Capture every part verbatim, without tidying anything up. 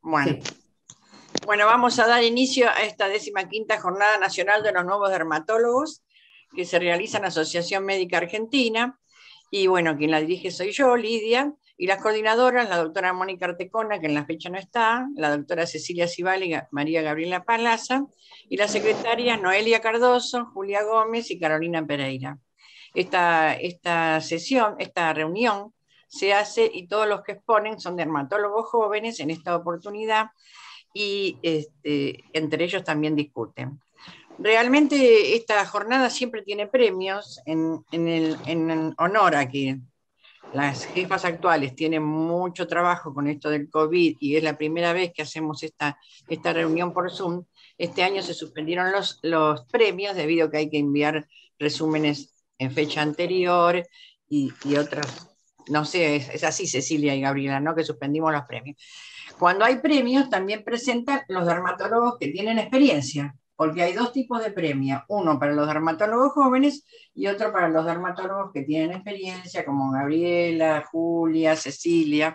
Bueno. Sí. Bueno, vamos a dar inicio a esta décima quinta Jornada Nacional de los Nuevos Dermatólogos que se realiza en la Asociación Médica Argentina. Y bueno, quien la dirige soy yo, Lidia, y las coordinadoras, la doctora Mónica Artecona, que en la fecha no está, la doctora Cecilia Cibal y María Gabriela Palaza, y las secretarias Noelia Cardoso, Julia Gómez y Carolina Pereira. Esta, esta sesión, esta reunión se hace y todos los que exponen son dermatólogos jóvenes en esta oportunidad y este, entre ellos también discuten. Realmente esta jornada siempre tiene premios en, en, el, en honor a que las jefas actuales tienen mucho trabajo con esto del COVID y es la primera vez que hacemos esta, esta reunión por Zoom. Este año se suspendieron los, los premios debido a que hay que enviar resúmenes en fecha anterior y, y otras, no sé, es, es así Cecilia y Gabriela, ¿no? Que suspendimos los premios. Cuando hay premios también presentan los dermatólogos que tienen experiencia, porque hay dos tipos de premios, uno para los dermatólogos jóvenes y otro para los dermatólogos que tienen experiencia, como Gabriela, Julia, Cecilia.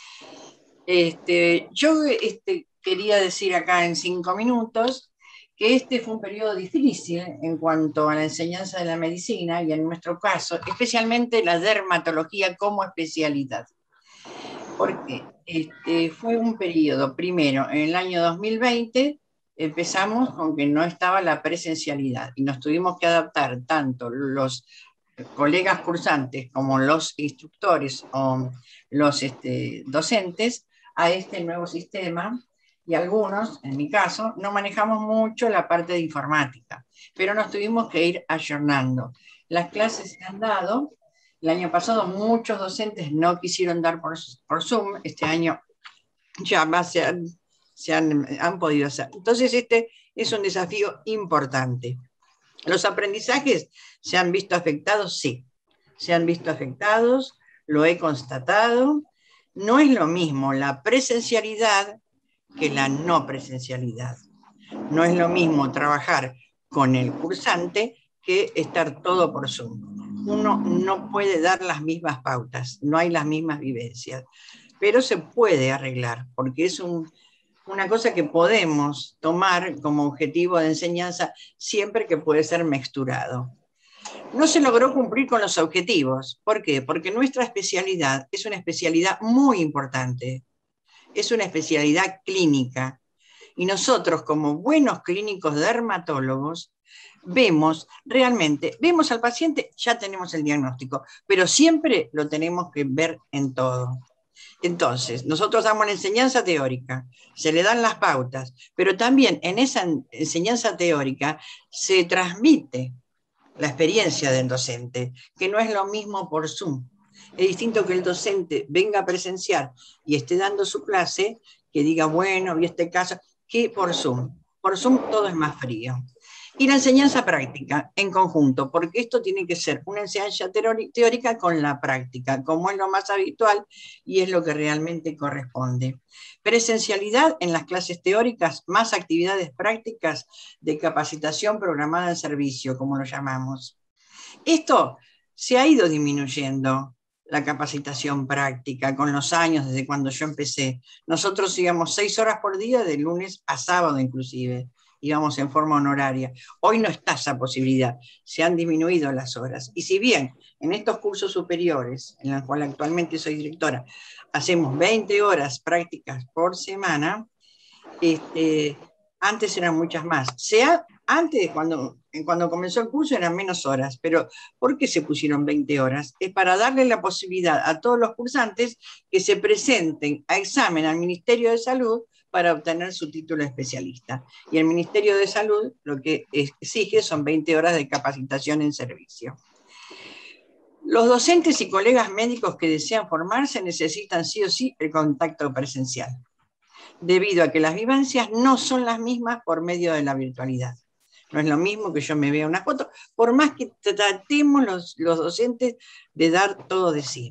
Este, yo este, quería decir acá en cinco minutos que este fue un periodo difícil en cuanto a la enseñanza de la medicina y en nuestro caso, especialmente la dermatología como especialidad. Porque este, fue un periodo, primero, en el año dos mil veinte empezamos con que no estaba la presencialidad y nos tuvimos que adaptar tanto los colegas cursantes como los instructores o los este, docentes a este nuevo sistema y algunos, en mi caso, no manejamos mucho la parte de informática, pero nos tuvimos que ir ayornando. Las clases se han dado. El año pasado muchos docentes no quisieron dar por, por Zoom, este año ya más se, han, se han, han podido hacer. Entonces este es un desafío importante. ¿Los aprendizajes se han visto afectados? Sí, se han visto afectados, lo he constatado. No es lo mismo la presencialidad que la no presencialidad. No es lo mismo trabajar con el cursante que estar todo por Zoom. Uno no puede dar las mismas pautas, no hay las mismas vivencias, pero se puede arreglar, porque es un, una cosa que podemos tomar como objetivo de enseñanza siempre que puede ser mixturado. No se logró cumplir con los objetivos. ¿Por qué? Porque nuestra especialidad es una especialidad muy importante, es una especialidad clínica. Y nosotros, como buenos clínicos dermatólogos, vemos realmente, vemos al paciente, ya tenemos el diagnóstico, pero siempre lo tenemos que ver en todo. Entonces, nosotros damos la enseñanza teórica, se le dan las pautas, pero también en esa enseñanza teórica se transmite la experiencia del docente, que no es lo mismo por Zoom. Es distinto que el docente venga a presenciar y esté dando su clase, que diga, bueno, vi este caso, que por Zoom. Por Zoom todo es más frío. Y la enseñanza práctica en conjunto, porque esto tiene que ser una enseñanza teórica con la práctica, como es lo más habitual y es lo que realmente corresponde. Presencialidad en las clases teóricas, más actividades prácticas de capacitación programada en servicio, como lo llamamos. Esto se ha ido disminuyendo, la capacitación práctica, con los años, desde cuando yo empecé. Nosotros íbamos seis horas por día, de lunes a sábado inclusive, íbamos en forma honoraria. Hoy no está esa posibilidad, se han disminuido las horas. Y si bien en estos cursos superiores, en los cuales actualmente soy directora, hacemos veinte horas prácticas por semana, este, antes eran muchas más. Se ha, antes, cuando, cuando comenzó el curso, eran menos horas, pero ¿por qué se pusieron veinte horas? Es para darle la posibilidad a todos los cursantes que se presenten a examen al Ministerio de Salud para obtener su título de especialista. Y el Ministerio de Salud lo que exige son veinte horas de capacitación en servicio. Los docentes y colegas médicos que desean formarse necesitan sí o sí el contacto presencial, debido a que las vivencias no son las mismas por medio de la virtualidad. No es lo mismo que yo me vea una foto, por más que tratemos los, los docentes de dar todo de sí.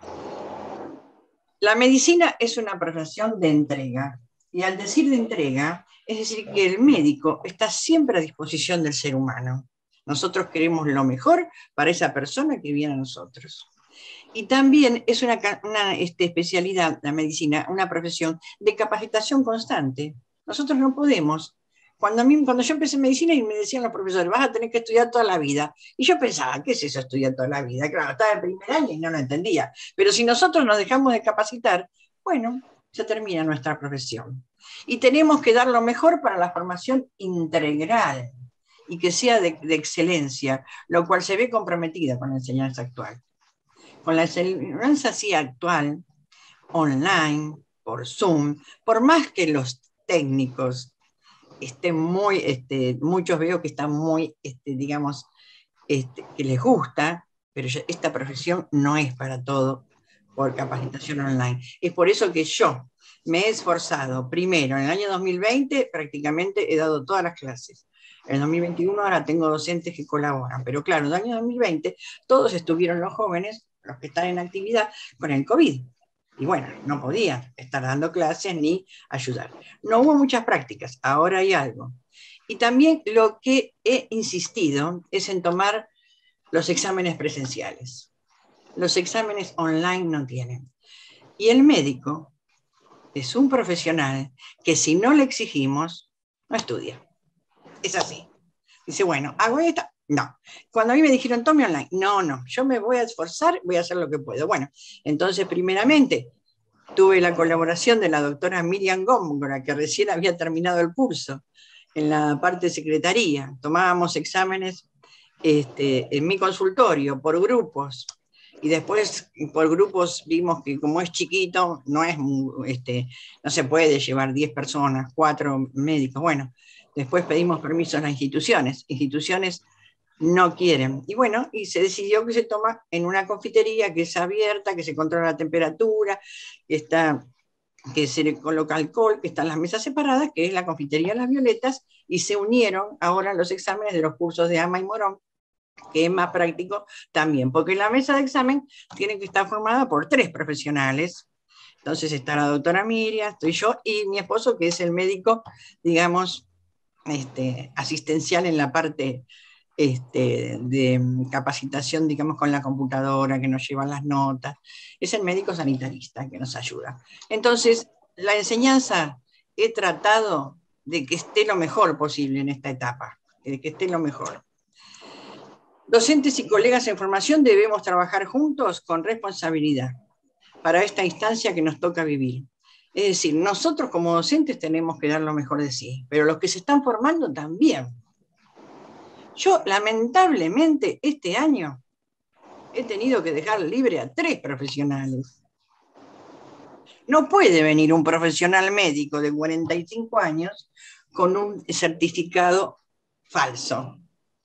La medicina es una profesión de entrega, y al decir de entrega, es decir que el médico está siempre a disposición del ser humano. Nosotros queremos lo mejor para esa persona que viene a nosotros. Y también es una, una este, especialidad, la medicina, una profesión de capacitación constante. Nosotros no podemos. Cuando, a mí, cuando yo empecé medicina y me decían los profesores, vas a tener que estudiar toda la vida. Y yo pensaba, ¿qué es eso estudiar toda la vida? Claro, estaba en primer año y no lo entendía. Pero si nosotros nos dejamos de capacitar, bueno, se termina nuestra profesión. Y tenemos que dar lo mejor para la formación integral y que sea de, de excelencia, lo cual se ve comprometida con la enseñanza actual. Con la enseñanza así actual, online, por Zoom, por más que los técnicos estén muy, este, muchos veo que están muy, este, digamos, este, que les gusta, pero esta profesión no es para todo por capacitación online. Es por eso que yo me he esforzado, primero, en el año dos mil veinte prácticamente he dado todas las clases. En el dos mil veintiuno ahora tengo docentes que colaboran, pero claro, en el año dos mil veinte todos estuvieron los jóvenes, los que están en actividad, con el COVID. Y bueno, no podía estar dando clases ni ayudar. No hubo muchas prácticas, ahora hay algo. Y también lo que he insistido es en tomar los exámenes presenciales. Los exámenes online no tienen. Y el médico es un profesional que si no le exigimos, no estudia. Es así. Dice, bueno, ¿hago esta? No. Cuando a mí me dijeron, tome online, no, no, yo me voy a esforzar, voy a hacer lo que puedo. Bueno, entonces primeramente tuve la colaboración de la doctora Miriam Góngora, que recién había terminado el curso en la parte de secretaría. Tomábamos exámenes este, en mi consultorio por grupos. Y después por grupos vimos que como es chiquito, no, es, este, no se puede llevar diez personas, cuatro médicos. Bueno, después pedimos permiso a las instituciones. Instituciones no quieren. Y bueno, y se decidió que se toma en una confitería que es abierta, que se controla la temperatura, que, está, que se le coloca alcohol, que están las mesas separadas, que es la confitería Las Violetas, y se unieron ahora los exámenes de los cursos de Ama y Morón, que es más práctico también, porque la mesa de examen tiene que estar formada por tres profesionales. Entonces está la doctora Miriam, estoy yo y mi esposo, que es el médico, digamos, este, asistencial en la parte este, de capacitación, digamos, con la computadora, que nos lleva las notas. Es el médico sanitarista que nos ayuda. Entonces, la enseñanza he tratado de que esté lo mejor posible en esta etapa, de que esté lo mejor. Docentes y colegas en formación debemos trabajar juntos con responsabilidad para esta instancia que nos toca vivir. Es decir, nosotros como docentes tenemos que dar lo mejor de sí, pero los que se están formando también. Yo, lamentablemente, este año he tenido que dejar libre a tres profesionales. No puede venir un profesional médico de cuarenta y cinco años con un certificado falso.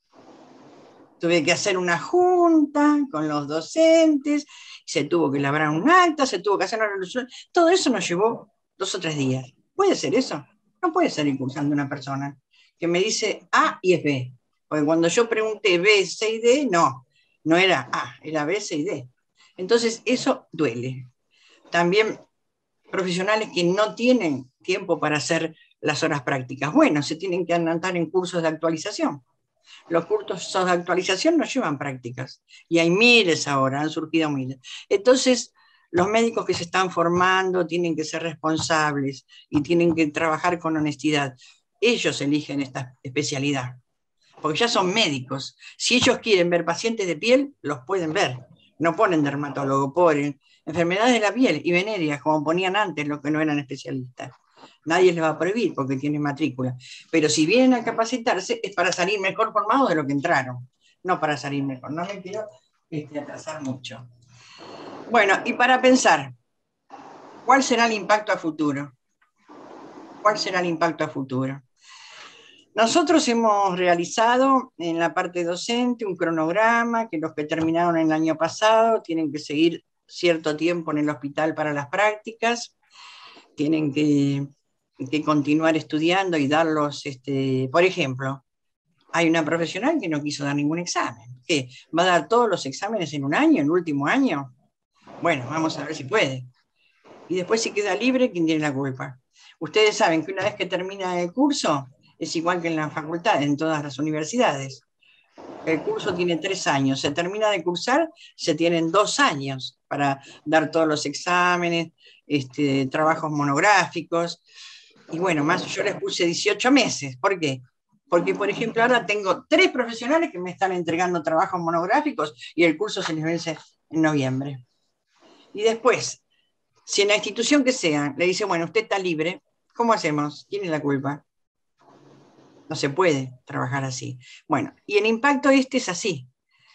Tuve que hacer una junta con los docentes, se tuvo que elaborar un acta, se tuvo que hacer una resolución. Todo eso nos llevó dos o tres días. ¿Puede ser eso? No puede ser incursando una persona que me dice A y es B. Porque cuando yo pregunté B, C y D, no, no era A, era B, C y D. Entonces eso duele. También profesionales que no tienen tiempo para hacer las horas prácticas. Bueno, se tienen que anotar en cursos de actualización. Los cursos de actualización no llevan prácticas. Y hay miles ahora, han surgido miles. Entonces, los médicos que se están formando tienen que ser responsables y tienen que trabajar con honestidad. Ellos eligen esta especialidad, porque ya son médicos. Si ellos quieren ver pacientes de piel, los pueden ver. No ponen dermatólogo, ponen enfermedades de la piel y venéreas, como ponían antes los que no eran especialistas. Nadie les va a prohibir porque tienen matrícula. Pero si vienen a capacitarse es para salir mejor formados de lo que entraron, no para salir mejor. No me quiero este, atrasar mucho. Bueno, y para pensar, ¿cuál será el impacto a futuro? ¿Cuál será el impacto a futuro? Nosotros hemos realizado en la parte docente un cronograma que los que terminaron el año pasado tienen que seguir cierto tiempo en el hospital para las prácticas, tienen que, que continuar estudiando y darlos, este, por ejemplo, hay una profesional que no quiso dar ningún examen, ¿qué? ¿Va a dar todos los exámenes en un año, en el último año? Bueno, vamos a ver si puede. Y después si queda libre, ¿quién tiene la culpa? Ustedes saben que una vez que termina el curso, es igual que en la facultad, en todas las universidades. El curso tiene tres años, se termina de cursar, se tienen dos años para dar todos los exámenes, este, trabajos monográficos, y bueno, más yo les puse dieciocho meses. ¿Por qué? Porque, por ejemplo, ahora tengo tres profesionales que me están entregando trabajos monográficos y el curso se les vence en noviembre. Y después, si en la institución que sea le dice, bueno, usted está libre, ¿cómo hacemos? ¿Quién es la culpa? No se puede trabajar así. Bueno, y el impacto este es así.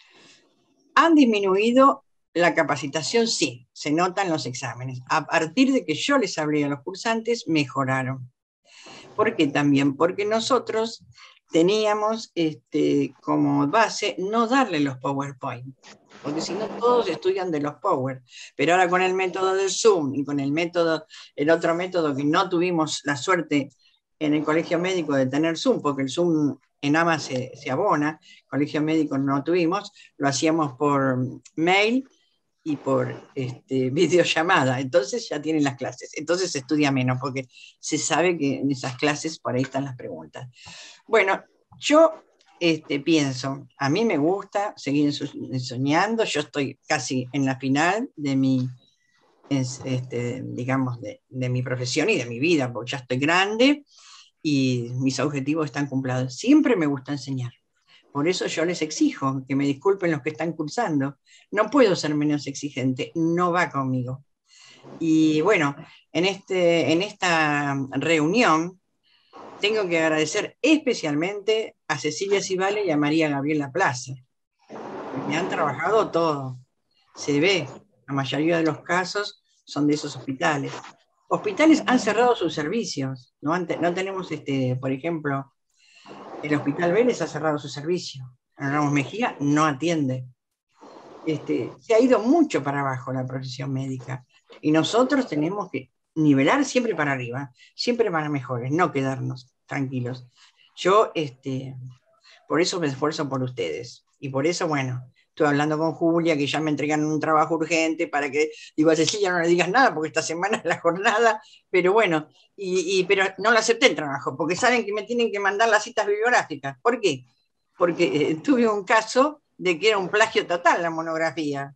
Han disminuido la capacitación, sí, se nota en los exámenes. A partir de que yo les hablé a los cursantes, mejoraron. ¿Por qué también? Porque nosotros teníamos este, como base no darle los PowerPoint, porque si no todos estudian de los Power, pero ahora con el método del Zoom y con el método, el otro método que no tuvimos la suerte en el colegio médico de tener Zoom, porque el Zoom en AMA se, se abona, colegio médico no tuvimos, lo hacíamos por mail y por este, videollamada, entonces ya tienen las clases, entonces se estudia menos, porque se sabe que en esas clases por ahí están las preguntas. Bueno, yo este, pienso, a mí me gusta seguir soñando, yo estoy casi en la final de mi, es, este, digamos, de, de mi profesión y de mi vida, porque ya estoy grande y mis objetivos están cumplidos. Siempre me gusta enseñar. Por eso yo les exijo que me disculpen los que están cursando. No puedo ser menos exigente, no va conmigo. Y bueno, en, este, en esta reunión tengo que agradecer especialmente a Cecilia Cibale y a María Gabriela Plaza. Me han trabajado todo. Se ve, la mayoría de los casos son de esos hospitales. Hospitales han cerrado sus servicios. No, han, no tenemos, este, por ejemplo, el Hospital Vélez ha cerrado su servicio. Ramos Mejía no atiende. Este, se ha ido mucho para abajo la profesión médica. Y nosotros tenemos que nivelar siempre para arriba, siempre para mejores, no quedarnos tranquilos. Yo, este, por eso me esfuerzo por ustedes. Y por eso, bueno, estoy hablando con Julia, que ya me entregan un trabajo urgente para que, digo, a Cecilia no le digas nada, porque esta semana es la jornada, pero bueno, y, y, pero no le acepté el trabajo, porque saben que me tienen que mandar las citas bibliográficas. ¿Por qué? Porque eh, tuve un caso de que era un plagio total la monografía.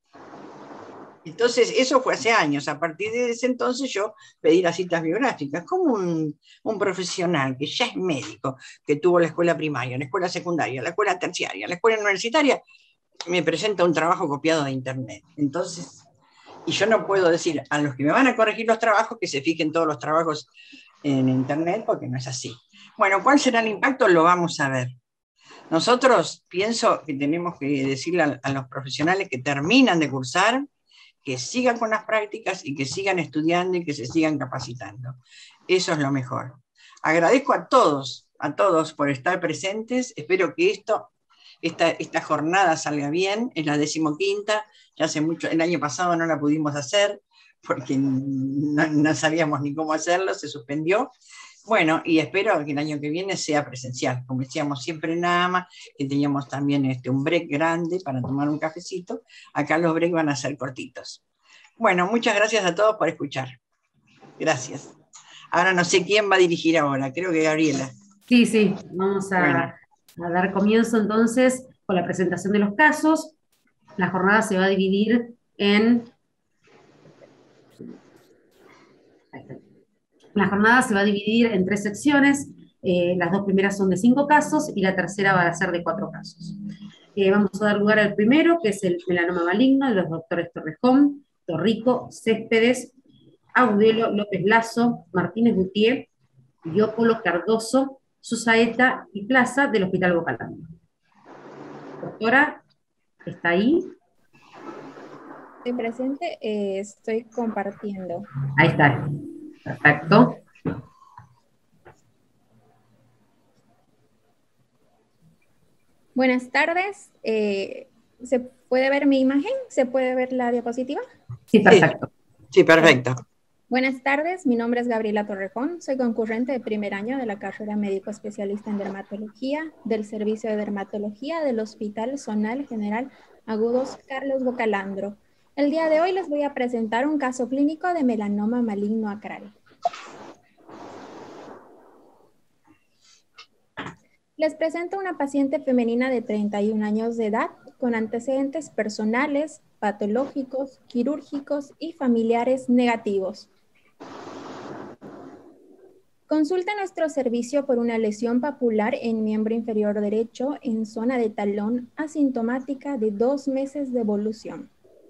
Entonces, eso fue hace años. A partir de ese entonces yo pedí las citas biográficas. Como un, un profesional que ya es médico, que tuvo la escuela primaria, la escuela secundaria, la escuela terciaria, la escuela universitaria, me presenta un trabajo copiado de internet. Entonces, y yo no puedo decir a los que me van a corregir los trabajos que se fijen todos los trabajos en internet, porque no es así. Bueno, ¿cuál será el impacto? Lo vamos a ver. Nosotros pienso que tenemos que decirle a, a los profesionales que terminan de cursar que sigan con las prácticas y que sigan estudiando y que se sigan capacitando. Eso es lo mejor. Agradezco a todos, a todos por estar presentes. Espero que esto, esta, esta jornada salga bien. Es la decimoquinta, ya hace mucho, el año pasado no la pudimos hacer porque no, no sabíamos ni cómo hacerlo, se suspendió. Bueno, y espero que el año que viene sea presencial, como decíamos siempre en AMA, que teníamos también este, un break grande para tomar un cafecito. Acá los breaks van a ser cortitos. Bueno, muchas gracias a todos por escuchar. Gracias. Ahora no sé quién va a dirigir ahora, creo que Gabriela. Sí, sí, vamos a, Bueno. a dar comienzo entonces con la presentación de los casos. La jornada se va a dividir en... La jornada se va a dividir en tres secciones. Eh, las dos primeras son de cinco casos y la tercera va a ser de cuatro casos. Eh, vamos a dar lugar al primero, que es el melanoma maligno, de los doctores Torrejón, Torrico, Céspedes, Agudelo, López Lazo, Martínez Gutiérrez, Diópolo, Cardoso, Susaeta y Plaza del Hospital Bocalamo. Doctora, ¿está ahí? Estoy presente, eh, estoy compartiendo. Ahí está. Perfecto. Buenas tardes. Eh, ¿se puede ver mi imagen? ¿Se puede ver la diapositiva? Sí, perfecto. Sí, sí, perfecto. Buenas tardes, mi nombre es Gabriela Torrejón, soy concurrente de primer año de la carrera médico especialista en dermatología del Servicio de Dermatología del Hospital Zonal General Agudos Carlos Bocalandro. El día de hoy les voy a presentar un caso clínico de melanoma maligno acral. Les presento una paciente femenina de treinta y un años de edad con antecedentes personales, patológicos, quirúrgicos y familiares negativos. Consulta nuestro servicio por una lesión papular en miembro inferior derecho en zona de talón asintomática de dos meses de evolución.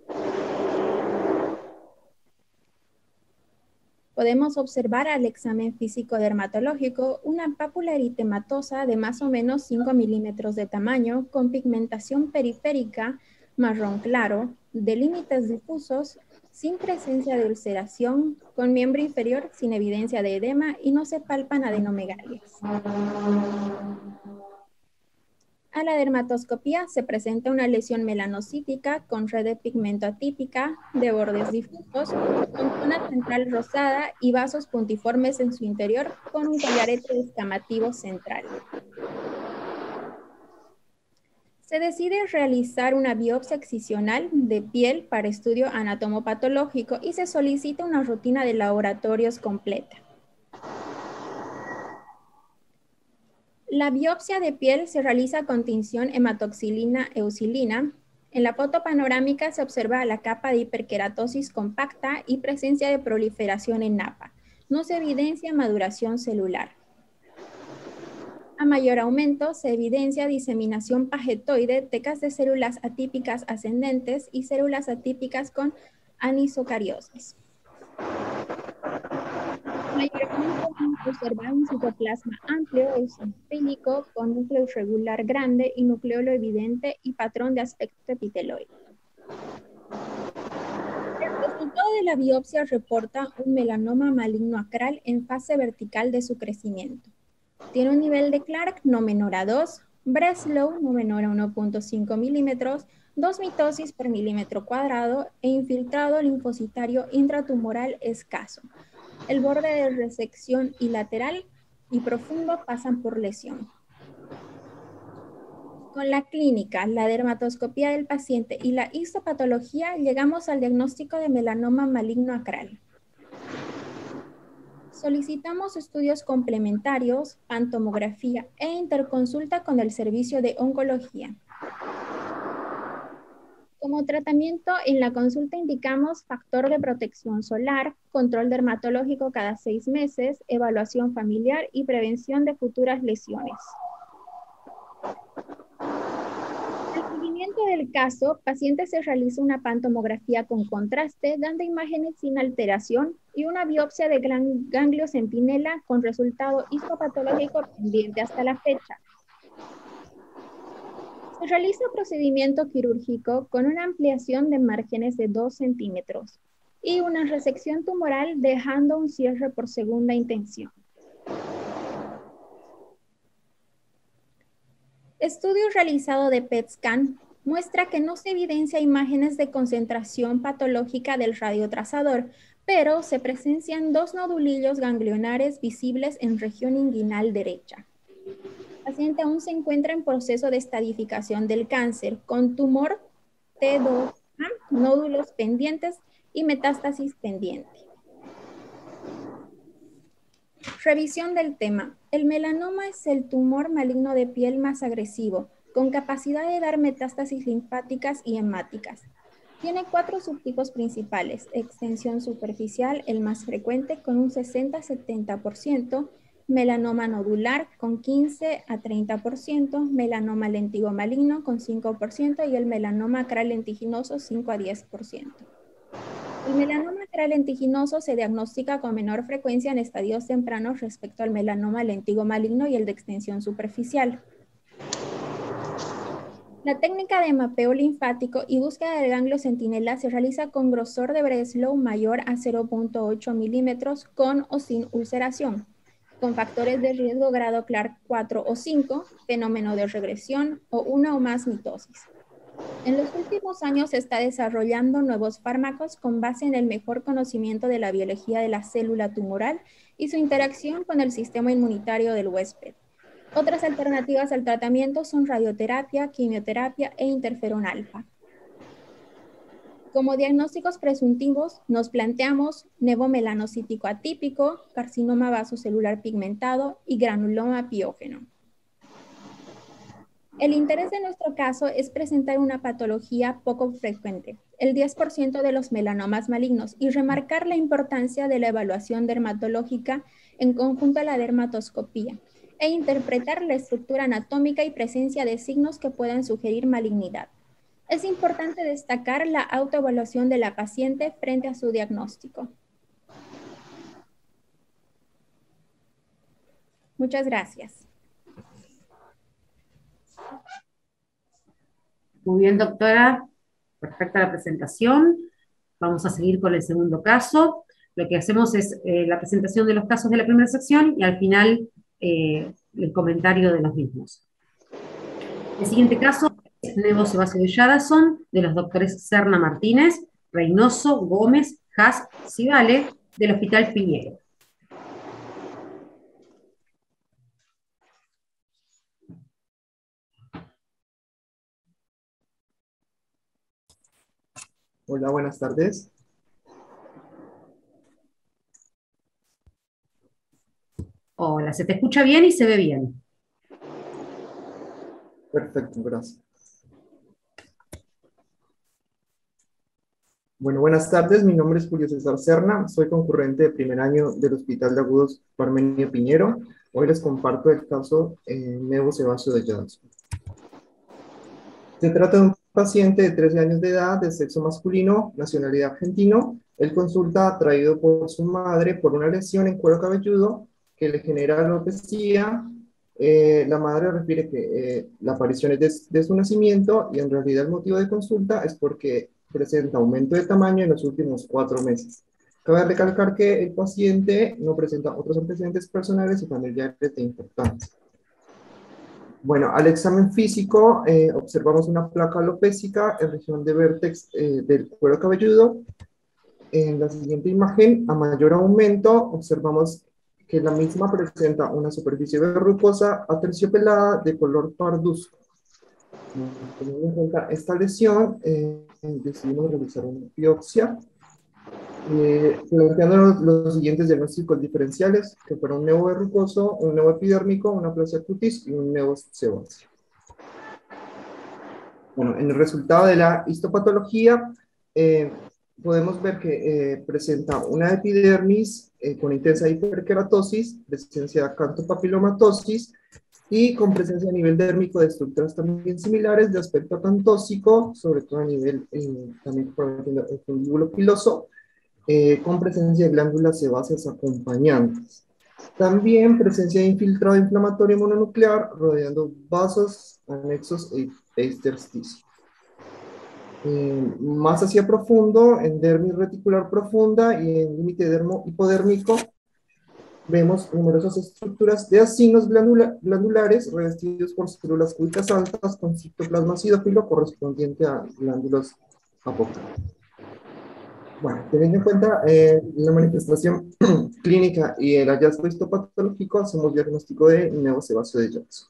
Podemos observar al examen físico dermatológico una pápula eritematosa de más o menos cinco milímetros de tamaño con pigmentación periférica marrón claro, de límites difusos, sin presencia de ulceración, con miembro inferior sin evidencia de edema y no se palpan adenomegalias. A la dermatoscopía se presenta una lesión melanocítica con red de pigmento atípica, de bordes difusos, con zona central rosada y vasos puntiformes en su interior con un collarete descamativo central. Se decide realizar una biopsia excisional de piel para estudio anatomopatológico y se solicita una rutina de laboratorios completa. La biopsia de piel se realiza con tinción hematoxilina-eucilina. En la foto panorámica se observa la capa de hiperkeratosis compacta y presencia de proliferación en napa. No se evidencia maduración celular. A mayor aumento se evidencia diseminación pagetoide, tecas de células atípicas ascendentes y células atípicas con anisocariosis. Mayormente observar un citoplasma amplio eosinofílico con núcleo irregular grande y nucleolo evidente y patrón de aspecto epiteloide. El resultado de la biopsia reporta un melanoma maligno acral en fase vertical de su crecimiento. Tiene un nivel de Clark no menor a dos, Breslow no menor a uno punto cinco milímetros, dos mitosis por milímetro cuadrado e infiltrado linfocitario intratumoral escaso. El borde de resección y lateral y profundo pasan por lesión. Con la clínica, la dermatoscopía del paciente y la histopatología llegamos al diagnóstico de melanoma maligno acral. Solicitamos estudios complementarios, pantomografía e interconsulta con el servicio de oncología. Como tratamiento, en la consulta indicamos factor de protección solar, control dermatológico cada seis meses, evaluación familiar y prevención de futuras lesiones. Al seguimiento del caso, paciente se realiza una pantomografía con contraste, dando imágenes sin alteración y una biopsia de ganglio centinela con resultado histopatológico pendiente hasta la fecha. Se realiza procedimiento quirúrgico con una ampliación de márgenes de dos centímetros y una resección tumoral dejando un cierre por segunda intención. Estudio realizado de P E T scan muestra que no se evidencia imágenes de concentración patológica del radiotrazador, pero se presencian dos nodulillos ganglionares visibles en región inguinal derecha. El paciente aún se encuentra en proceso de estadificación del cáncer, con tumor T dos A, nódulos pendientes y metástasis pendiente. Revisión del tema. El melanoma es el tumor maligno de piel más agresivo, con capacidad de dar metástasis linfáticas y hemáticas. Tiene cuatro subtipos principales: extensión superficial, el más frecuente, con un sesenta a setenta por ciento, melanoma nodular con quince a treinta por ciento, melanoma lentigo maligno con cinco por ciento y el melanoma acral lentiginoso cinco a diez por ciento. El melanoma acral lentiginoso se diagnostica con menor frecuencia en estadios tempranos respecto al melanoma lentigo maligno y el de extensión superficial. La técnica de mapeo linfático y búsqueda del ganglio centinela se realiza con grosor de Breslow mayor a cero punto ocho milímetros con o sin ulceración, con factores de riesgo grado Clark cuatro o cinco, fenómeno de regresión o una o más mitosis. En los últimos años se está desarrollando nuevos fármacos con base en el mejor conocimiento de la biología de la célula tumoral y su interacción con el sistema inmunitario del huésped. Otras alternativas al tratamiento son radioterapia, quimioterapia e interferón alfa. Como diagnósticos presuntivos, nos planteamos nevomelanocítico atípico, carcinoma vasocelular pigmentado y granuloma piógeno. El interés de nuestro caso es presentar una patología poco frecuente, el diez por ciento de los melanomas malignos, y remarcar la importancia de la evaluación dermatológica en conjunto a la dermatoscopía, e interpretar la estructura anatómica y presencia de signos que puedan sugerir malignidad. Es importante destacar la autoevaluación de la paciente frente a su diagnóstico. Muchas gracias. Muy bien, doctora. Perfecta la presentación. Vamos a seguir con el segundo caso. Lo que hacemos es eh, la presentación de los casos de la primera sección y al final eh, el comentario de los mismos. El siguiente caso es nevosebáceo de Jadasson, de los doctores Serna Martínez, Reynoso, Gómez, Haas, Civale, del Hospital Piñero. Hola, buenas tardes. Hola, se te escucha bien y se ve bien. Perfecto, gracias. Bueno, buenas tardes. Mi nombre es Julio César Serna. Soy concurrente de primer año del Hospital de Agudos Parmenio Piñero. Hoy les comparto el caso eh, nevosebáceo de Jadasson. Se trata de un paciente de trece años de edad, de sexo masculino, nacionalidad argentino. Él consulta atraído por su madre por una lesión en cuero cabelludo que le genera alopecia. Eh, la madre refiere que eh, la aparición es de, de su nacimiento y en realidad el motivo de consulta es porque presenta aumento de tamaño en los últimos cuatro meses. Cabe recalcar que el paciente no presenta otros antecedentes personales y familiares de importancia. Bueno, al examen físico eh, observamos una placa alopécica en región de vértex eh, del cuero cabelludo. En la siguiente imagen, a mayor aumento, observamos que la misma presenta una superficie verrucosa aterciopelada de color parduzco. Teniendo en cuenta esta lesión, eh, decidimos realizar una biopsia, eh, planteando los, los siguientes diagnósticos diferenciales, que fueron un nevo verrucoso, un nevo epidérmico, una aplasia cutis y un nevo sebáceo. Bueno, en el resultado de la histopatología, eh, podemos ver que eh, presenta una epidermis eh, con intensa hiperkeratosis, presencia de acantopapilomatosis y con presencia a nivel dérmico de estructuras también similares de aspecto acantósico, sobre todo a nivel eh, también por el fundíbulo piloso, eh, con presencia de glándulas sebáceas acompañantes. También presencia de infiltrado inflamatorio mononuclear rodeando vasos, anexos e, e intersticio. Eh, más hacia profundo, en dermis reticular profunda y en límite dermo hipodérmico, vemos numerosas estructuras de acinos glandula glandulares revestidos por células cúbicas altas con citoplasma acidófilo correspondiente a glándulas apoptóticas. Bueno, teniendo en cuenta eh, la manifestación clínica y el hallazgo histopatológico, hacemos diagnóstico de nevosebáceo de Jadasson.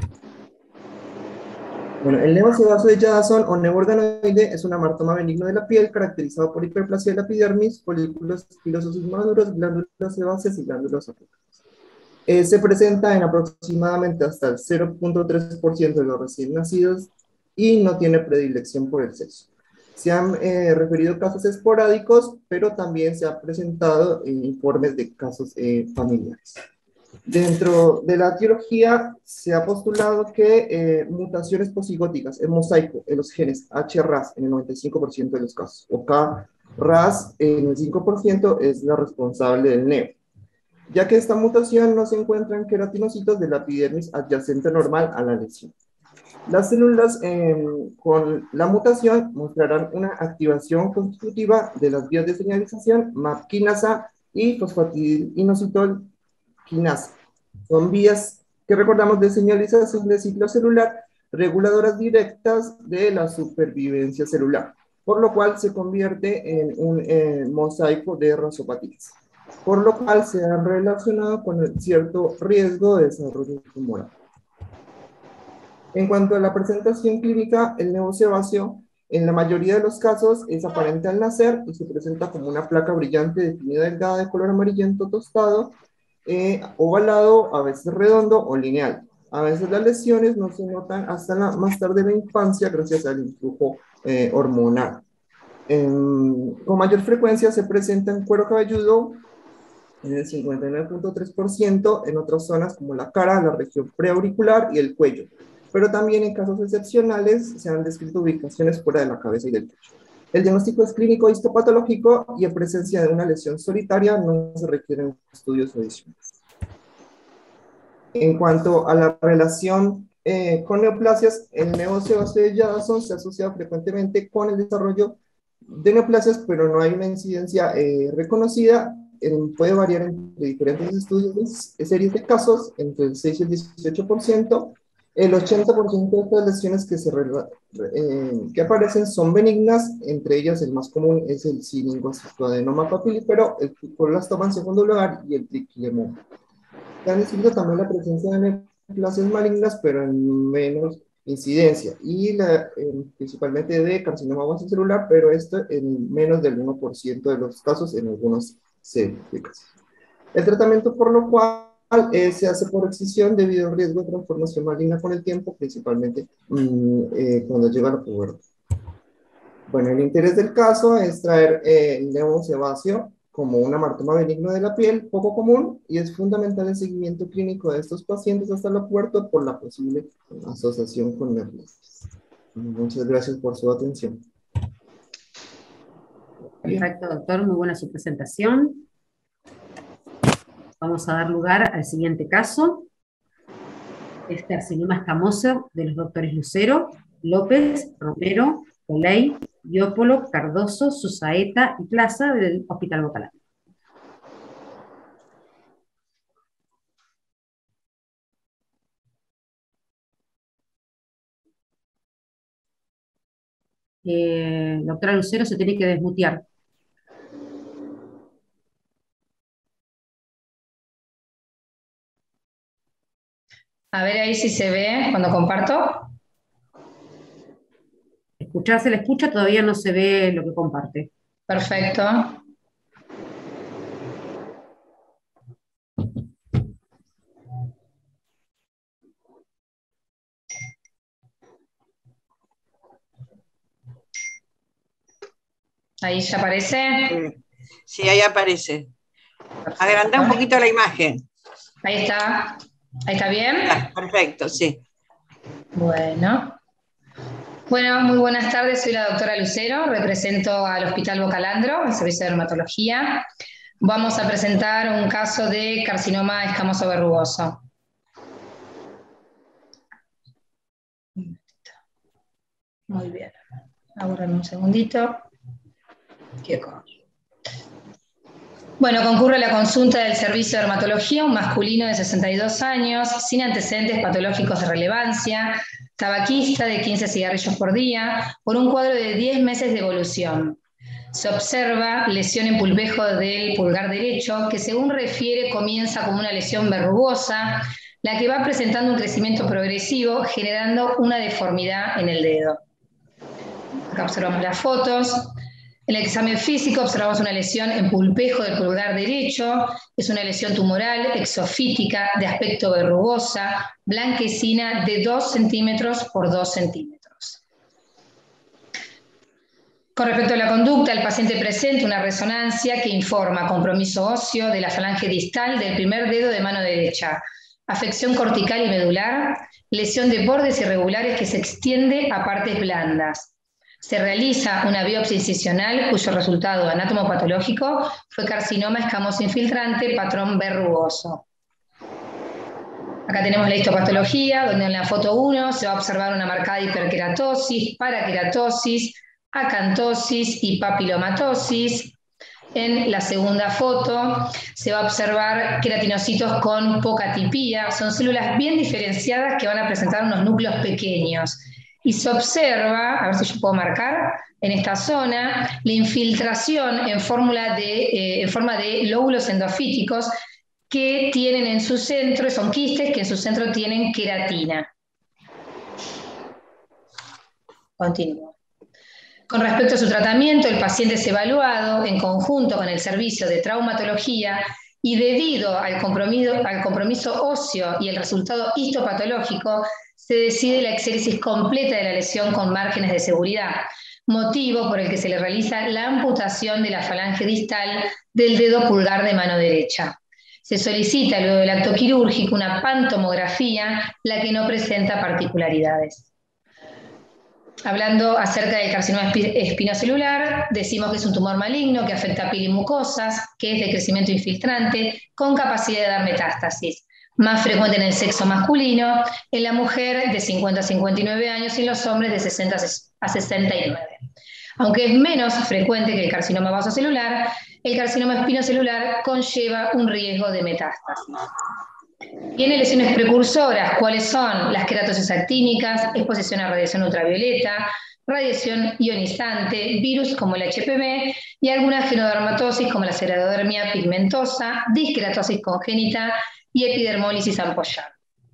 Bueno, el nevosebáceo de Jadasson o nevo organoide es un amartoma benigno de la piel caracterizado por hiperplasia de la epidermis, folículos pilosos inmaduros, glándulas sebáceas y glándulas apócrifas. Eh, se presenta en aproximadamente hasta el cero punto tres por ciento de los recién nacidos y no tiene predilección por el sexo. Se han eh, referido casos esporádicos, pero también se han presentado eh, informes de casos eh, familiares. Dentro de la etiología se ha postulado que eh, mutaciones posigóticas en mosaico en los genes H R A S en el noventa y cinco por ciento de los casos, o K R A S en el cinco por ciento es la responsable del nevo, ya que esta mutación no se encuentra en queratinocitos de la epidermis adyacente normal a la lesión. Las células eh, con la mutación mostrarán una activación constitutiva de las vías de señalización M A P quinasa y fosfatidil'inositol quinasa. Son vías que recordamos de señalización de ciclo celular, reguladoras directas de la supervivencia celular, por lo cual se convierte en un eh, mosaico de rasopatías, por lo cual se han relacionado con el cierto riesgo de desarrollo tumoral. En cuanto a la presentación clínica, el nevosebáceo en la mayoría de los casos es aparente al nacer y se presenta como una placa brillante definida delgada de color amarillento tostado, eh, ovalado, a veces redondo o lineal. A veces las lesiones no se notan hasta la, más tarde en la infancia gracias al influjo eh, hormonal. En, con mayor frecuencia se presenta en cuero cabelludo en el cincuenta y nueve punto tres por ciento, en otras zonas como la cara, la región preauricular y el cuello. Pero también en casos excepcionales se han descrito ubicaciones fuera de la cabeza y del pecho. El diagnóstico es clínico histopatológico y en presencia de una lesión solitaria no se requieren estudios adicionales. En cuanto a la relación eh, con neoplasias, el neocio de Jadasson se asocia frecuentemente con el desarrollo de neoplasias, pero no hay una incidencia eh, reconocida. Eh, puede variar entre diferentes estudios, series de casos, entre el seis y el dieciocho por ciento. El ochenta por ciento de estas lesiones que, se, eh, que aparecen son benignas, entre ellas el más común es el cilingoadenoma papilífero, el tricolastoma en segundo lugar y el triquilema. Se han descrito también la presencia de neoplasias malignas, pero en menos incidencia, y la, eh, principalmente de carcinoma vasocelular, pero esto en menos del uno por ciento de los casos en algunos casos. El tratamiento por lo cual eh, se hace por excisión debido al riesgo de transformación maligna con el tiempo, principalmente mmm, eh, cuando llega la pubertad. Bueno, el interés del caso es traer eh, el neo sebáceo como un amartoma benigno de la piel, poco común, y es fundamental el seguimiento clínico de estos pacientes hasta la pubertad por la posible asociación con neoplasias. Muchas gracias por su atención. Perfecto, doctor, muy buena su presentación. Vamos a dar lugar al siguiente caso. Es carcinoma escamoso de los doctores Lucero, López, Romero, Oley, Diópolo, Cardoso, Susaeta y Plaza del Hospital Bocalandro. Eh, doctora Lucero se tiene que desmutear. A ver ahí si se ve cuando comparto. Escuchar se le escucha, todavía no se ve lo que comparte. Perfecto. Ahí ya aparece. Sí, ahí aparece. Agrandá un poquito la imagen. Ahí está. ¿Ahí está bien? Ah, perfecto, sí. Bueno. Bueno, muy buenas tardes. Soy la doctora Lucero. Represento al Hospital Bocalandro, el Servicio de Dermatología. Vamos a presentar un caso de carcinoma escamoso verrugoso. Muy bien. Ahora en un segundito. ¿Qué cosa? Bueno, concurre a la consulta del Servicio de Dermatología un masculino de sesenta y dos años, sin antecedentes patológicos de relevancia, tabaquista de quince cigarrillos por día, por un cuadro de diez meses de evolución. Se observa lesión en pulpejo del pulgar derecho, que según refiere comienza como una lesión verrugosa, la que va presentando un crecimiento progresivo, generando una deformidad en el dedo. Acá observamos las fotos. En el examen físico observamos una lesión en pulpejo del pulgar derecho, es una lesión tumoral, exofítica, de aspecto verrugosa, blanquecina, de dos centímetros por dos centímetros. Con respecto a la conducta, el paciente presenta una resonancia que informa compromiso óseo de la falange distal del primer dedo de mano derecha, afección cortical y medular, lesión de bordes irregulares que se extiende a partes blandas. Se realiza una biopsia incisional cuyo resultado anatomopatológico fue carcinoma escamoso infiltrante, patrón verrugoso. Acá tenemos la histopatología, donde en la foto uno se va a observar una marcada hiperkeratosis, parakeratosis, acantosis y papilomatosis. En la segunda foto se va a observar queratinocitos con poca atipía, son células bien diferenciadas que van a presentar unos núcleos pequeños. Y se observa, a ver si yo puedo marcar, en esta zona, la infiltración en, fórmula de, eh, en forma de lóbulos endofíticos que tienen en su centro, son quistes que en su centro tienen queratina. Continúo. Con respecto a su tratamiento, el paciente es evaluado en conjunto con el servicio de traumatología y debido al compromiso, al compromiso óseo y el resultado histopatológico, se decide la exéresis completa de la lesión con márgenes de seguridad, motivo por el que se le realiza la amputación de la falange distal del dedo pulgar de mano derecha. Se solicita luego del acto quirúrgico una pantomografía, la que no presenta particularidades. Hablando acerca del carcinoma espinocelular, decimos que es un tumor maligno que afecta a piel y mucosas, que es de crecimiento infiltrante, con capacidad de dar metástasis. Más frecuente en el sexo masculino, en la mujer de cincuenta a cincuenta y nueve años y en los hombres de sesenta a sesenta y nueve. Aunque es menos frecuente que el carcinoma vasocelular, el carcinoma espinocelular conlleva un riesgo de metástasis. Tiene lesiones precursoras, ¿cuáles son? Las queratosis actínicas, exposición a radiación ultravioleta, radiación ionizante, virus como el H P V y alguna genodermatosis como la xerodermia pigmentosa, disqueratosis congénita y epidermólisis ampollar.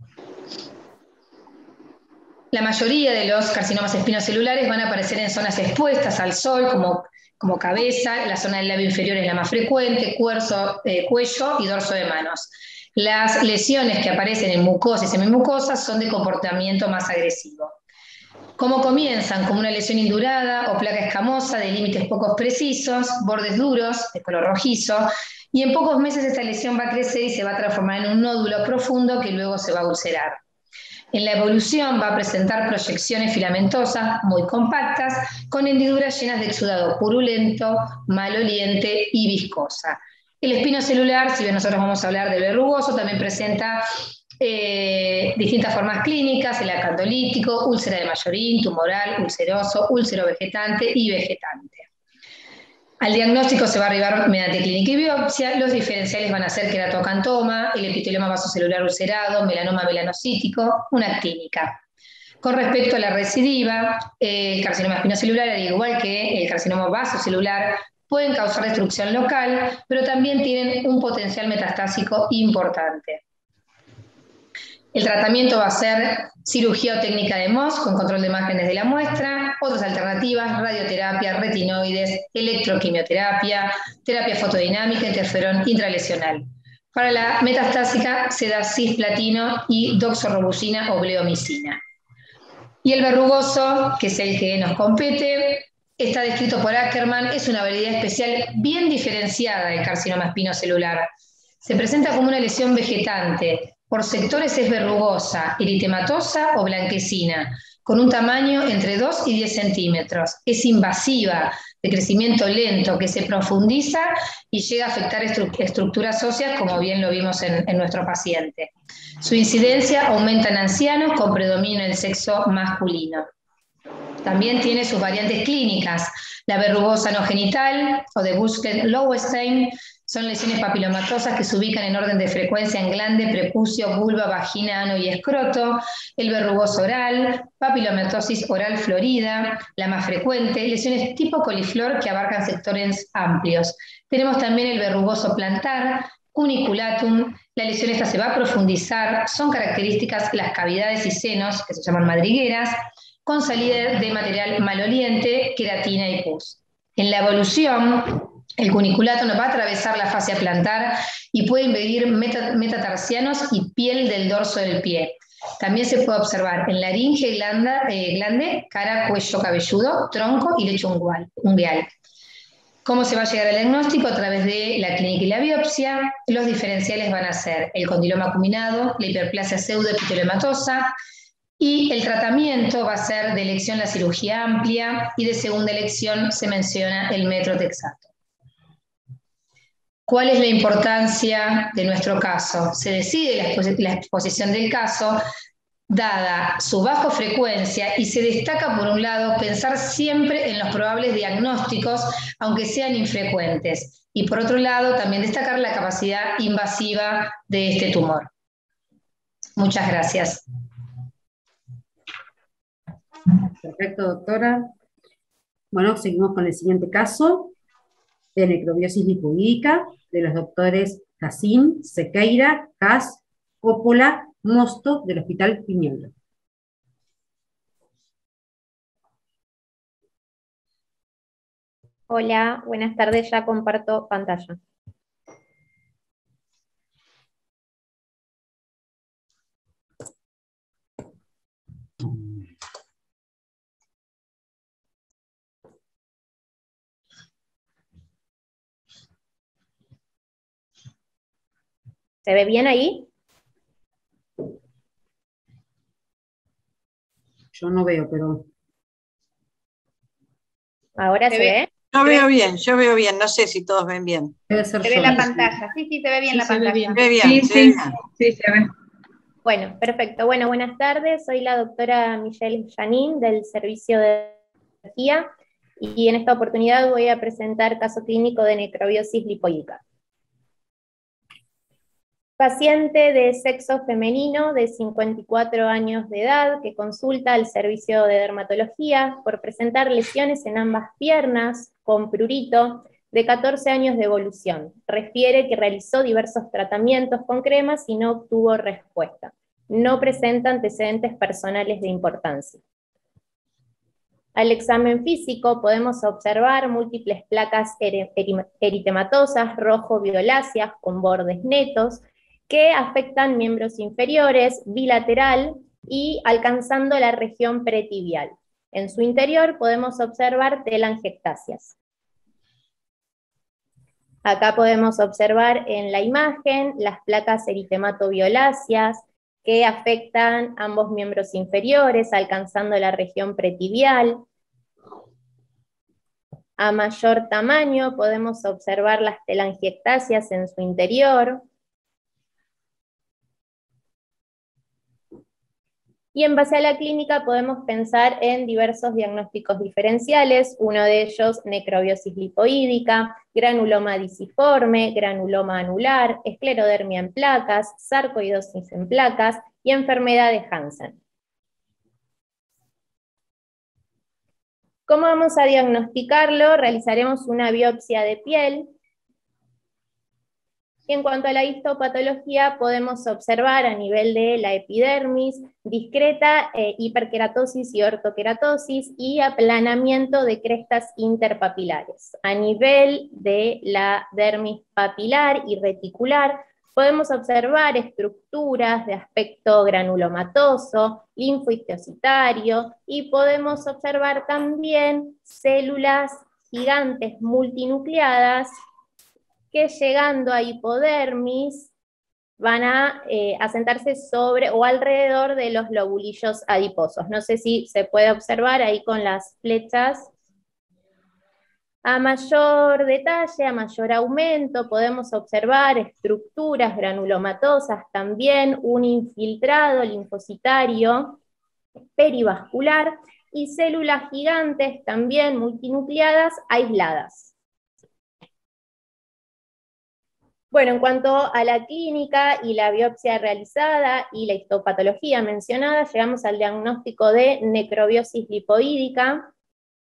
La mayoría de los carcinomas espinocelulares van a aparecer en zonas expuestas al sol, como, como cabeza, la zona del labio inferior es la más frecuente, cuerzo, eh, cuello y dorso de manos. Las lesiones que aparecen en mucosas y semimucosas son de comportamiento más agresivo. ¿Cómo comienzan? Como una lesión indurada o placa escamosa de límites poco precisos, bordes duros, de color rojizo, y en pocos meses esta lesión va a crecer y se va a transformar en un nódulo profundo que luego se va a ulcerar. En la evolución va a presentar proyecciones filamentosas muy compactas, con hendiduras llenas de exudado purulento, maloliente y viscosa. El espinocelular, si bien nosotros vamos a hablar del verrugoso, también presenta eh, distintas formas clínicas, el acantolítico, úlcera de Mayorín, tumoral, ulceroso, úlcero vegetante y vegetante. Al diagnóstico se va a arribar mediante clínica y biopsia. Los diferenciales van a ser queratocantoma, el epitelioma vasocelular ulcerado, melanoma melanocítico, una clínica. Con respecto a la recidiva, el carcinoma espinocelular, al igual que el carcinoma vasocelular, pueden causar destrucción local, pero también tienen un potencial metastásico importante. El tratamiento va a ser cirugía o técnica de M O S con control de márgenes de la muestra, otras alternativas, radioterapia, retinoides, electroquimioterapia, terapia fotodinámica, interferón intralesional. Para la metastásica se da cisplatino y doxorubicina o bleomicina. Y el verrugoso, que es el que nos compete, está descrito por Ackermann, es una variedad especial bien diferenciada del carcinoma espinocelular. Se presenta como una lesión vegetante. Por sectores es verrugosa, eritematosa o blanquecina, con un tamaño entre dos y diez centímetros. Es invasiva, de crecimiento lento, que se profundiza y llega a afectar estru estructuras óseas, como bien lo vimos en, en nuestro paciente. Su incidencia aumenta en ancianos con predominio en el sexo masculino. También tiene sus variantes clínicas. La verrugosa no genital o de Buschke-Lowenstein son lesiones papilomatosas que se ubican en orden de frecuencia en glande, prepucio, vulva, vagina, ano y escroto. El verrugoso oral, papilomatosis oral florida, la más frecuente, lesiones tipo coliflor que abarcan sectores amplios. Tenemos también el verrugoso plantar, cuniculatum. La lesión esta se va a profundizar, son características las cavidades y senos, que se llaman madrigueras, con salida de material maloliente, queratina y pus. En la evolución, el cuniculato nos va a atravesar la fascia plantar y puede invadir meta, metatarsianos y piel del dorso del pie. También se puede observar en laringe, glanda, eh, glande, cara, cuello cabelludo, tronco y lecho ungueal. ¿Cómo se va a llegar al diagnóstico? A través de la clínica y la biopsia. Los diferenciales van a ser el condiloma acuminado, la hiperplasia pseudoepitelomatosa, y el tratamiento va a ser de elección la cirugía amplia y de segunda elección se menciona el metrotexato. ¿Cuál es la importancia de nuestro caso? Se decide la, expo la exposición del caso dada su baja frecuencia y se destaca por un lado pensar siempre en los probables diagnósticos aunque sean infrecuentes y por otro lado también destacar la capacidad invasiva de este tumor. Muchas gracias. Perfecto, doctora. Bueno, seguimos con el siguiente caso de necrobiosis lipídica de los doctores Jacín, Sequeira, Cas, Coppola, Mosto del Hospital Piñolo. Hola, buenas tardes, ya comparto pantalla. ¿Se ve bien ahí? Yo no veo, pero... ¿Ahora se, Se ve. ve? Yo veo bien, yo veo bien, no sé si todos ven bien. Debe ser Se yo. ve la pantalla, sí, sí, se ve bien Sí, la se ve pantalla. bien. Se ve bien, Sí, se ve sí, bien. sí, se ve. Bueno, perfecto. Bueno, buenas tardes. Soy la doctora Michelle Janín del Servicio de Energía y en esta oportunidad voy a presentar caso clínico de necrobiosis lipoídica. Paciente de sexo femenino de cincuenta y cuatro años de edad que consulta al servicio de dermatología por presentar lesiones en ambas piernas con prurito de catorce años de evolución. Refiere que realizó diversos tratamientos con cremas y no obtuvo respuesta. No presenta antecedentes personales de importancia. Al examen físico podemos observar múltiples placas eritematosas rojo-violáceas con bordes netos que afectan miembros inferiores, bilateral y alcanzando la región pretibial. En su interior podemos observar telangiectasias. Acá podemos observar en la imagen las placas eritemato-violáceas que afectan ambos miembros inferiores, alcanzando la región pretibial. A mayor tamaño podemos observar las telangiectasias en su interior. Y en base a la clínica podemos pensar en diversos diagnósticos diferenciales, uno de ellos necrobiosis lipoídica, granuloma disiforme, granuloma anular, esclerodermia en placas, sarcoidosis en placas y enfermedad de Hansen. ¿Cómo vamos a diagnosticarlo? Realizaremos una biopsia de piel. Y en cuanto a la histopatología, podemos observar a nivel de la epidermis discreta eh, hiperkeratosis y ortokeratosis y aplanamiento de crestas interpapilares. A nivel de la dermis papilar y reticular, podemos observar estructuras de aspecto granulomatoso, linfohistocitario, y podemos observar también células gigantes multinucleadas que llegando a hipodermis van a eh, asentarse sobre o alrededor de los lobulillos adiposos. No sé si se puede observar ahí con las flechas. A mayor detalle, a mayor aumento, podemos observar estructuras granulomatosas, también un infiltrado linfocitario perivascular y células gigantes también multinucleadas aisladas. Bueno, en cuanto a la clínica y la biopsia realizada y la histopatología mencionada, llegamos al diagnóstico de necrobiosis lipoídica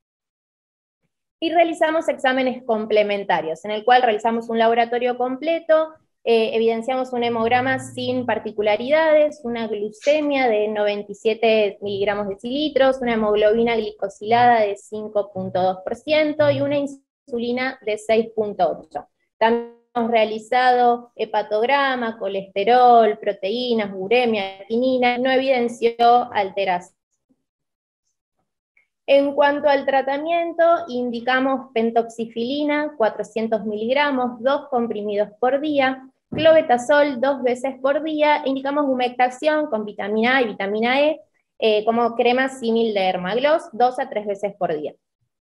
y realizamos exámenes complementarios, en el cual realizamos un laboratorio completo, eh, evidenciamos un hemograma sin particularidades, una glucemia de noventa y siete miligramos decilitros, una hemoglobina glicosilada de cinco punto dos por ciento y una insulina de seis punto ocho por ciento. También hemos realizado hepatograma, colesterol, proteínas, uremia, quinina, no evidenció alteración. En cuanto al tratamiento, indicamos pentoxifilina, cuatrocientos miligramos, dos comprimidos por día, clobetasol dos veces por día, indicamos humectación con vitamina A y vitamina E, eh, como crema símil de Dermagloss, dos a tres veces por día.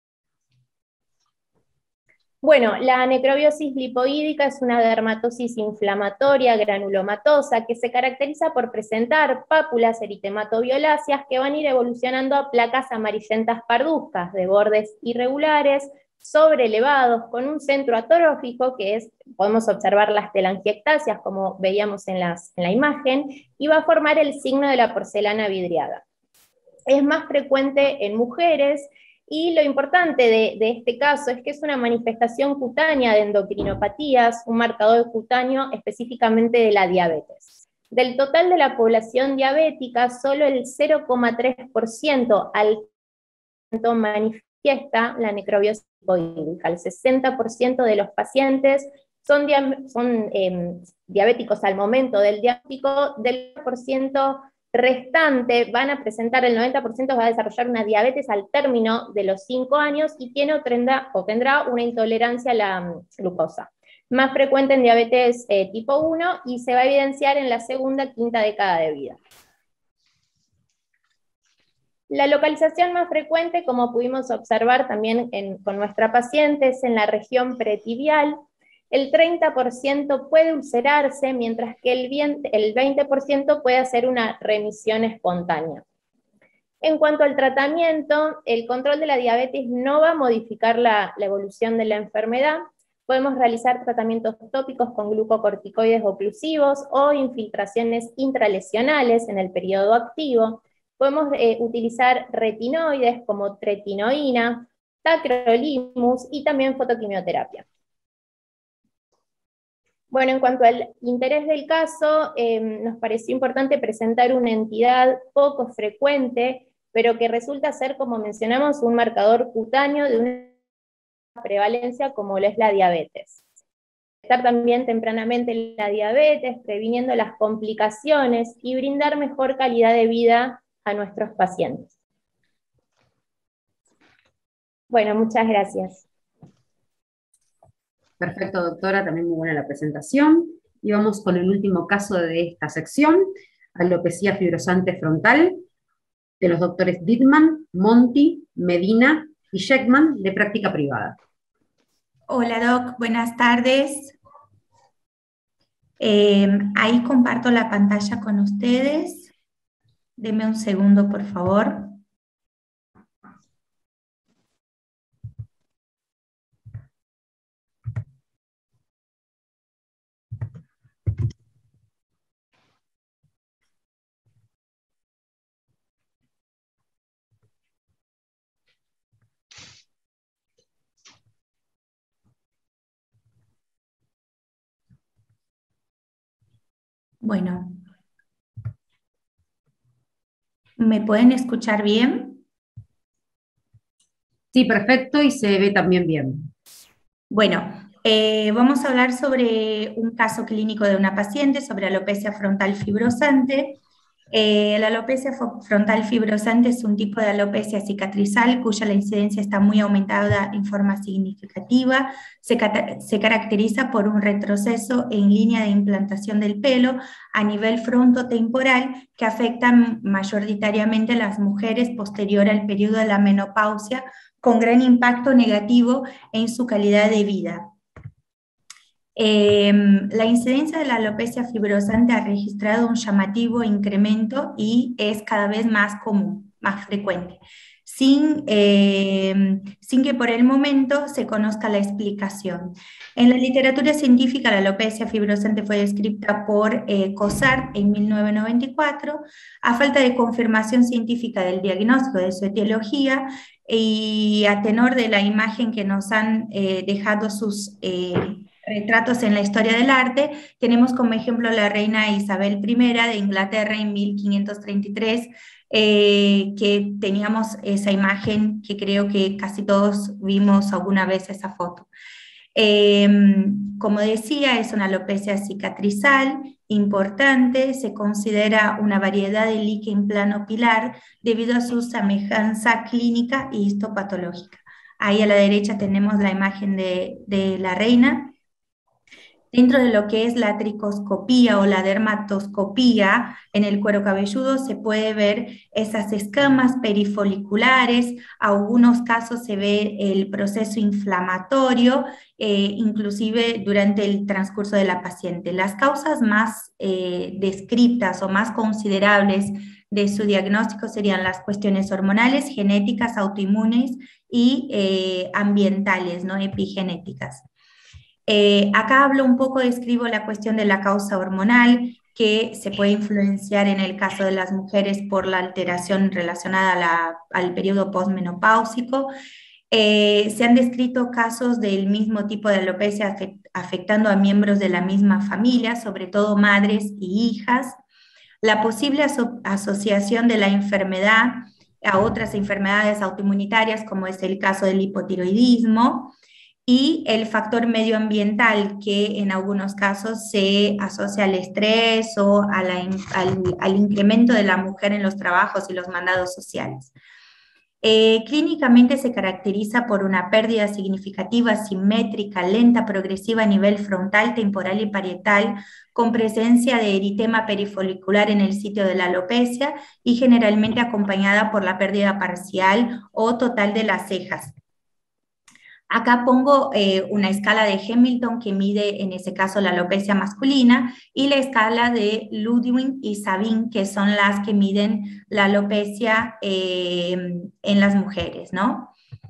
Bueno, la necrobiosis lipoídica es una dermatosis inflamatoria granulomatosa que se caracteriza por presentar pápulas eritematoviolaceas que van a ir evolucionando a placas amarillentas parduzcas de bordes irregulares, sobreelevados, con un centro atrófico que es, podemos observar las telangiectasias como veíamos en, las, en la imagen, y va a formar el signo de la porcelana vidriada. Es más frecuente en mujeres. Y lo importante de, de este caso es que es una manifestación cutánea de endocrinopatías, un marcador cutáneo específicamente de la diabetes. Del total de la población diabética, solo el cero coma tres por ciento al manifiesta la necrobiosis lipoídica. El sesenta por ciento de los pacientes son, son eh, diabéticos al momento del diagnóstico, del por ciento restante van a presentar, el noventa por ciento va a desarrollar una diabetes al término de los cinco años y tiene o tendrá, o tendrá una intolerancia a la glucosa. más frecuente en diabetes eh, tipo uno y se va a evidenciar en la segunda, quinta década de vida. La localización más frecuente, como pudimos observar también en, con nuestra paciente, es en la región pretibial. El treinta por ciento puede ulcerarse, mientras que el veinte por ciento puede hacer una remisión espontánea. En cuanto al tratamiento, el control de la diabetes no va a modificar la, la evolución de la enfermedad. Podemos realizar tratamientos tópicos con glucocorticoides oclusivos o infiltraciones intralesionales en el periodo activo. Podemos eh, utilizar retinoides como tretinoína, tacrolimus y también fotoquimioterapia. Bueno, en cuanto al interés del caso, eh, nos pareció importante presentar una entidad poco frecuente, pero que resulta ser, como mencionamos, un marcador cutáneo de una prevalencia como lo es la diabetes. Estar también tempranamente la diabetes, previniendo las complicaciones y brindar mejor calidad de vida a nuestros pacientes. Bueno, muchas gracias. Perfecto, doctora, también muy buena la presentación. Y vamos con el último caso de esta sección, alopecia fibrosante frontal, de los doctores Dittmann, Monti, Medina y Sheckman, de práctica privada. Hola, Doc, buenas tardes. Eh, ahí comparto la pantalla con ustedes. Deme un segundo, por favor. Bueno, ¿me pueden escuchar bien? Sí, perfecto, y se ve también bien. Bueno, eh, vamos a hablar sobre un caso clínico de una paciente, sobre alopecia frontal fibrosante. Eh, la alopecia frontal fibrosante es un tipo de alopecia cicatrizal cuya la incidencia está muy aumentada en forma significativa. Se, se caracteriza por un retroceso en línea de implantación del pelo a nivel frontotemporal que afecta mayoritariamente a las mujeres posterior al periodo de la menopausia, con gran impacto negativo en su calidad de vida. Eh, la incidencia de la alopecia fibrosante ha registrado un llamativo incremento y es cada vez más común, más frecuente, sin, eh, sin que por el momento se conozca la explicación. En la literatura científica, la alopecia fibrosante fue descrita por eh, Cosart en mil novecientos noventa y cuatro, a falta de confirmación científica del diagnóstico de su etiología y a tenor de la imagen que nos han eh, dejado sus eh, retratos en la historia del arte, tenemos como ejemplo la reina Isabel primera de Inglaterra en mil quinientos treinta y tres, eh, que teníamos esa imagen que creo que casi todos vimos alguna vez esa foto. Eh, como decía, es una alopecia cicatrizal importante, se considera una variedad de líquen plano pilar debido a su semejanza clínica y histopatológica. Ahí a la derecha tenemos la imagen de, de la reina. Dentro de lo que es la tricoscopía o la dermatoscopía en el cuero cabelludo se puede ver esas escamas perifoliculares, algunos casos se ve el proceso inflamatorio, eh, inclusive durante el transcurso de la paciente. Las causas más eh, descritas o más considerables de su diagnóstico serían las cuestiones hormonales, genéticas, autoinmunes y eh, ambientales, ¿no? Epigenéticas. Eh, acá hablo un poco, describo la cuestión de la causa hormonal, que se puede influenciar en el caso de las mujeres por la alteración relacionada a la, al periodo posmenopáusico. Eh, se han descrito casos del mismo tipo de alopecia afectando a miembros de la misma familia, sobre todo madres y hijas. La posible aso asociación de la enfermedad a otras enfermedades autoinmunitarias, como es el caso del hipotiroidismo, y el factor medioambiental, que en algunos casos se asocia al estrés o a la, al, al incremento de la mujer en los trabajos y los mandados sociales. Eh, clínicamente se caracteriza por una pérdida significativa, simétrica, lenta, progresiva a nivel frontal, temporal y parietal, con presencia de eritema perifolicular en el sitio de la alopecia y generalmente acompañada por la pérdida parcial o total de las cejas. Acá pongo eh, una escala de Hamilton que mide, en ese caso, la alopecia masculina, y la escala de Ludwig y Sabin, que son las que miden la alopecia eh, en las mujeres, ¿no?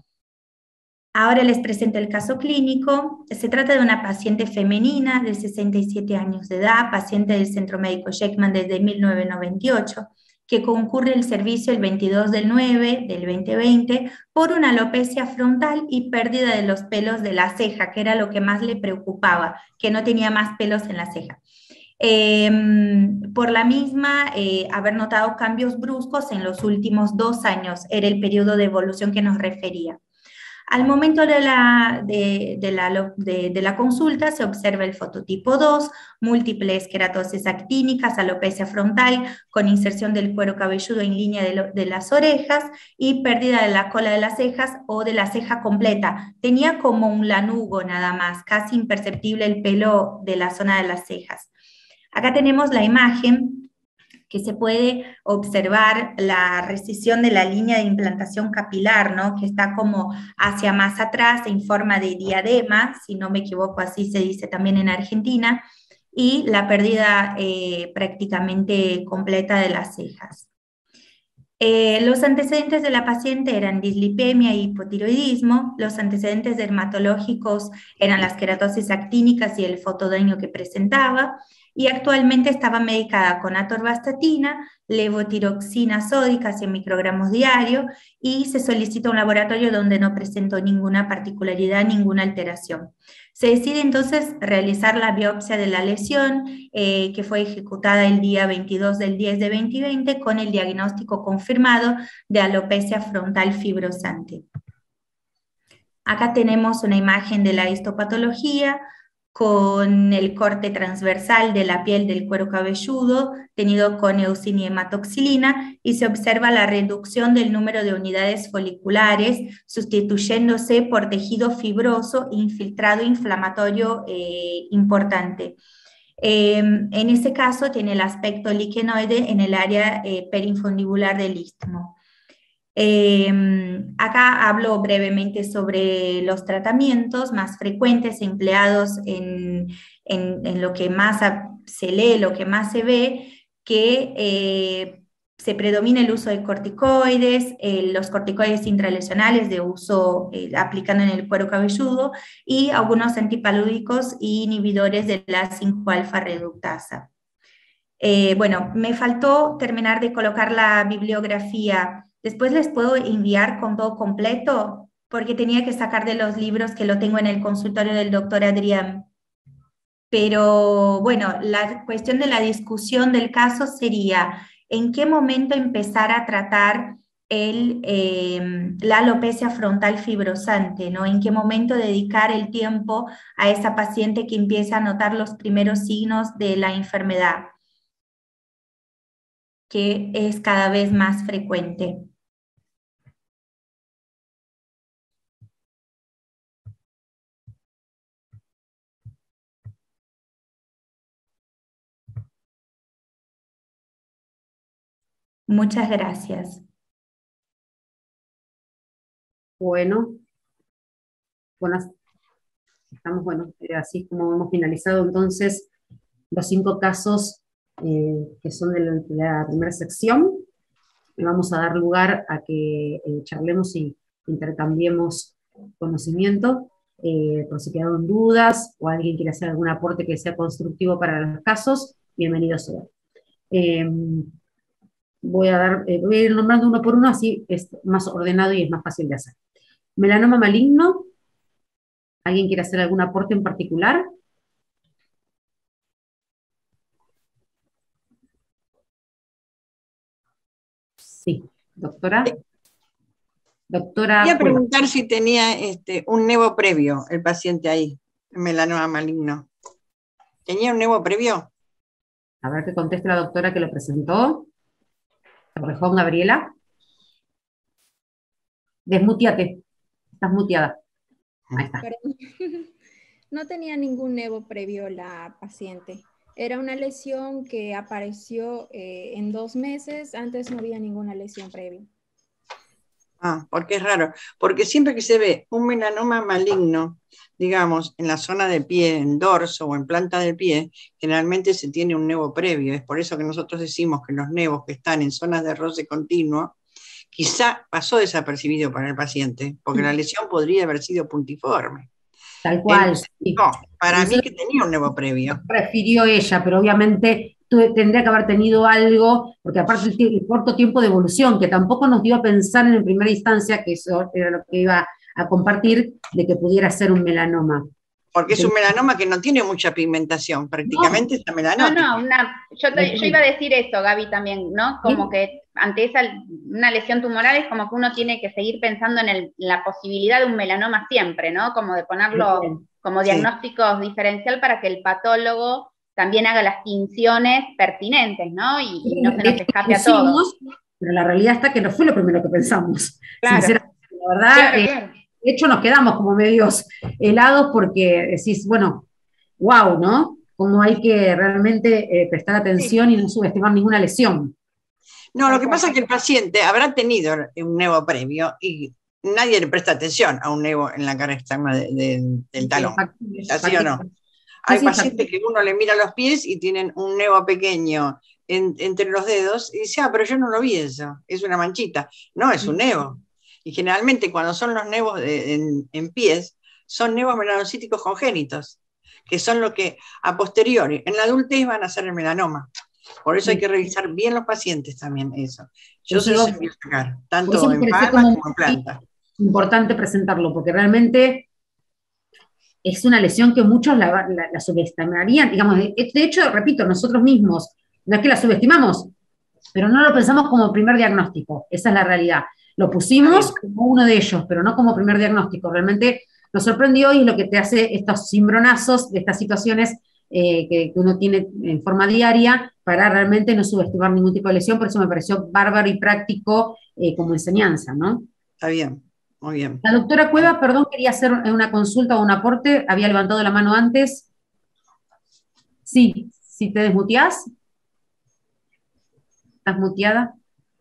Ahora les presento el caso clínico. Se trata de una paciente femenina de sesenta y siete años de edad, paciente del Centro Médico Sheckman desde mil novecientos noventa y ocho, que concurre el servicio el veintidós del nueve del veinte veinte por una alopecia frontal y pérdida de los pelos de la ceja, que era lo que más le preocupaba, que no tenía más pelos en la ceja. Eh, por la misma, eh, haber notado cambios bruscos en los últimos dos años, era el periodo de evolución que nos refería. Al momento de la, de, de, la, de, de la consulta se observa el fototipo dos, múltiples queratosis actínicas, alopecia frontal con inserción del cuero cabelludo en línea de, lo, de las orejas y pérdida de la cola de las cejas o de la ceja completa. Tenía como un lanugo nada más, casi imperceptible el pelo de la zona de las cejas. Acá tenemos la imagen que se puede observar la recisión de la línea de implantación capilar, ¿no? Que está como hacia más atrás en forma de diadema, si no me equivoco así se dice también en Argentina, y la pérdida eh, prácticamente completa de las cejas. Eh, los antecedentes de la paciente eran dislipemia y hipotiroidismo. Los antecedentes dermatológicos eran las queratosis actínicas y el fotodaño que presentaba, y actualmente estaba medicada con atorvastatina, levotiroxina sódica, cien microgramos diario, y se solicita un laboratorio donde no presentó ninguna particularidad, ninguna alteración. Se decide entonces realizar la biopsia de la lesión, eh, que fue ejecutada el día veintidós del diez de veinte veinte con el diagnóstico confirmado de alopecia frontal fibrosante. Acá tenemos una imagen de la histopatología con el corte transversal de la piel del cuero cabelludo, tenido con eosina y hematoxilina, y se observa la reducción del número de unidades foliculares, sustituyéndose por tejido fibroso infiltrado inflamatorio eh, importante. Eh, en ese caso tiene el aspecto liquenoide en el área eh, perinfundibular del istmo. Eh, acá hablo brevemente sobre los tratamientos más frecuentes empleados en, en, en lo que más se lee, lo que más se ve, que eh, se predomina el uso de corticoides, eh, los corticoides intralesionales de uso eh, aplicando en el cuero cabelludo, y algunos antipalúdicos e inhibidores de la cinco alfa reductasa. Eh, bueno, me faltó terminar de colocar la bibliografía. Después les puedo enviar con todo completo, porque tenía que sacar de los libros que lo tengo en el consultorio del doctor Adrián. Pero bueno, la cuestión de la discusión del caso sería en qué momento empezar a tratar el, eh, la alopecia frontal fibrosante, ¿no? En qué momento dedicar el tiempo a esa paciente que empieza a notar los primeros signos de la enfermedad, que es cada vez más frecuente. Muchas gracias. Bueno, buenas, estamos, bueno, eh, así como hemos finalizado entonces los cinco casos eh, que son de la, de la primera sección. Le vamos a dar lugar a que eh, charlemos y intercambiemos conocimiento, eh, por si quedaron dudas o alguien quiere hacer algún aporte que sea constructivo para los casos, bienvenido sea. Eh, voy, a dar, eh, voy a ir nombrando uno por uno, así es más ordenado y es más fácil de hacer. Melanoma maligno, ¿alguien quiere hacer algún aporte en particular? Sí, doctora. Doctora. Quería preguntar si tenía este, un nevo previo el paciente ahí, melanoma maligno. ¿Tenía un nevo previo? A ver qué conteste la doctora que lo presentó. Torrejón Gabriela. Desmuteate. Estás muteada. Ahí está. Perdón. No tenía ningún nevo previo la paciente. Era una lesión que apareció eh, en dos meses. Antes no había ninguna lesión previa. Ah, porque es raro. Porque siempre que se ve un melanoma maligno, digamos, en la zona del pie, en dorso o en planta del pie, generalmente se tiene un nevo previo. Es por eso que nosotros decimos que los nevos que están en zonas de roce continuo, quizá pasó desapercibido para el paciente, porque la lesión podría haber sido puntiforme. Tal cual. Él, Sí. no, para Entonces, mí que tenía un nevo previo. Refirió ella, pero obviamente tu, tendría que haber tenido algo, porque aparte el, el corto tiempo de evolución, que tampoco nos dio a pensar en primera instancia, que eso era lo que iba a compartir, de que pudiera ser un melanoma. Porque es un melanoma que no tiene mucha pigmentación, prácticamente No. está melanótico. No, no, una, yo, te, yo iba a decir eso, Gaby, también, ¿no? Como ¿Sí? que ante esa, una lesión tumoral es como que uno tiene que seguir pensando en, el, en la posibilidad de un melanoma siempre, ¿no? Como de ponerlo Bien. como Sí. diagnóstico diferencial para que el patólogo también haga las tinciones pertinentes, ¿no? Y, y no se De nos hecho, escape a todos. pusimos, pero la realidad está que no fue lo primero que pensamos. Claro. Sinceramente, la verdad, Claro, eh, claro. de hecho nos quedamos como medios helados porque decís, bueno, wow, ¿no? Como hay que realmente eh, prestar atención y no subestimar ninguna lesión. No, lo que pasa es que el paciente habrá tenido un nevo previo y nadie le presta atención a un nevo en la cara externa de- de- del talón. ¿Así o no? Hay Sí, sí, pacientes que uno le mira los pies y tienen un nevo pequeño en- entre los dedos y dice, ah, pero yo no lo vi eso, es una manchita. No, es un nevo. Y generalmente cuando son los nevos de- en, en pies, son nevos melanocíticos congénitos, que son lo que a posteriori, en la adultez van a ser el melanoma. Por eso hay que revisar bien los pacientes también eso. Yo Eso se los digo- voy a sacar, Por tanto eso me en pareció palmas como como en plantas. importante presentarlo, porque realmente es una lesión que muchos la, la- la subestimarían, digamos, de, de hecho, repito, nosotros mismos, no es que la subestimamos, pero no lo pensamos como primer diagnóstico, esa es la realidad. Lo pusimos como uno de ellos, pero no como primer diagnóstico. Realmente nos sorprendió y es lo que te hace estos cimbronazos de estas situaciones eh, que, que uno tiene en forma diaria para realmente no subestimar ningún tipo de lesión, por eso me pareció bárbaro y práctico eh, como enseñanza, ¿no? Está bien, muy bien. La doctora Cueva, perdón, quería hacer una consulta o un aporte, había levantado la mano antes. Sí, si te desmuteás. ¿Estás muteada?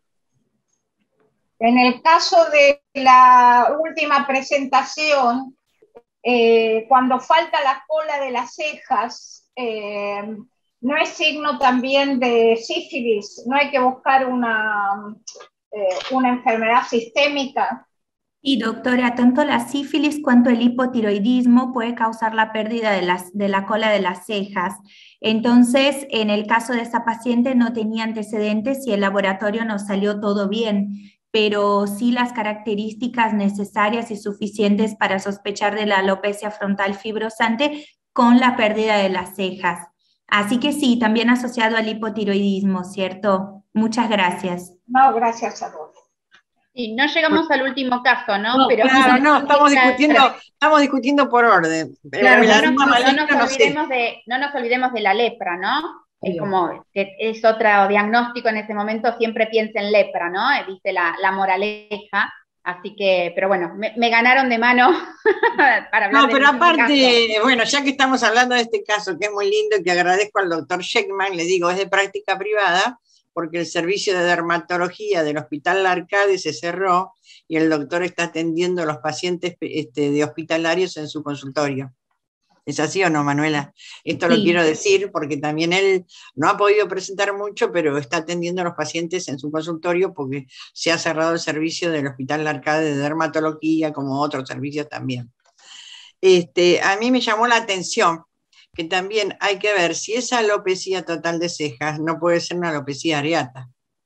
En el caso de la última presentación, eh, cuando falta la cola de las cejas, eh, ¿no es signo también de sífilis? ¿No hay que buscar una, eh, una enfermedad sistémica? Y doctora, tanto la sífilis cuanto el hipotiroidismo puede causar la pérdida de, las, de la cola de las cejas. Entonces, en el caso de esta paciente no tenía antecedentes y el laboratorio nos salió todo bien, pero sí las características necesarias y suficientes para sospechar de la alopecia frontal fibrosante con la pérdida de las cejas. Así que sí, también asociado al hipotiroidismo, ¿cierto? Muchas gracias. No, gracias a vos. Y no llegamos al último caso, ¿no? No, Pero Claro, no, estamos Claro. discutiendo, estamos discutiendo por orden. El Claro, no melanoma nos, no maligno, nos no sé. olvidemos de, no nos olvidemos de la lepra, ¿no? Es Bien. como que es otro diagnóstico en ese momento, siempre piensa en lepra, ¿no? Eh, Dice la, la moraleja. Así que, pero bueno, me, me ganaron de mano para hablar No, de pero este aparte, caso. bueno, ya que estamos hablando de este caso, que es muy lindo y que agradezco al doctor Sheckman, le digo, es de práctica privada, porque el servicio de dermatología del Hospital La Arcade se cerró y el doctor está atendiendo a los pacientes este, de hospitalarios en su consultorio. ¿Es así o no, Manuela? Esto lo Sí. quiero decir porque también él no ha podido presentar mucho, pero está atendiendo a los pacientes en su consultorio porque se ha cerrado el servicio del Hospital La Arcade de dermatología, como otros servicios también. Este, a mí me llamó la atención que también hay que ver si esa alopecia total de cejas no puede ser una alopecia areata,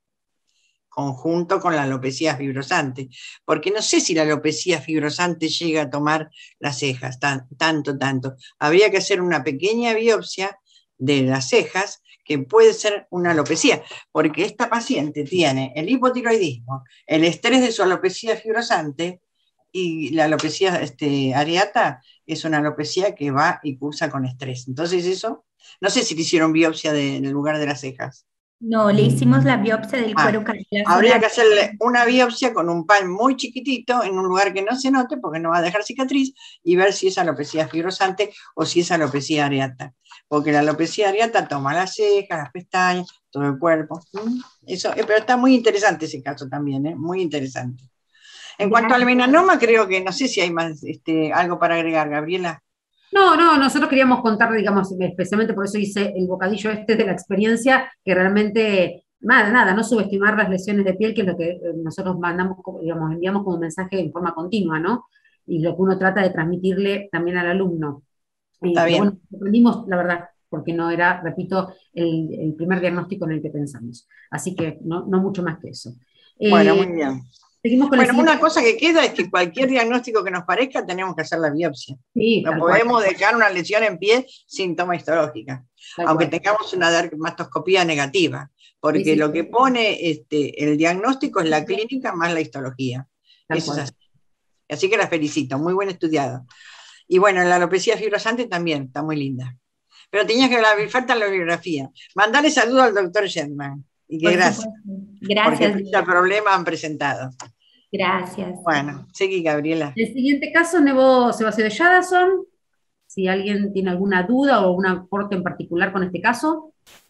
conjunto con la alopecia fibrosante, porque no sé si la alopecia fibrosante llega a tomar las cejas, tan, tanto, tanto. Habría que hacer una pequeña biopsia de las cejas, que puede ser una alopecia, porque esta paciente tiene el hipotiroidismo, el estrés de su alopecia fibrosante, y la alopecia este, areata es una alopecia que va y cursa con estrés. Entonces eso, no sé si le hicieron biopsia de, en el lugar de las cejas. No, le hicimos la biopsia del Ah, cuero capilar habría solar. que hacerle una biopsia con un pan muy chiquitito en un lugar que no se note porque no va a dejar cicatriz y ver si es alopecia fibrosante o si es alopecia areata. Porque la alopecia areata toma las cejas, las pestañas, todo el cuerpo. ¿Mm? Eso, eh, pero está muy interesante ese caso también, ¿eh? Muy interesante. En cuanto al melanoma, creo que no sé si hay más este, algo para agregar, Gabriela. No, no, nosotros queríamos contar, digamos, especialmente por eso hice el bocadillo este de la experiencia, que realmente, nada, nada, no subestimar las lesiones de piel, que es lo que eh, nosotros mandamos, como, digamos, enviamos como mensaje en forma continua, ¿no? Y lo que uno trata de transmitirle también al alumno. Y, Está pero bien. bueno, aprendimos, la verdad, porque no era, repito, el, el primer diagnóstico en el que pensamos. Así que no, no mucho más que eso. Bueno, Eh, muy bien. seguimos con el Bueno, siguiente. una cosa que queda es que cualquier diagnóstico que nos parezca tenemos que hacer la biopsia. Sí, No tal podemos cual, dejar una lesión en pie sin toma histológica, tal aunque cual. tengamos una dermatoscopía negativa, porque Sí, sí, lo que pone este, el diagnóstico es la clínica más la histología. tal Eso es cual. así. Así que la felicito, muy buen estudiado. Y bueno, la alopecia fibrosante también, está muy linda. Pero tenías que la, falta la bibliografía. Mandale saludo al doctor Sherman. Y que Por gracias, supuesto. porque Gracias, frente al problema han presentado. gracias. Bueno, seguí, Gabriela. El siguiente caso, Nebo Sebasio de Jadasson. Si alguien tiene alguna duda o un aporte en particular con este caso.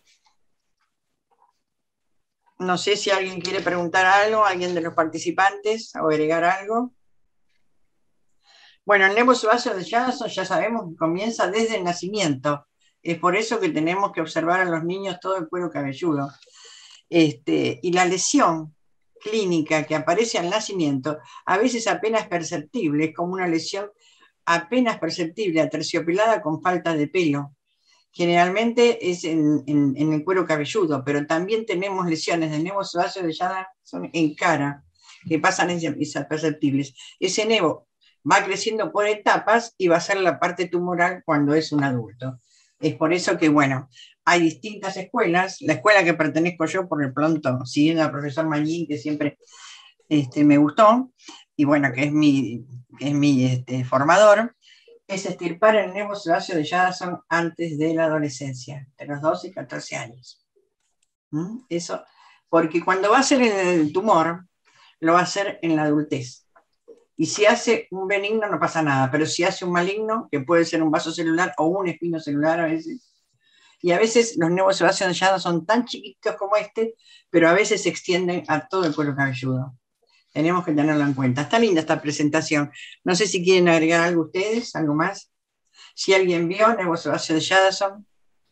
No sé si alguien quiere preguntar algo, alguien de los participantes, o agregar algo. Bueno, el Nebo Sebasio de Jadasson ya sabemos que comienza desde el nacimiento. Es por eso que tenemos que observar a los niños todo el cuero cabelludo. Este, y la lesión clínica que aparece al nacimiento a veces apenas perceptible, es como una lesión apenas perceptible, aterciopelada con falta de pelo. Generalmente es en, en, en el cuero cabelludo, pero también tenemos lesiones de Nebo Sebasio de Jadasson en cara, que pasan imperceptibles. Ese Nebo va creciendo por etapas y va a ser la parte tumoral cuando es un adulto. Es por eso que, bueno, hay distintas escuelas. La escuela que pertenezco yo, por el pronto, siguiendo al profesor Mañín, que siempre este, me gustó, y bueno, que es mi, que es mi este, formador, es extirpar el Nebo Sebasio de Jadasson antes de la adolescencia, de los doce y catorce años. ¿Mm? Eso, porque cuando va a ser el tumor, lo va a hacer en la adultez. Y si hace un benigno no pasa nada, pero si hace un maligno, que puede ser un vaso celular o un espino celular a veces, y a veces los Nebo Sebasio de Jadasson son tan chiquitos como este, pero a veces se extienden a todo el cuero cabelludo. Tenemos que tenerlo en cuenta. Está linda esta presentación. No sé si quieren agregar algo ustedes, algo más. Si alguien vio Nebo Sebasio de Jadasson,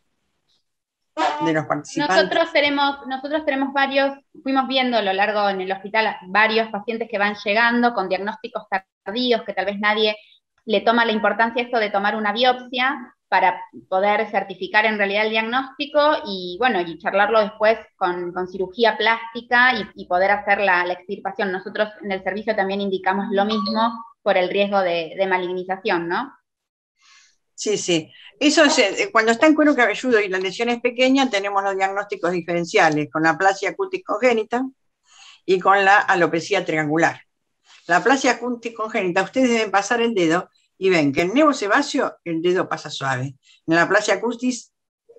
de los participantes. Nosotros tenemos, nosotros tenemos varios, fuimos viendo a lo largo en el hospital varios pacientes que van llegando con diagnósticos tardíos, que tal vez nadie le toma la importancia esto de tomar una biopsia para poder certificar en realidad el diagnóstico y bueno, y charlarlo después con, con cirugía plástica y, y poder hacer la, la extirpación. Nosotros en el servicio también indicamos lo mismo por el riesgo de, de malignización, ¿no? Sí, sí. Eso es, eh, cuando está en cuero cabelludo y la lesión es pequeña, tenemos los diagnósticos diferenciales, con la aplasia cutis congénita y con la alopecia triangular. La aplasia cutis congénita, ustedes deben pasar el dedo y ven que en Nebo Sebasio el dedo pasa suave. En la aplasia cutis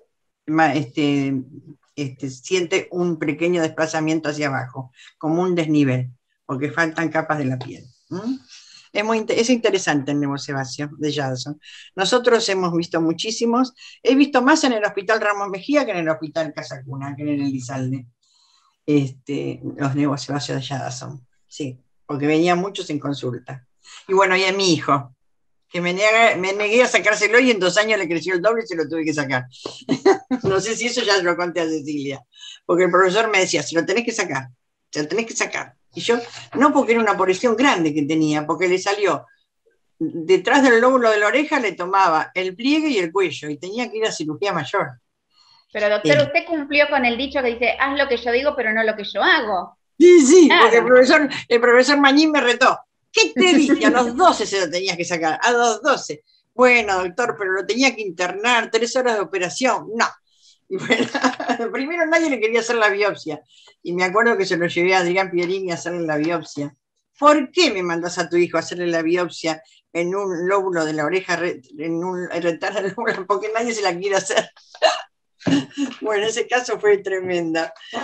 este, este, siente un pequeño desplazamiento hacia abajo, como un desnivel, porque faltan capas de la piel. ¿Mm? Es, muy, es interesante el Nebo Sebasio de Jadasson. Nosotros hemos visto muchísimos. He visto más en el Hospital Ramos Mejía que en el Hospital Casa Cuna, que en el Elizalde. Este, los Nebo Sebasio de Jadasson. Sí, porque venían muchos en consulta. Y bueno, y a mi hijo, que me, niega, me negué a sacárselo y en dos años le creció el doble y se lo tuve que sacar. No sé si eso ya lo conté a Cecilia, porque el profesor me decía, se lo tenés que sacar, se lo tenés que sacar. Y yo, no porque era una porción grande que tenía, porque le salió detrás del lóbulo de la oreja, le tomaba el pliegue y el cuello, y tenía que ir a cirugía mayor. Pero doctor, Eh. usted cumplió con el dicho que dice, haz lo que yo digo, pero no lo que yo hago. Sí, sí, Claro. porque el profesor, el profesor Mañín me retó. ¿Qué te dije? A los doce se lo tenías que sacar, a los doce. Bueno, doctor, pero lo tenía que internar, tres horas de operación. No. Y bueno, primero nadie le quería hacer la biopsia. Y me acuerdo que se lo llevé a Adrián Pierini a hacerle la biopsia. ¿Por qué me mandas a tu hijo a hacerle la biopsia en un lóbulo de la oreja, en un retardo del lóbulo? Porque nadie se la quiere hacer. Bueno, ese caso fue tremendo.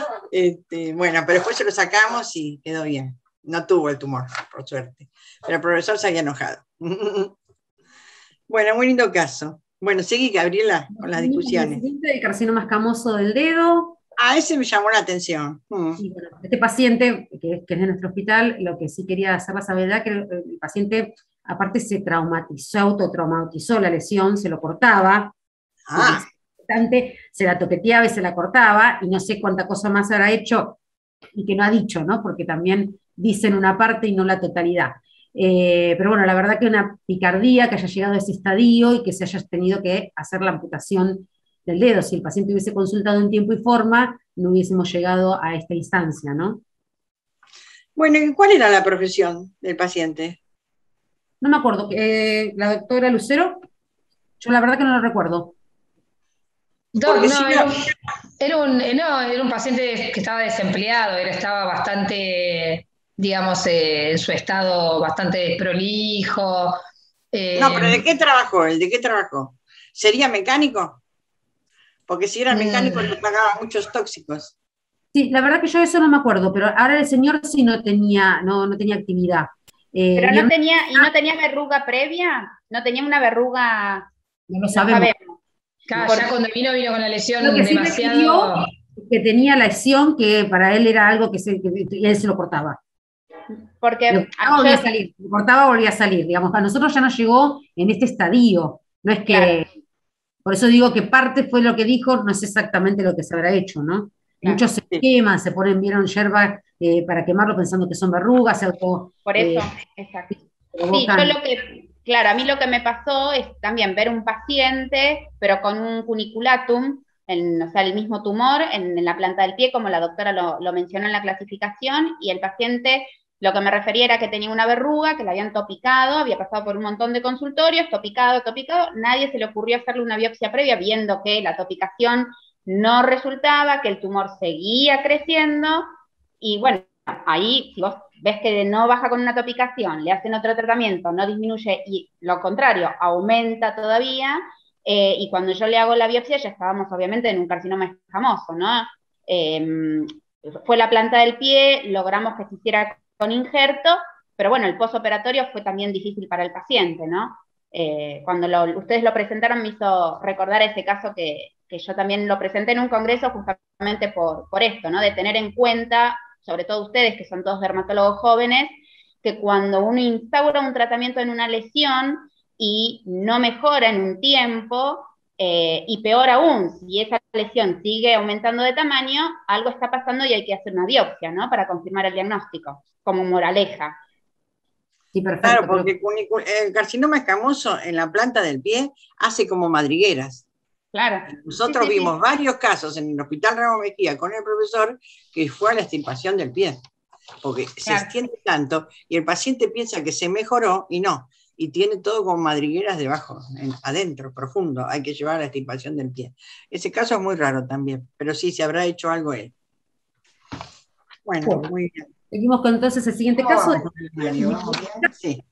Este, bueno, pero después se lo sacamos y quedó bien. No tuvo el tumor, por suerte. Pero el profesor se había enojado. Bueno, muy lindo caso. Bueno, seguí, Gabriela, con las discusiones. El siguiente, el carcinoma escamoso del dedo. Ah, ese me llamó la atención. Mm. Y bueno, este paciente, que, que es de nuestro hospital, lo que sí quería hacer la salvedad, que el, el paciente, aparte, se traumatizó, autotraumatizó la lesión, se lo cortaba, Ah, se la toqueteaba y se la cortaba, y no sé cuánta cosa más habrá hecho, y que no ha dicho, ¿no? Porque también dicen una parte y no la totalidad. Eh, pero bueno, la verdad que una picardía que haya llegado a ese estadio y que se haya tenido que hacer la amputación del dedo. Si el paciente hubiese consultado en tiempo y forma, no hubiésemos llegado a esta instancia, ¿no? bueno, ¿y cuál era la profesión del paciente? No me acuerdo, eh, la doctora Lucero, yo la verdad que no lo recuerdo. Doc, Porque no, si era no- un, era, un, eh, no, era un paciente que estaba desempleado, él estaba bastante, digamos, eh, en su estado bastante desprolijo. eh, No, pero ¿de qué trabajó él? ¿De qué trabajó? ¿Sería mecánico? Porque si era mecánico le mm, pagaba muchos tóxicos. Sí, la verdad que yo eso no me acuerdo, pero ahora el señor sí no tenía, no, no tenía actividad. Eh, Pero y no era- tenía, ¿y no tenía verruga previa? ¿No tenía una verruga? no lo No sabemos. sabemos. claro, Por- ya cuando vino, vino con la Lo lesión que sí refirió demasiado. es que tenía la lesión que para él era algo que, se, que y él se lo cortaba. Porque Lo ah, cortaba, volvía a yo, salir, lo cortaba, volvía a salir. Digamos, a nosotros ya nos llegó en este estadio. No es claro, que, por eso digo que parte fue lo que dijo, no es exactamente lo que se habrá hecho, ¿no? claro, Muchos se Sí. queman, se ponen, vieron yerba eh, para quemarlo pensando que son verrugas, se auto, por eh, eso, exacto. Sí, yo provocan. lo que, claro, a mí lo que me pasó es también ver un paciente, pero con un cuniculatum, en, o sea, el mismo tumor en, en la planta del pie, como la doctora lo, lo mencionó en la clasificación, y el paciente, lo que me refería era que tenía una verruga, que la habían topicado, había pasado por un montón de consultorios, topicado, topicado, nadie se le ocurrió hacerle una biopsia previa, viendo que la topicación no resultaba, que el tumor seguía creciendo, y bueno, ahí, si vos ves que no baja con una topicación, le hacen otro tratamiento, no disminuye y lo contrario, aumenta todavía, eh, y cuando yo le hago la biopsia ya estábamos obviamente en un carcinoma escamoso, ¿no? Eh, fue la planta del pie, logramos que se hiciera con injerto, pero bueno, el postoperatorio fue también difícil para el paciente, ¿no? Eh, cuando lo, ustedes lo presentaron me hizo recordar ese caso que, que yo también lo presenté en un congreso justamente por, por esto, ¿no? De tener en cuenta, sobre todo ustedes que son todos dermatólogos jóvenes, que cuando uno instaura un tratamiento en una lesión y no mejora en un tiempo, eh, y peor aún, si esa lesión sigue aumentando de tamaño, algo está pasando y hay que hacer una biopsia, ¿no? Para confirmar el diagnóstico, como moraleja. Sí, perfecto. Claro, pero- porque cunicu- el carcinoma escamoso en la planta del pie hace como madrigueras. Claro. Nosotros Sí, sí, sí. vimos varios casos en el Hospital Ramos Mejía con el profesor que fue a la extirpación del pie, porque se Claro. extiende tanto y el paciente piensa que se mejoró y no, y tiene todo como madrigueras debajo, en- adentro, profundo, hay que llevar a la extirpación del pie. Ese caso es muy raro también, pero sí, se habrá hecho algo él. Bueno, Bueno. muy bien. Seguimos con entonces el siguiente ¿Cómo caso. vamos, Mario? ¿Vamos bien? Sí.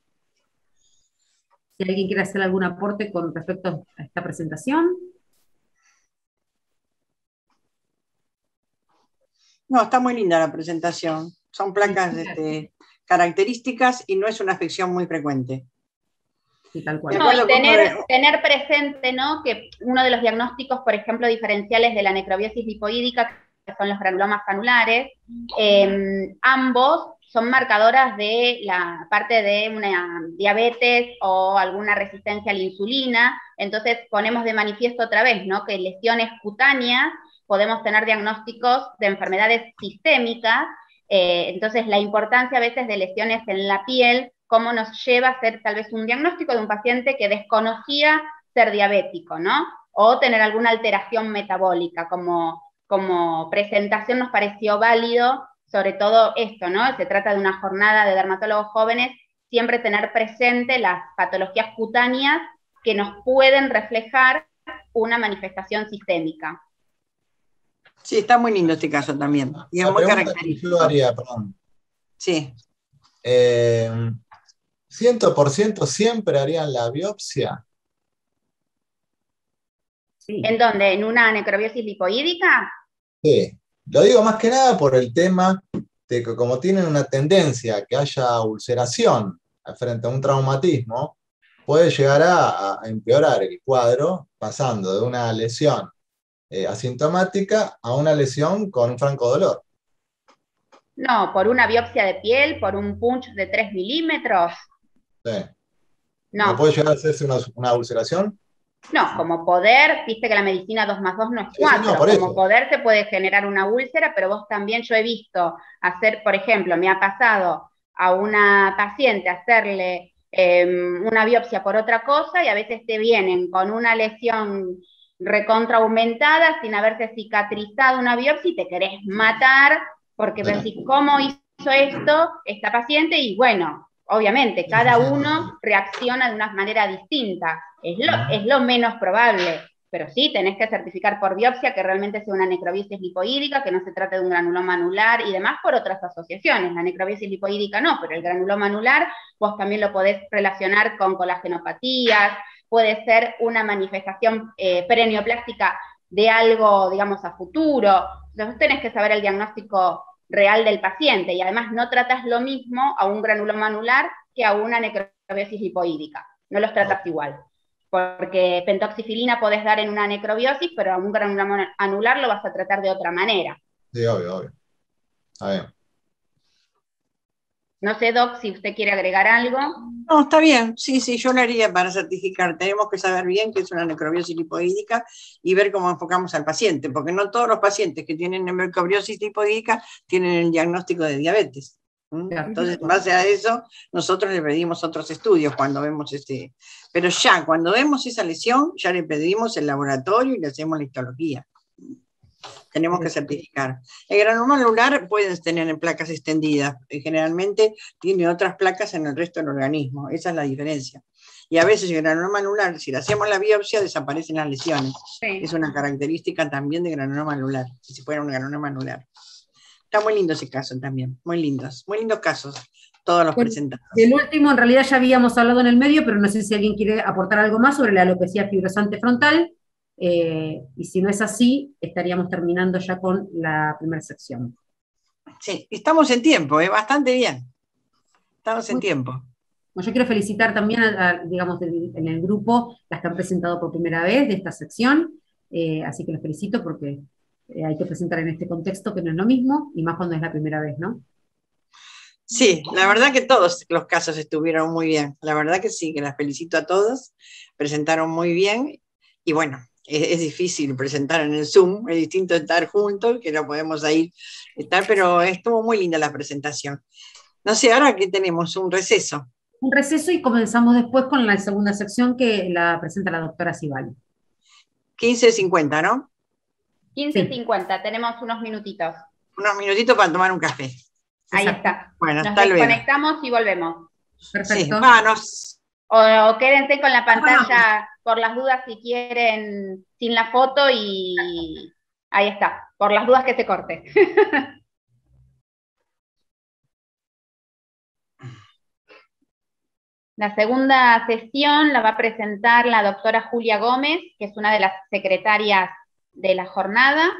Si alguien quiere hacer algún aporte con respecto a esta presentación. No, está muy linda la presentación. Son placas este, características y no es una afección muy frecuente. Sí, tal De cual. No, acuerdo y con tener, uno de- tener presente, ¿no? Que uno de los diagnósticos, por ejemplo, diferenciales de la necrobiosis lipoídica, que son los granulomas granulares, eh, ambos son marcadoras de la parte de una diabetes o alguna resistencia a la insulina. Entonces ponemos de manifiesto otra vez, ¿no? Que lesiones cutáneas podemos tener diagnósticos de enfermedades sistémicas. Eh, entonces la importancia a veces de lesiones en la piel, cómo nos lleva a hacer tal vez un diagnóstico de un paciente que desconocía ser diabético, ¿no? O tener alguna alteración metabólica, como, como presentación nos pareció válido, sobre todo esto, ¿no? Se trata de una jornada de dermatólogos jóvenes, siempre tener presente las patologías cutáneas que nos pueden reflejar una manifestación sistémica. Sí, está muy lindo este caso también. Y es La muy pregunta que característico. yo haría, perdón. Sí. Eh, ¿cien por ciento siempre harían la biopsia? Sí. ¿En dónde? ¿En una necrobiosis lipoídica? Sí, lo digo más que nada por el tema de que como tienen una tendencia a que haya ulceración frente a un traumatismo, puede llegar a, a empeorar el cuadro, pasando de una lesión eh, asintomática a una lesión con un franco dolor. No, por una biopsia de piel, por un punch de tres milímetros. Sí. No. ¿No puede llegar a hacerse una, una ulceración? No, como poder, viste que la medicina dos más dos no es cuatro, sí, no, por como eso. poder se puede generar una úlcera, pero vos también, yo he visto hacer, por ejemplo, me ha pasado a una paciente hacerle eh, una biopsia por otra cosa y a veces te vienen con una lesión recontra aumentada sin haberse cicatrizado una biopsia y te querés matar porque decís, ¿cómo hizo esto esta paciente? Y bueno, obviamente, cada uno reacciona de una manera distinta. Es lo, es lo menos probable, pero sí, tenés que certificar por biopsia que realmente sea una necrobiosis lipoídica, que no se trate de un granuloma anular y demás por otras asociaciones. La necrobiosis lipoídica no, pero el granuloma anular vos también lo podés relacionar con colagenopatías, puede ser una manifestación eh, preneoplástica de algo, digamos, a futuro. Entonces tenés que saber el diagnóstico real del paciente y además no tratas lo mismo a un granuloma anular que a una necrobiosis lipoídica. No los tratas igual. Porque pentoxifilina podés dar en una necrobiosis, pero a un granuloma anular lo vas a tratar de otra manera. Sí, obvio, obvio. Está bien. No sé, Doc, si usted quiere agregar algo. No, está bien, sí, sí, yo lo haría para certificar. Tenemos que saber bien que es una necrobiosis lipoídica y ver cómo enfocamos al paciente, porque no todos los pacientes que tienen necrobiosis lipoídica tienen el diagnóstico de diabetes. ¿Mm? Entonces, en base a eso, nosotros le pedimos otros estudios cuando vemos este. Pero ya, cuando vemos esa lesión, ya le pedimos el laboratorio y le hacemos la histología. Tenemos que certificar. El granuloma anular pueden tener en placas extendidas, y generalmente tiene otras placas en el resto del organismo, esa es la diferencia. Y a veces el granuloma anular, si le hacemos la biopsia, desaparecen las lesiones. Sí. Es una característica también de granuloma anular, si fuera un granuloma anular. Está muy lindo ese caso también, muy lindos, muy lindos casos, todos los bueno, presentados. El último, en realidad ya habíamos hablado en el medio, pero no sé si alguien quiere aportar algo más sobre la alopecia fibrosante frontal. Eh, y si no es así, estaríamos terminando ya con la primera sección. Sí, estamos en tiempo, ¿eh? Bastante bien. Estamos en Muy tiempo. Bueno, yo quiero felicitar también, a, a, digamos, del, en el grupo, las que han presentado por primera vez de esta sección, eh, así que los felicito porque eh, hay que presentar en este contexto que no es lo mismo, y más cuando es la primera vez, ¿no? Sí, la verdad que todos los casos estuvieron muy bien, la verdad que sí, que las felicito a todos, presentaron muy bien, y bueno, es difícil presentar en el Zoom, es distinto estar juntos, que no podemos ahí estar, pero estuvo muy linda la presentación. No sé, ahora que tenemos un receso. Un receso y comenzamos después con la segunda sección que la presenta la doctora Cibali. quince cincuenta, ¿no? quince cincuenta, sí. Tenemos unos minutitos. Unos minutitos para tomar un café. Ahí Exacto. Está. Bueno, nos hasta luego. Nos desconectamos y volvemos. Perfecto. Sí. Ah, nos... O, o quédense con la pantalla ah, por las dudas si quieren, sin la foto y ahí está, por las dudas que se corte. La segunda sesión la va a presentar la doctora Julia Gómez, que es una de las secretarias de la jornada.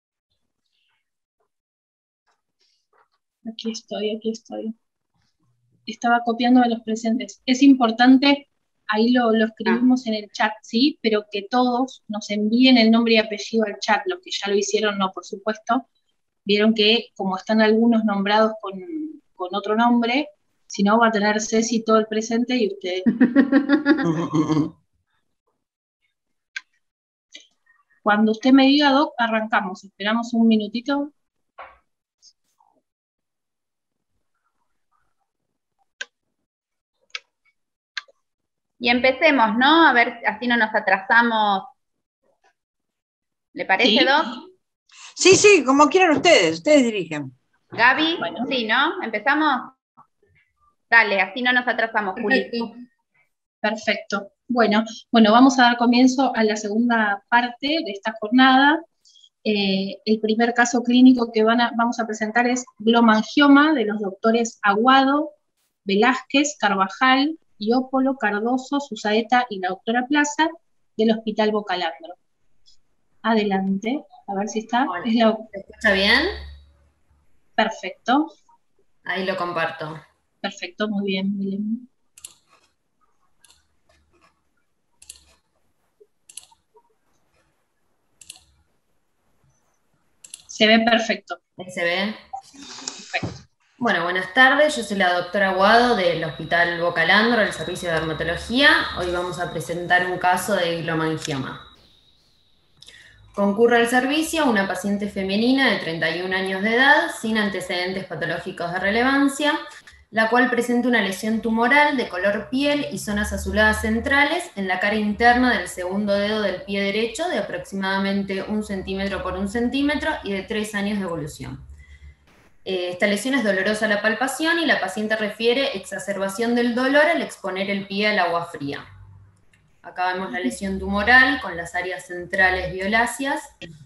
Aquí estoy, aquí estoy. Estaba copiando a los presentes. Es importante, ahí lo, lo escribimos ah. en el chat, sí, pero que todos nos envíen el nombre y apellido al chat, los que ya lo hicieron, no, por supuesto. Vieron que como están algunos nombrados con, con otro nombre, si no va a tener Ceci todo el presente y usted. Cuando usted me diga, Doc, arrancamos. Esperamos un minutito. Y empecemos, ¿no? A ver, así no nos atrasamos. ¿Le parece, ¿Sí? Doc? Sí, sí, como quieran ustedes. Ustedes dirigen. Gaby, bueno. Sí, ¿no? ¿Empezamos? Dale, así no nos atrasamos, Juli. Perfecto. Bueno, bueno, vamos a dar comienzo a la segunda parte de esta jornada. Eh, el primer caso clínico que van a, vamos a presentar es glomangioma de los doctores Aguado, Velázquez, Carvajal, Iópolo, Cardoso, Susaeta y la doctora Plaza del Hospital Bocalandro. Adelante, a ver si está. Hola. Es la... ¿Se escucha bien? Perfecto. Ahí lo comparto. Perfecto, muy bien, muy bien. Se ve perfecto. Ahí se ve. Perfecto. Bueno, buenas tardes. Yo soy la doctora Aguado del Hospital Bocalandro, del Servicio de Dermatología. Hoy vamos a presentar un caso de glomangioma. Concurre al servicio una paciente femenina de treinta y un años de edad, sin antecedentes patológicos de relevancia, la cual presenta una lesión tumoral de color piel y zonas azuladas centrales en la cara interna del segundo dedo del pie derecho, de aproximadamente un centímetro por un centímetro y de tres años de evolución. Esta lesión es dolorosa a la palpación y la paciente refiere exacerbación del dolor al exponer el pie al agua fría. Acá vemos la lesión tumoral con las áreas centrales violáceas.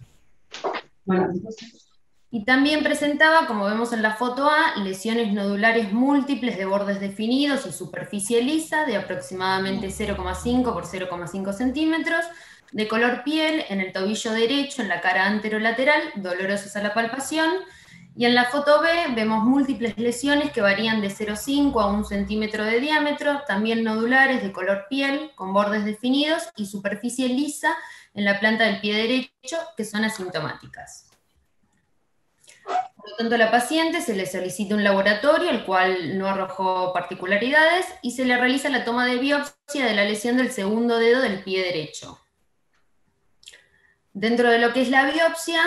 Y también presentaba, como vemos en la foto A, lesiones nodulares múltiples de bordes definidos y superficie lisa de aproximadamente cero coma cinco por cero coma cinco centímetros, de color piel en el tobillo derecho, en la cara anterolateral, dolorosas a la palpación. Y en la foto B vemos múltiples lesiones que varían de cero coma cinco a un centímetro de diámetro, también nodulares de color piel, con bordes definidos y superficie lisa en la planta del pie derecho, que son asintomáticas. Por lo tanto, a la paciente se le solicita un laboratorio, el cual no arrojó particularidades, y se le realiza la toma de biopsia de la lesión del segundo dedo del pie derecho. Dentro de lo que es la biopsia,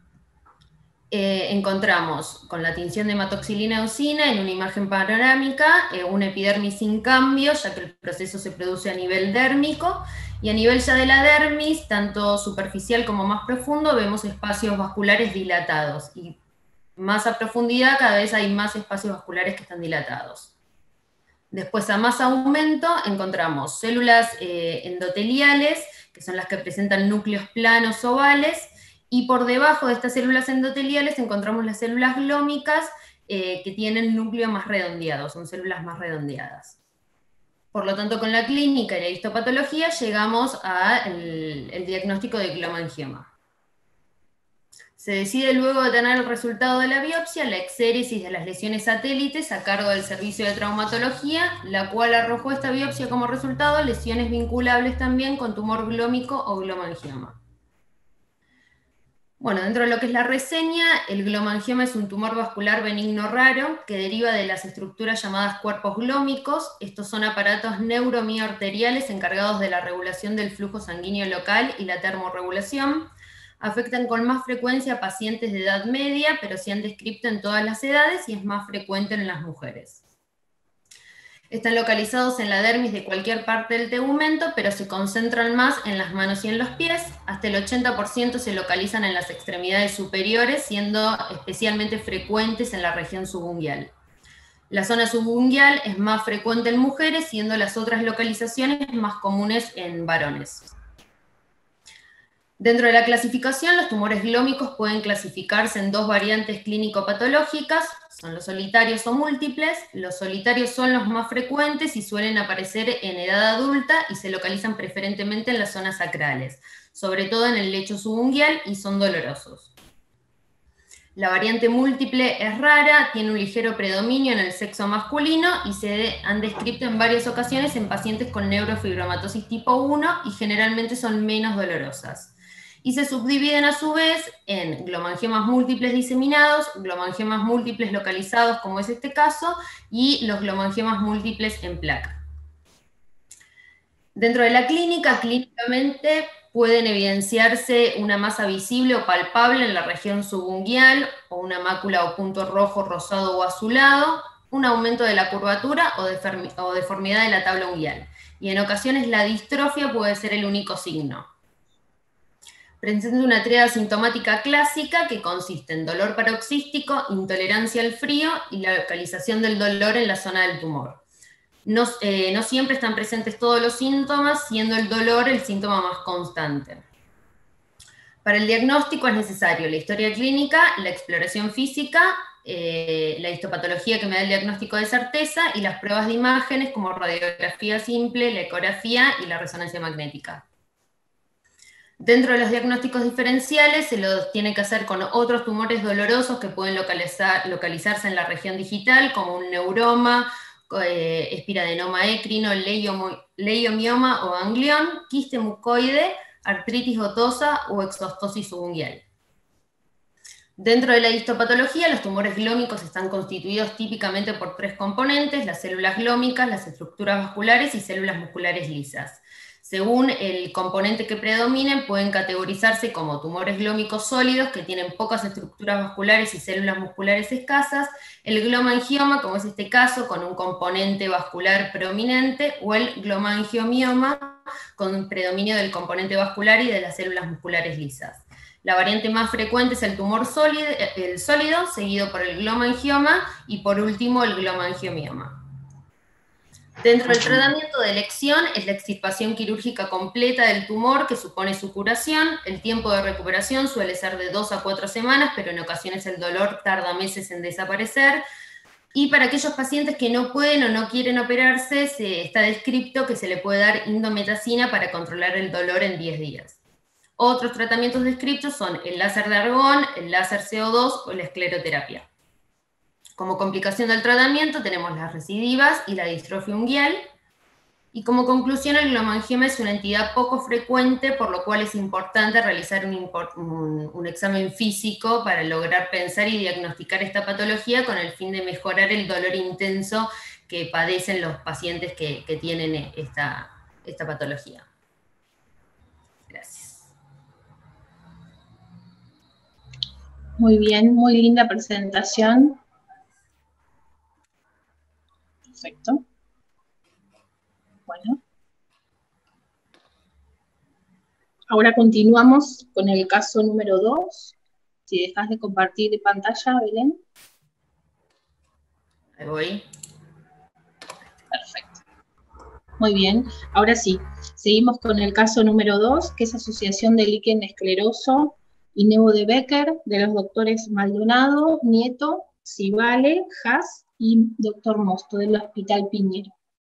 Eh, encontramos con la tinción de hematoxilina eosina en una imagen panorámica eh, una epidermis sin cambio, ya que el proceso se produce a nivel dérmico, y a nivel ya de la dermis, tanto superficial como más profundo, vemos espacios vasculares dilatados, y más a profundidad cada vez hay más espacios vasculares que están dilatados. Después, a más aumento, encontramos células eh, endoteliales, que son las que presentan núcleos planos ovales, y por debajo de estas células endoteliales encontramos las células glómicas eh, que tienen núcleo más redondeado, son células más redondeadas. Por lo tanto, con la clínica y la histopatología llegamos al el diagnóstico de glomangioma. Se decide luego de tener el resultado de la biopsia la exéresis de las lesiones satélites a cargo del servicio de traumatología, la cual arrojó esta biopsia como resultado lesiones vinculables también con tumor glómico o glomangioma. Bueno, dentro de lo que es la reseña, el glomangioma es un tumor vascular benigno raro que deriva de las estructuras llamadas cuerpos glómicos. Estos son aparatos neuromioarteriales encargados de la regulación del flujo sanguíneo local y la termorregulación. Afectan con más frecuencia a pacientes de edad media, pero se han descrito en todas las edades y es más frecuente en las mujeres. Están localizados en la dermis de cualquier parte del tegumento, pero se concentran más en las manos y en los pies. Hasta el ochenta por ciento se localizan en las extremidades superiores, siendo especialmente frecuentes en la región subunguial. La zona subunguial es más frecuente en mujeres, siendo las otras localizaciones más comunes en varones. Dentro de la clasificación, los tumores glómicos pueden clasificarse en dos variantes clínico-patológicas, son los solitarios o múltiples. Los solitarios son los más frecuentes y suelen aparecer en edad adulta y se localizan preferentemente en las zonas sacrales, sobre todo en el lecho subunguial, y son dolorosos. La variante múltiple es rara, tiene un ligero predominio en el sexo masculino y se han descrito en varias ocasiones en pacientes con neurofibromatosis tipo uno y generalmente son menos dolorosas. Y se subdividen a su vez en glomangiomas múltiples diseminados, glomangiomas múltiples localizados, como es este caso, y los glomangiomas múltiples en placa. Dentro de la clínica, clínicamente pueden evidenciarse una masa visible o palpable en la región subunguial, o una mácula o punto rojo, rosado o azulado, un aumento de la curvatura o, o deformidad de la tabla unguial. Y en ocasiones la distrofia puede ser el único signo. Presenta una tríada sintomática clásica que consiste en dolor paroxístico, intolerancia al frío y la localización del dolor en la zona del tumor. No, eh, no siempre están presentes todos los síntomas, siendo el dolor el síntoma más constante. Para el diagnóstico es necesario la historia clínica, la exploración física, eh, la histopatología que me da el diagnóstico de certeza y las pruebas de imágenes como radiografía simple, la ecografía y la resonancia magnética. Dentro de los diagnósticos diferenciales se los tiene que hacer con otros tumores dolorosos que pueden localizar, localizarse en la región digital, como un neuroma, eh, espiradenoma écrino, leiomo, leiomioma o ganglión, quiste mucoide, artritis gotosa o exostosis subungual. Dentro de la histopatología, los tumores glómicos están constituidos típicamente por tres componentes: las células glómicas, las estructuras vasculares y células musculares lisas. Según el componente que predominen, pueden categorizarse como tumores glómicos sólidos, que tienen pocas estructuras vasculares y células musculares escasas, el glomangioma, como es este caso, con un componente vascular prominente, o el glomangiomioma, con predominio del componente vascular y de las células musculares lisas. La variante más frecuente es el tumor sólido, el sólido, seguido por el glomangioma y por último el glomangiomioma. Dentro del tratamiento de elección es la extirpación quirúrgica completa del tumor, que supone su curación. El tiempo de recuperación suele ser de dos a cuatro semanas, pero en ocasiones el dolor tarda meses en desaparecer. Y para aquellos pacientes que no pueden o no quieren operarse, se está descrito que se le puede dar indometacina para controlar el dolor en diez días. Otros tratamientos descritos son el láser de argón, el láser C O dos o la escleroterapia. Como complicación del tratamiento tenemos las recidivas y la distrofia unguial. Y como conclusión, el glomangioma es una entidad poco frecuente, por lo cual es importante realizar un, un, un examen físico para lograr pensar y diagnosticar esta patología con el fin de mejorar el dolor intenso que padecen los pacientes que, que tienen esta, esta patología. Gracias. Muy bien, muy linda presentación. Perfecto. Bueno. Ahora continuamos con el caso número dos. Si dejas de compartir pantalla, Belén. Ahí voy. Perfecto. Muy bien. Ahora sí, seguimos con el caso número dos, que es asociación de líquen escleroso y Nevo de Becker, de los doctores Maldonado, Nieto, Cibale, Haas y doctor Mosto, del Hospital Piñero.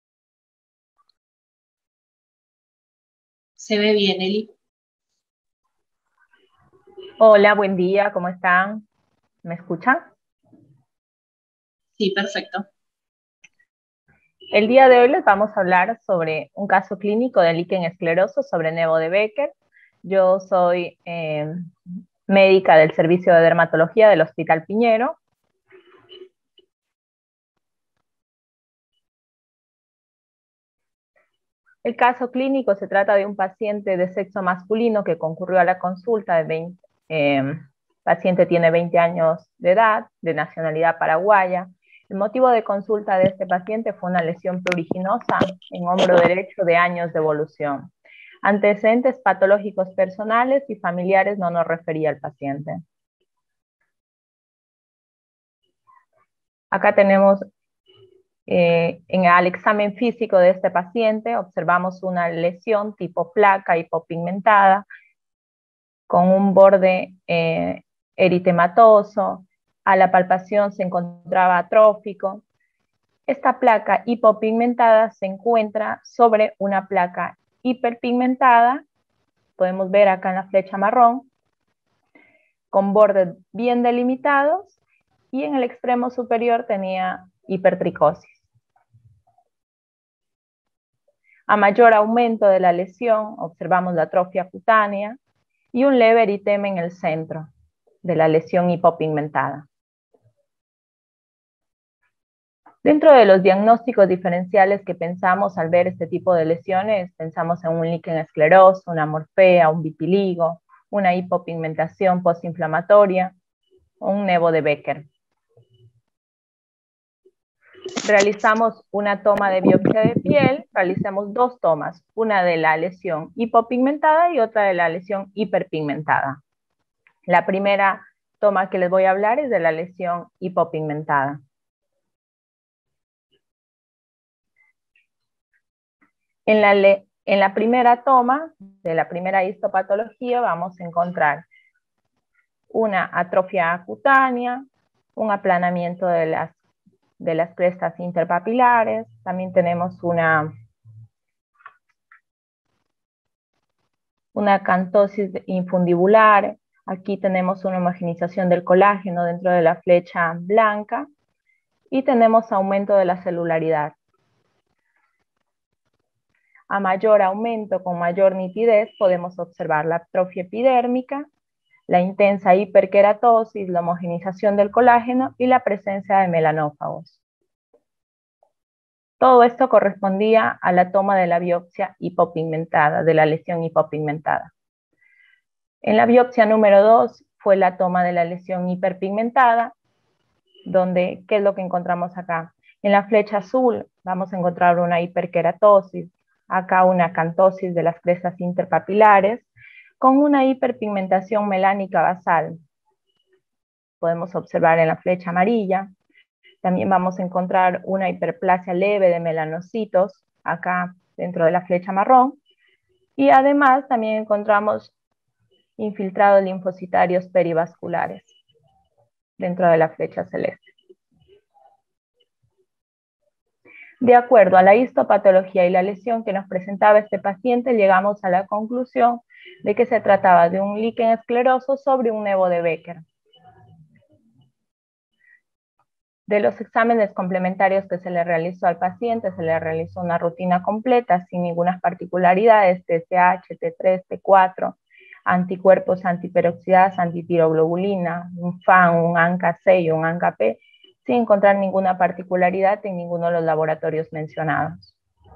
Se ve bien, Eli. Hola, buen día, ¿cómo están? ¿Me escuchan? Sí, perfecto. El día de hoy les vamos a hablar sobre un caso clínico de líquen escleroso sobre Nevo de Becker. Yo soy eh, médica del Servicio de Dermatología del Hospital Piñero. El caso clínico se trata de un paciente de sexo masculino que concurrió a la consulta. De veinte, eh, el paciente tiene veinte años de edad, de nacionalidad paraguaya. El motivo de consulta de este paciente fue una lesión pruriginosa en hombro derecho de años de evolución. Antecedentes patológicos personales y familiares no nos refería al paciente. Acá tenemos Eh, en el examen físico de este paciente observamos una lesión tipo placa hipopigmentada con un borde eh, eritematoso. A la palpación se encontraba atrófico. Esta placa hipopigmentada se encuentra sobre una placa hiperpigmentada, podemos ver acá en la flecha marrón, con bordes bien delimitados, y en el extremo superior tenía hipertricosis. A mayor aumento de la lesión, observamos la atrofia cutánea y un leve eritema en el centro de la lesión hipopigmentada. Dentro de los diagnósticos diferenciales que pensamos al ver este tipo de lesiones, pensamos en un líquen escleroso, una morfea, un vitiligo, una hipopigmentación postinflamatoria o un nevo de Becker. Realizamos una toma de biopsia de piel, realizamos dos tomas, una de la lesión hipopigmentada y otra de la lesión hiperpigmentada. La primera toma que les voy a hablar es de la lesión hipopigmentada. En la, en la primera toma de la primera histopatología vamos a encontrar una atrofia cutánea, un aplanamiento de las de las crestas interpapilares. También tenemos una, una acantosis infundibular. Aquí tenemos una homogenización del colágeno dentro de la flecha blanca y tenemos aumento de la celularidad. A mayor aumento, con mayor nitidez, podemos observar la atrofia epidérmica, la intensa hiperkeratosis, la homogenización del colágeno y la presencia de melanófagos. Todo esto correspondía a la toma de la biopsia hipopigmentada, de la lesión hipopigmentada. En la biopsia número dos fue la toma de la lesión hiperpigmentada, donde, ¿qué es lo que encontramos acá? En la flecha azul vamos a encontrar una hiperkeratosis, acá una acantosis de las crestas interpapilares, con una hiperpigmentación melánica basal. Podemos observar en la flecha amarilla. También vamos a encontrar una hiperplasia leve de melanocitos, acá dentro de la flecha marrón. Y además también encontramos infiltrados linfocitarios perivasculares dentro de la flecha celeste. De acuerdo a la histopatología y la lesión que nos presentaba este paciente, llegamos a la conclusión de que se trataba de un líquen escleroso sobre un nevo de Becker. De los exámenes complementarios que se le realizó al paciente, se le realizó una rutina completa sin ninguna particularidad, T S H, T tres, T cuatro, anticuerpos antiperoxidadas, antitiroglobulina, un F A N, un ANCA seis, un ANCA P, sin encontrar ninguna particularidad en ninguno de los laboratorios mencionados.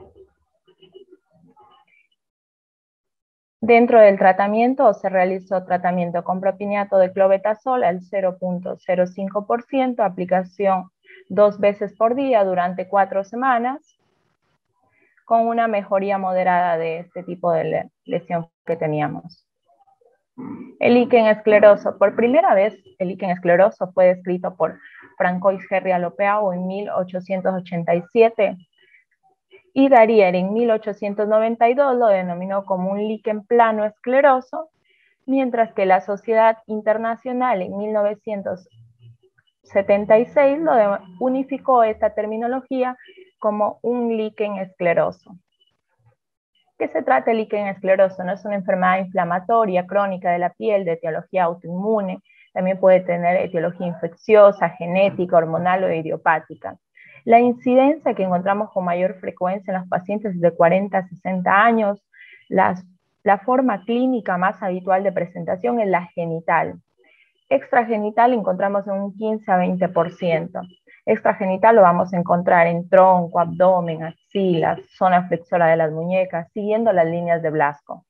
Dentro del tratamiento se realizó tratamiento con propiniato de clobetasol al cero punto cero cinco por ciento, aplicación dos veces por día durante cuatro semanas, con una mejoría moderada de este tipo de lesión que teníamos. El líquen escleroso, por primera vez el líquen escleroso fue descrito por Francois Gerria Lopeau en mil ochocientos ochenta y siete, y Darier en mil ochocientos noventa y dos lo denominó como un líquen plano escleroso, mientras que la Sociedad Internacional en mil novecientos setenta y seis lo unificó esta terminología como un líquen escleroso. ¿Qué se trata el líquen escleroso? No es una enfermedad inflamatoria crónica de la piel de etiología autoinmune, también puede tener etiología infecciosa, genética, hormonal o idiopática. La incidencia que encontramos con mayor frecuencia en los pacientes de cuarenta a sesenta años, las, la forma clínica más habitual de presentación es la genital. Extragenital encontramos en un quince a veinte por ciento. Extragenital lo vamos a encontrar en tronco, abdomen, axilas, zona flexora de las muñecas, siguiendo las líneas de Blasco.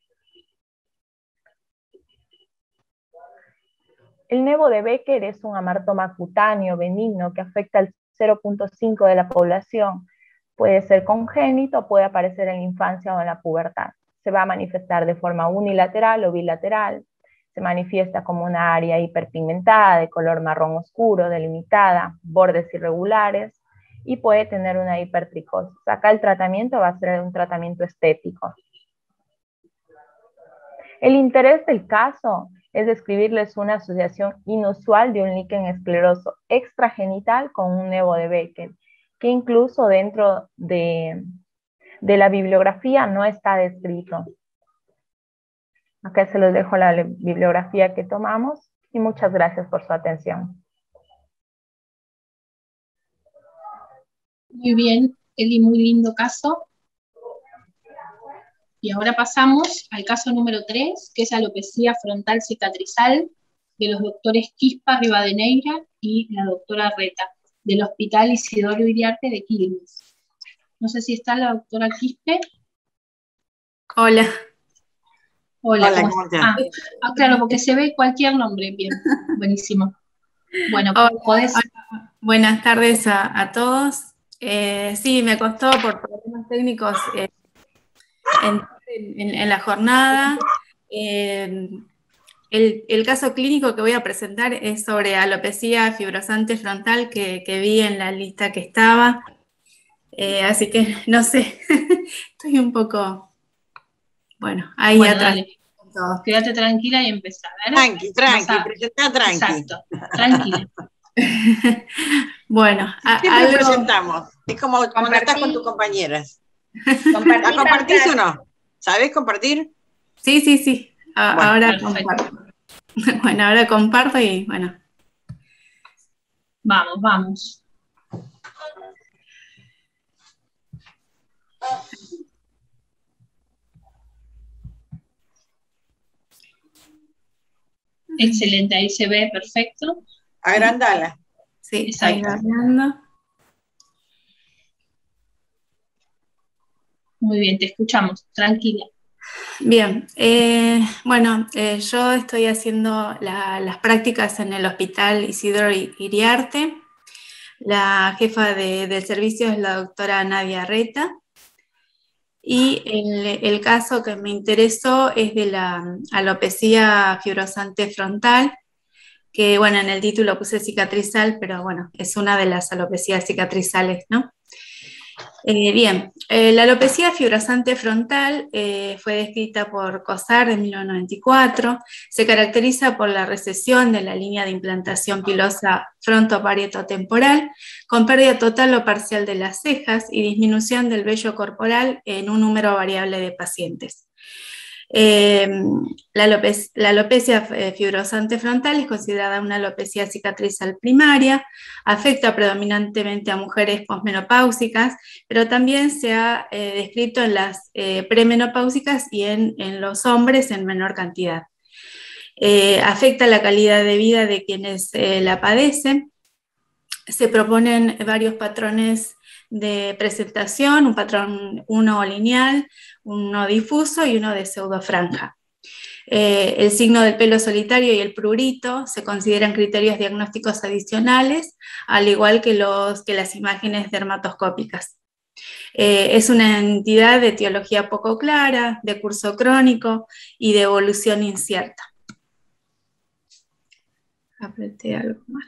El nevo de Becker es un amartoma cutáneo benigno que afecta al cero punto cinco de la población. Puede ser congénito, puede aparecer en la infancia o en la pubertad. Se va a manifestar de forma unilateral o bilateral. Se manifiesta como una área hiperpigmentada de color marrón oscuro, delimitada, bordes irregulares y puede tener una hipertricosis. Acá el tratamiento va a ser un tratamiento estético. El interés del caso es describirles una asociación inusual de un líquen escleroso extragenital con un nevo de Becker, que incluso dentro de, de la bibliografía no está descrito. Acá se los dejo la bibliografía que tomamos y muchas gracias por su atención. Muy bien, Eli, muy lindo caso. Y ahora pasamos al caso número tres, que es alopecia frontal cicatrizal de los doctores Quispa Rivadeneira y la doctora Reta, del Hospital Isidoro Iriarte de Quilmes. No sé si está la doctora Quispe. Hola. Hola, Hola, ¿cómo ¿cómo estás? Ah, ah, claro, porque se ve cualquier nombre. Bien, buenísimo. Bueno, Hola, podés... hola. Buenas tardes a, a todos. Eh, sí, me costó por problemas técnicos eh, en, en, en la jornada. Eh, el, el caso clínico que voy a presentar es sobre alopecia fibrosante frontal que, que vi en la lista que estaba. Eh, así que, no sé, estoy un poco... Bueno, ahí bueno, atrás. Dale. Quédate tranquila y empezá. Tranqui, tranqui, a... presentá tranqui. Exacto, tranquila. Bueno, a, siempre algo... presentamos. Es como Compartí. cuando estás con tus compañeras. Compartí ¿La compartís pantalla. o no? ¿Sabés compartir? Sí, sí, sí. A- Bueno, ahora perfecto. comparto. Bueno, ahora comparto y bueno. Vamos, vamos. Excelente, ahí se ve perfecto. agrandala. Sí, Exacto. agrandando. Muy bien, te escuchamos, tranquila. Bien, eh, bueno, eh, yo estoy haciendo la- las prácticas en el Hospital Isidro Iriarte. La jefa de- del servicio es la doctora Nadia Reta. Y el, el caso que me interesó es de la alopecia fibrosante frontal, que bueno, en el título puse cicatrizal, pero bueno, es una de las alopecias cicatrizales, ¿no? Eh, bien, eh, la alopecia fibrosante frontal eh, fue descrita por Cosar en mil novecientos noventa y cuatro, se caracteriza por la recesión de la línea de implantación pilosa frontoparieto-temporal, con pérdida total o parcial de las cejas y disminución del vello corporal en un número variable de pacientes. Eh, la, alope- la alopecia eh, fibrosante frontal es considerada una alopecia cicatrizal primaria, afecta predominantemente a mujeres posmenopáusicas, pero también se ha eh, descrito en las eh, premenopáusicas y en, en los hombres en menor cantidad. Eh, afecta la calidad de vida de quienes eh, la padecen. Se proponen varios patrones de presentación, un patrón uno lineal, uno difuso y uno de pseudofranja. Eh, el signo del pelo solitario y el prurito se consideran criterios diagnósticos adicionales, al igual que, los, que las imágenes dermatoscópicas. Eh, es una entidad de etiología poco clara, de curso crónico y de evolución incierta. Apreté algo más.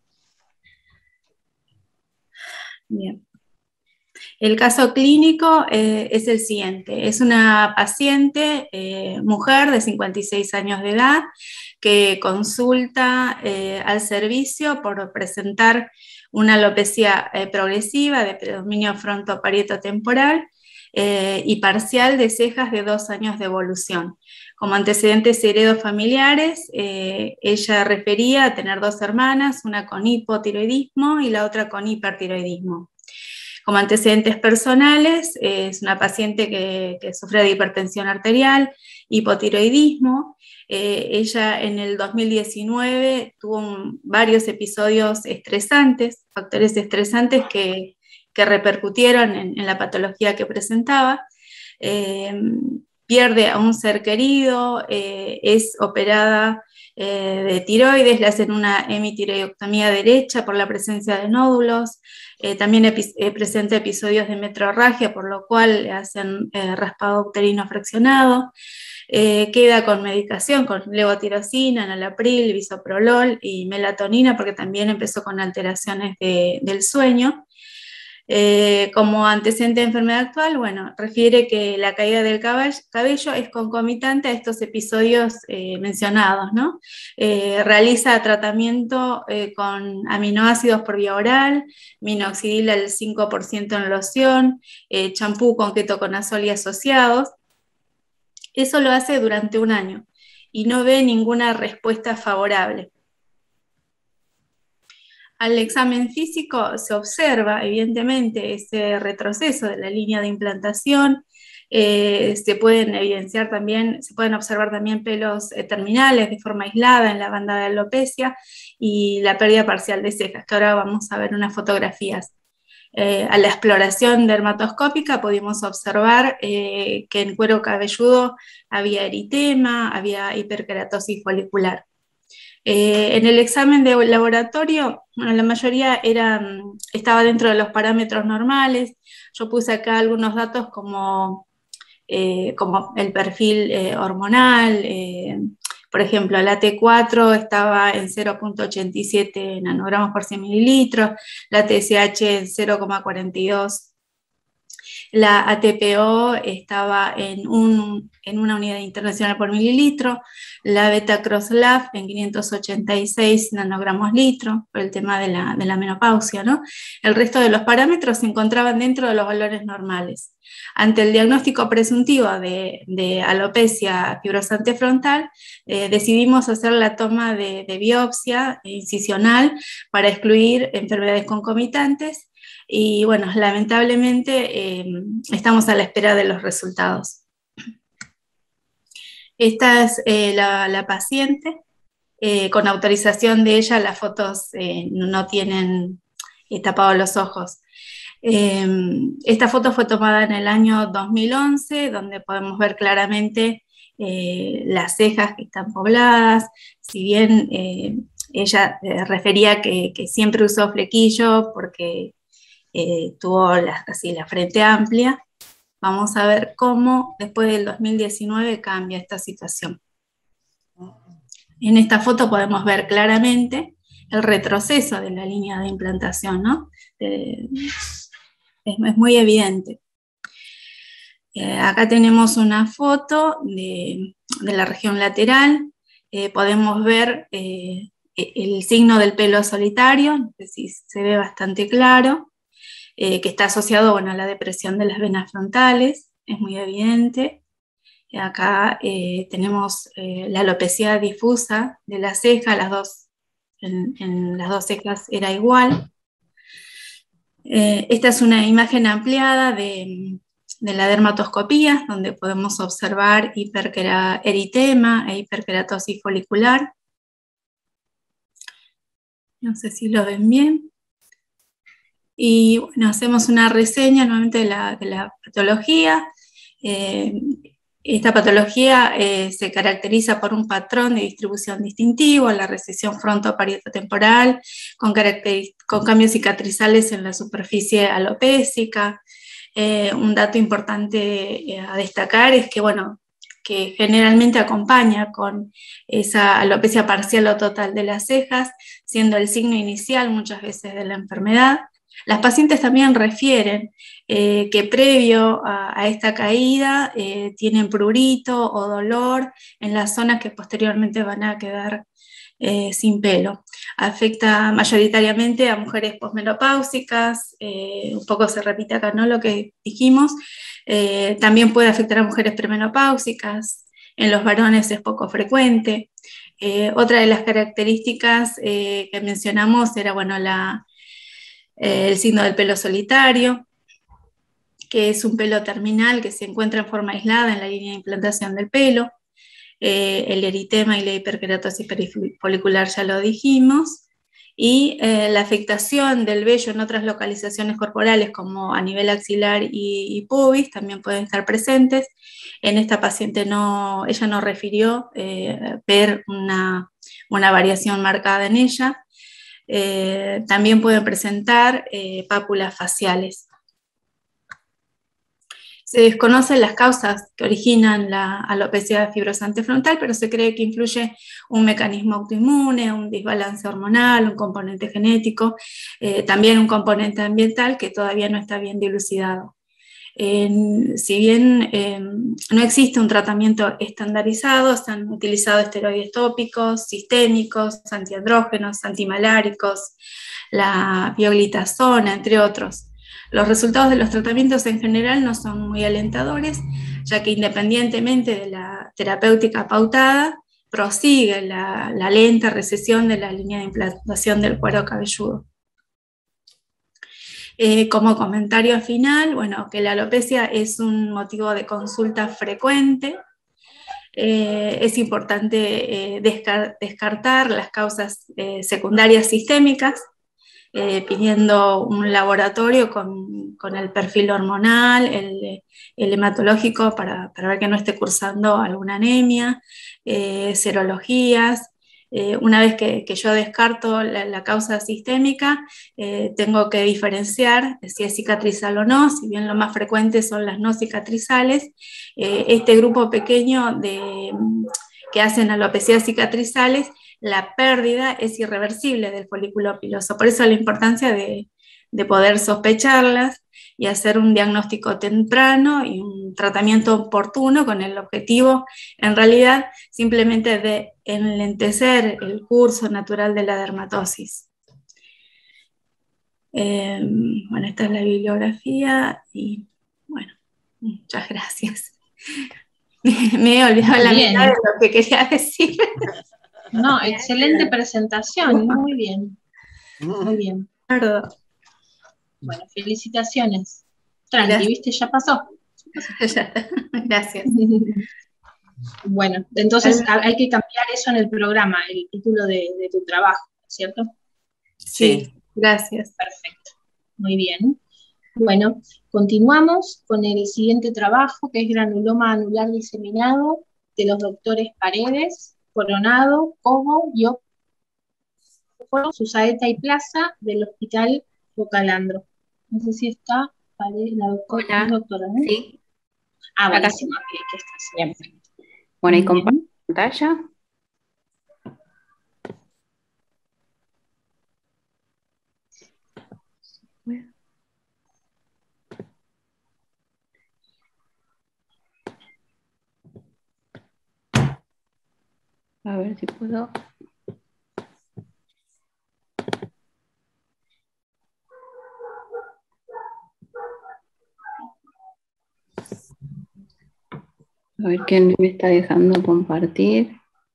Bien. El caso clínico eh, es el siguiente. Es una paciente, eh, mujer de cincuenta y seis años de edad, que consulta eh, al servicio por presentar una alopecia eh, progresiva de predominio frontoparieto-temporal eh, y parcial de cejas de dos años de evolución. Como antecedentes heredofamiliares, eh, ella refería a tener dos hermanas, una con hipotiroidismo y la otra con hipertiroidismo. Como antecedentes personales, eh, es una paciente que, que sufre de hipertensión arterial, hipotiroidismo. Eh, ella en el dos mil diecinueve tuvo un, varios episodios estresantes, factores estresantes que, que repercutieron en, en la patología que presentaba. Eh, pierde a un ser querido, eh, es operada eh, de tiroides, le hacen una hemitiroidectomía derecha por la presencia de nódulos, eh, también epi eh, presenta episodios de metrorragia, por lo cual le hacen eh, raspado uterino fraccionado, eh, queda con medicación, con levotirosina, enalapril, bisoprolol y melatonina, porque también empezó con alteraciones de, del sueño. Eh, como antecedente de enfermedad actual, bueno, refiere que la caída del cabello es concomitante a estos episodios eh, mencionados, ¿no? Eh, realiza tratamiento eh, con aminoácidos por vía oral, minoxidil al cinco por ciento en loción, eh, champú con ketoconazol y asociados. Eso lo hace durante un año y no ve ninguna respuesta favorable. Al examen físico se observa, evidentemente, ese retroceso de la línea de implantación, eh, se pueden evidenciar también, se pueden observar también pelos eh, terminales de forma aislada en la banda de alopecia y la pérdida parcial de cejas, que ahora vamos a ver unas fotografías. Eh, a la exploración dermatoscópica pudimos observar eh, que en cuero cabelludo había eritema, había hiperkeratosis folicular. Eh, en el examen de laboratorio, bueno, la mayoría era, estaba dentro de los parámetros normales. Yo puse acá algunos datos como, eh, como el perfil eh, hormonal, eh, por ejemplo, la T cuatro estaba en cero punto ochenta y siete nanogramos por cien mililitros, la T S H en cero coma cuarenta y dos La A T P O estaba en, un, en una unidad internacional por mililitro, la beta-cross-L A F en quinientos ochenta y seis nanogramos litro, por el tema de la, de la menopausia, ¿no? El resto de los parámetros se encontraban dentro de los valores normales. Ante el diagnóstico presuntivo de, de alopecia fibrosante frontal, eh, decidimos hacer la toma de, de biopsia incisional para excluir enfermedades concomitantes. Y bueno, lamentablemente eh, estamos a la espera de los resultados. Esta es eh, la, la paciente, eh, con autorización de ella las fotos eh, no tienen eh, tapados los ojos. Eh, esta foto fue tomada en el año dos mil once, donde podemos ver claramente eh, las cejas que están pobladas, si bien eh, ella eh, refería que, que siempre usó flequillo porque Eh, tuvo la, así la frente amplia. Vamos a ver cómo después del dos mil diecinueve cambia esta situación. En esta foto podemos ver claramente el retroceso de la línea de implantación, ¿no? Eh, es, es muy evidente. Eh, acá tenemos una foto de, de la región lateral. Eh, podemos ver eh, el signo del pelo solitario, no sé si se ve bastante claro. Eh, que está asociado, bueno, a la depresión de las venas frontales, es muy evidente. Acá eh, tenemos eh, la alopecia difusa de la ceja, las dos, en, en las dos cejas era igual. Eh, esta es una imagen ampliada de, de la dermatoscopía, donde podemos observar hipereritema e hiperkeratosis folicular. No sé si lo ven bien. Y bueno, hacemos una reseña nuevamente de la, de la patología. Eh, esta patología eh, se caracteriza por un patrón de distribución distintivo, la recesión frontoparietotemporal, con, con cambios cicatrizales en la superficie alopésica. Eh, un dato importante eh, a destacar es que, bueno, que generalmente acompaña con esa alopecia parcial o total de las cejas, siendo el signo inicial muchas veces de la enfermedad. Las pacientes también refieren eh, que previo a, a esta caída eh, tienen prurito o dolor en las zonas que posteriormente van a quedar eh, sin pelo. Afecta mayoritariamente a mujeres posmenopáusicas, eh, un poco se repite acá, ¿no?, lo que dijimos. Eh, también puede afectar a mujeres premenopáusicas, en los varones es poco frecuente. Eh, otra de las características eh, que mencionamos era, bueno, la... el signo del pelo solitario, que es un pelo terminal que se encuentra en forma aislada en la línea de implantación del pelo. Eh, el eritema y la hiperkeratosis perifolicular ya lo dijimos. Y eh, la afectación del vello en otras localizaciones corporales, como a nivel axilar y, y pubis, también pueden estar presentes. En esta paciente no, ella no refirió eh, ver una, una variación marcada en ella. Eh, también pueden presentar eh, pápulas faciales. Se desconocen las causas que originan la alopecia fibrosante frontal, pero se cree que influye un mecanismo autoinmune, un desbalance hormonal, un componente genético, eh, también un componente ambiental que todavía no está bien dilucidado. Eh, si bien eh, no existe un tratamiento estandarizado, se han utilizado esteroides tópicos, sistémicos, antiandrógenos, antimaláricos, la pioglitazona, entre otros. Los resultados de los tratamientos en general no son muy alentadores, ya que independientemente de la terapéutica pautada, prosigue la, la lenta recesión de la línea de implantación del cuero cabelludo. Eh, como comentario final, bueno, que la alopecia es un motivo de consulta frecuente. Eh, es importante eh, descar descartar las causas eh, secundarias sistémicas, eh, pidiendo un laboratorio con, con el perfil hormonal, el, el hematológico, para, para ver que no esté cursando alguna anemia, eh, serologías. Eh, una vez que, que yo descarto la, la causa sistémica, eh, tengo que diferenciar si es cicatrizal o no, si bien lo más frecuente son las no cicatrizales. Eh, este grupo pequeño de, que hacen alopecias cicatrizales, la pérdida es irreversible del folículo piloso. Por eso la importancia de, de poder sospecharlas y hacer un diagnóstico temprano y un tratamiento oportuno con el objetivo, en realidad, simplemente de enlentecer el curso natural de la dermatosis. Eh, bueno, esta es la bibliografía y bueno, muchas gracias. Me he olvidado la Bien. mitad de lo que quería decir. No, excelente presentación, muy bien. Muy bien. Perdón. Bueno, felicitaciones. Tranqui, Gracias. ¿viste? Ya pasó. Gracias. Bueno, entonces hay que cambiar eso en el programa, el título de, de tu trabajo, ¿cierto? Sí, gracias. Perfecto, muy bien. Bueno, continuamos con el siguiente trabajo, que es granuloma anular diseminado, de los doctores Paredes, Coronado, Cobo, Yop, Susaeta y Plaza, del Hospital Bocalandro. No sé si está Paredes, la doctora, Hola. ¿es doctora, no? Sí. Ah, Acá buenísimo, aquí, aquí estás. Bien. Bueno, y Muy comparto pantalla. A ver si puedo. A ver quién me está dejando compartir.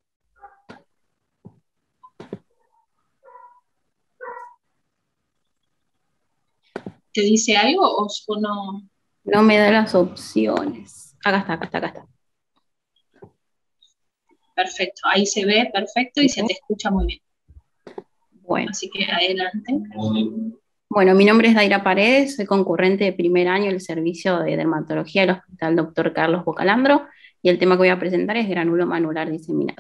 ¿Te dice algo o, o no? No me da las opciones. Acá está, acá está, acá está. Perfecto, ahí se ve perfecto y se te escucha muy bien. Bueno. Así que adelante. Bueno, mi nombre es Daira Paredes, soy concurrente de primer año del servicio de dermatología del Hospital doctor Carlos Bocalandro y el tema que voy a presentar es granuloma anular diseminado.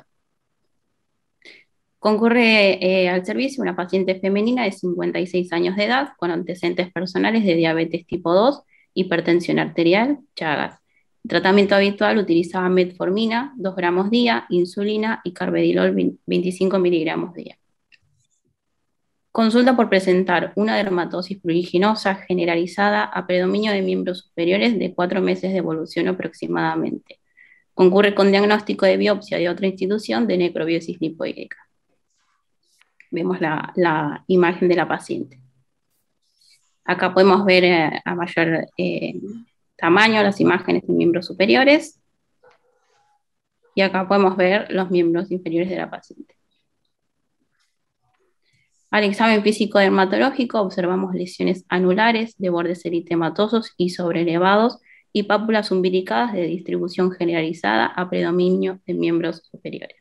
Concurre eh, al servicio una paciente femenina de cincuenta y seis años de edad con antecedentes personales de diabetes tipo dos, hipertensión arterial, Chagas. El tratamiento habitual utilizaba metformina, dos gramos día, insulina y carvedilol veinticinco miligramos día. Consulta por presentar una dermatosis pruriginosa generalizada a predominio de miembros superiores de cuatro meses de evolución aproximadamente. Concurre con diagnóstico de biopsia de otra institución de necrobiosis lipoidémica. Vemos la, la imagen de la paciente. Acá podemos ver eh, a mayor eh, tamaño las imágenes de miembros superiores. Y acá podemos ver los miembros inferiores de la paciente. Al examen físico dermatológico observamos lesiones anulares de bordes eritematosos y sobreelevados y pápulas umbilicadas de distribución generalizada a predominio de miembros superiores.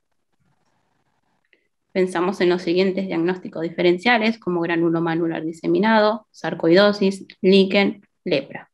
Pensamos en los siguientes diagnósticos diferenciales como granuloma anular diseminado, sarcoidosis, líquen, lepra.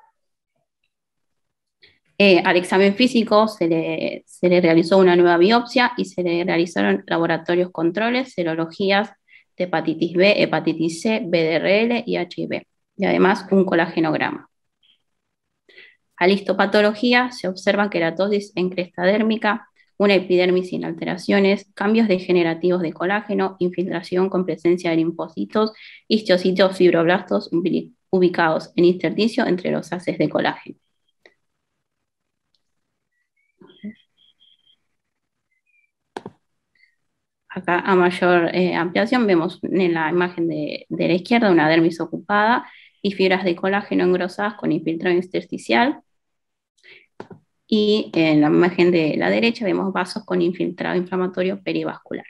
Eh, al examen físico se le, se le realizó una nueva biopsia y se le realizaron laboratorios controles, serologías de hepatitis B, hepatitis C, B D R L y H I V, y además un colagenograma. A la histopatología se observa queratosis en cresta dérmica, una epidermis sin alteraciones, cambios degenerativos de colágeno, infiltración con presencia de linfocitos, histocitos fibroblastos ubicados en intersticio entre los haces de colágeno. Acá a mayor eh, ampliación vemos en la imagen de, de la izquierda una dermis ocupada y fibras de colágeno engrosadas con infiltrado intersticial. Y en la imagen de la derecha vemos vasos con infiltrado inflamatorio perivascular.